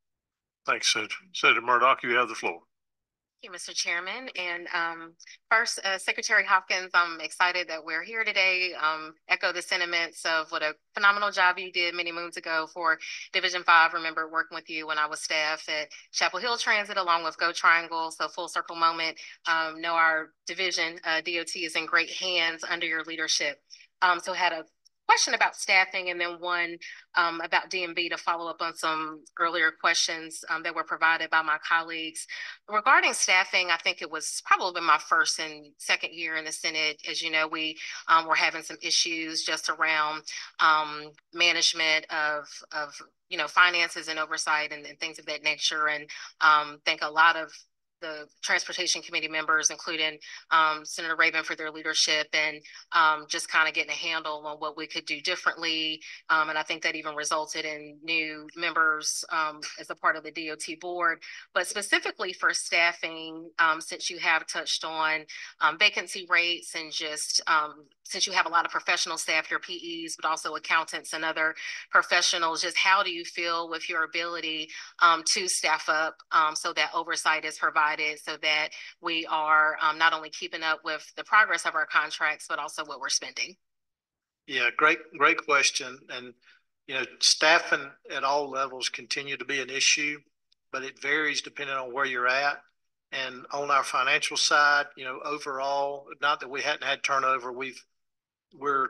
Thanks, Senator. Senator Murdock, you have the floor. Thank you, Mister Chairman. And um, first, uh, Secretary Hopkins, I'm excited that we're here today. Um, echo the sentiments of what a phenomenal job you did many moons ago for Division five. Remember working with you when I was staff at Chapel Hill Transit along with Go Triangle. So full circle moment. Um, know our division, uh, D O T, is in great hands under your leadership. Um, so had a question about staffing and then one um, about D M B to follow up on some earlier questions um, that were provided by my colleagues. Regarding staffing, I think it was probably my first and second year in the Senate. As you know, we um, were having some issues just around um, management of, of, you know, finances and oversight and, and things of that nature. And um, think a lot of the Transportation Committee members, including um, Senator Raven, for their leadership and um, just kind of getting a handle on what we could do differently. Um, and I think that even resulted in new members um, as a part of the D O T board. But specifically for staffing, um, since you have touched on um, vacancy rates and just um, since you have a lot of professional staff, your P Es, but also accountants and other professionals, just how do you feel with your ability um, to staff up um, so that oversight is provided, so that we are um, not only keeping up with the progress of our contracts, but also what we're spending? Yeah, great, great question. And, you know, staffing at all levels continue to be an issue, but it varies depending on where you're at. And on our financial side, you know, overall, not that we hadn't had turnover, we've, we're,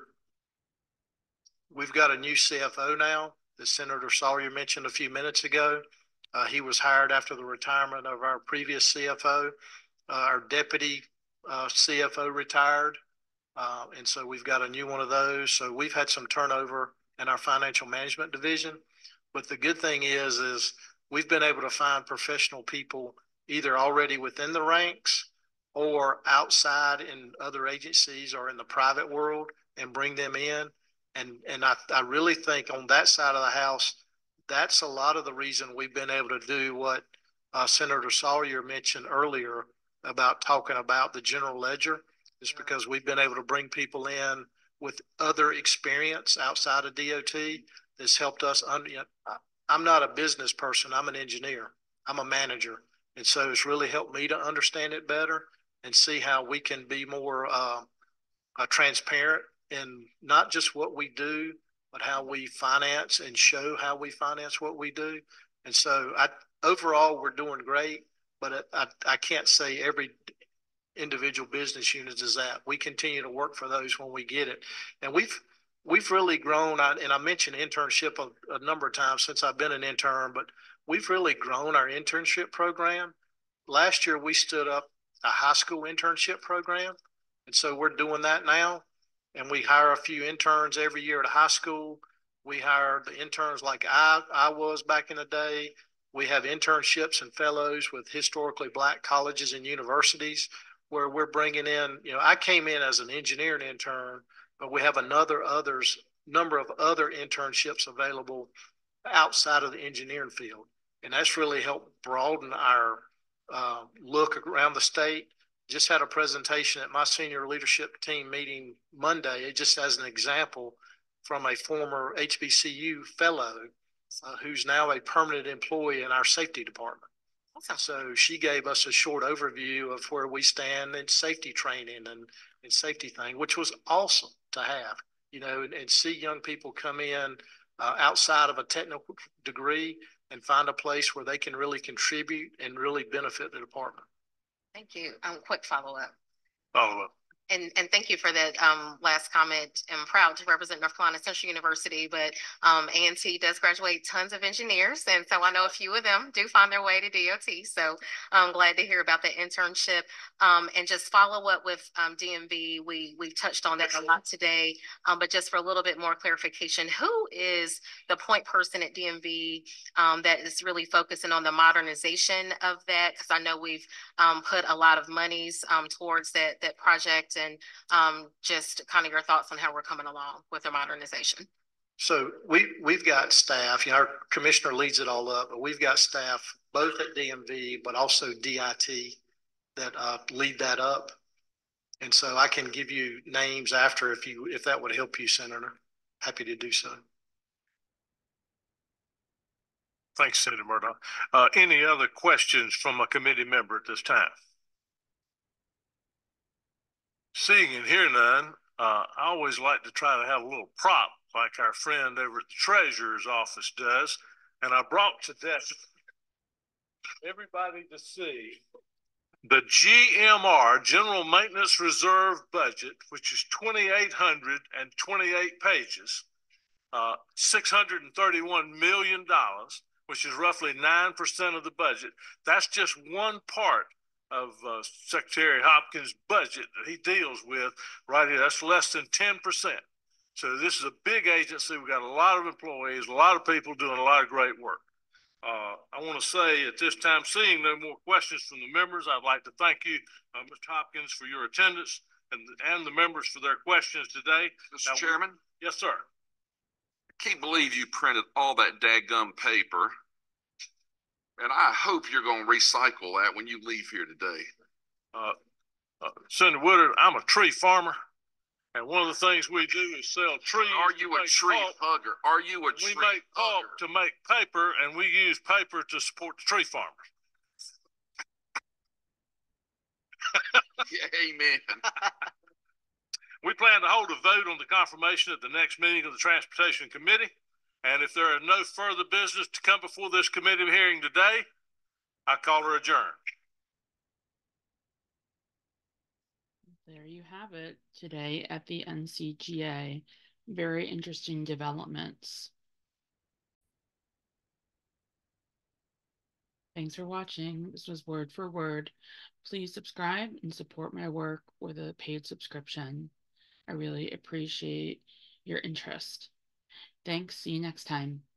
we've got a new C F O now that Senator Sawyer mentioned a few minutes ago. Uh, he was hired after the retirement of our previous C F O. Uh, our deputy uh, C F O retired. Uh, and so we've got a new one of those. So we've had some turnover in our financial management division. But the good thing is, is we've been able to find professional people either already within the ranks or outside in other agencies or in the private world and bring them in. And, and I, I really think on that side of the house, that's a lot of the reason we've been able to do what uh, Senator Sawyer mentioned earlier about talking about the general ledger, is because we've been able to bring people in with other experience outside of D O T that's helped us. Under, you know, I'm not a business person. I'm an engineer. I'm a manager. And so it's really helped me to understand it better and see how we can be more uh, uh, transparent in not just what we do, but how we finance and show how we finance what we do. And so I, overall, we're doing great, but I, I can't say every individual business unit is that. We continue to work for those when we get it. And we've, we've really grown, and I mentioned internship a, a number of times since I've been an intern, but we've really grown our internship program. Last year, we stood up a high school internship program. And so we're doing that now. And we hire a few interns every year at high school. We hire the interns like I, I was back in the day. We have internships and fellows with historically Black colleges and universities where we're bringing in, you know, I came in as an engineering intern, but we have another others, number of other internships available outside of the engineering field. And that's really helped broaden our uh, look around the state. Just had a presentation at my senior leadership team meeting Monday, just as an example, from a former H B C U fellow uh, who's now a permanent employee in our safety department. Awesome. So she gave us a short overview of where we stand in safety training and, and safety thing, which was awesome to have, you know, and, and see young people come in uh, outside of a technical degree and find a place where they can really contribute and really benefit the department. Thank you. Um, quick follow-up. Follow up. And, and thank you for that um, last comment. I'm proud to represent North Carolina Central University, but um, A and T does graduate tons of engineers. And so I know a few of them do find their way to D O T. So I'm glad to hear about the internship. Um, and just follow up with um, D M V. We, we've touched on that a lot today, um, but just for a little bit more clarification, who is the point person at D M V um, that is really focusing on the modernization of that? Because I know we've um, put a lot of monies um, towards that, that project. And um, just kind of your thoughts on how we're coming along with the modernization. So we, we've got staff, you know, our commissioner leads it all up, but we've got staff both at D M V, but also D I T that uh, lead that up. And so I can give you names after if you, if that would help you, Senator. Happy to do so. Thanks, Senator Murdoch. Uh, any other questions from a committee member at this time? Seeing and hearing none, uh, I always like to try to have a little prop like our friend over at the treasurer's office does. And I brought to death everybody to see the G M R, General Maintenance Reserve Budget, which is two thousand eight hundred twenty-eight pages, uh, six hundred thirty-one million dollars, which is roughly nine percent of the budget. That's just one part of uh, Secretary Hopkins' budget that he deals with right here. That's less than ten percent. So this is a big agency. We've got a lot of employees, a lot of people doing a lot of great work. Uh, I want to say at this time, seeing no more questions from the members, I'd like to thank you, uh, Mister Hopkins, for your attendance and, and the members for their questions today. Mister Now, Chairman? Yes, sir. I can't believe you printed all that dadgum paper. And I hope you're going to recycle that when you leave here today. Uh, uh, Senator Woodard, I'm a tree farmer. And one of the things we do is sell trees. Are you a tree pulp. hugger? Are you a tree We make pulp hugger? to make paper, and we use paper to support the tree farmers. Yeah, amen. We plan to hold a vote on the confirmation at the next meeting of the Transportation Committee. And if there are no further business to come before this committee hearing today, I call her adjourned. There you have it today at the N C G A. Very interesting developments. Thanks for watching. This was Word for Word. Please subscribe and support my work with a paid subscription. I really appreciate your interest. Thanks. See you next time.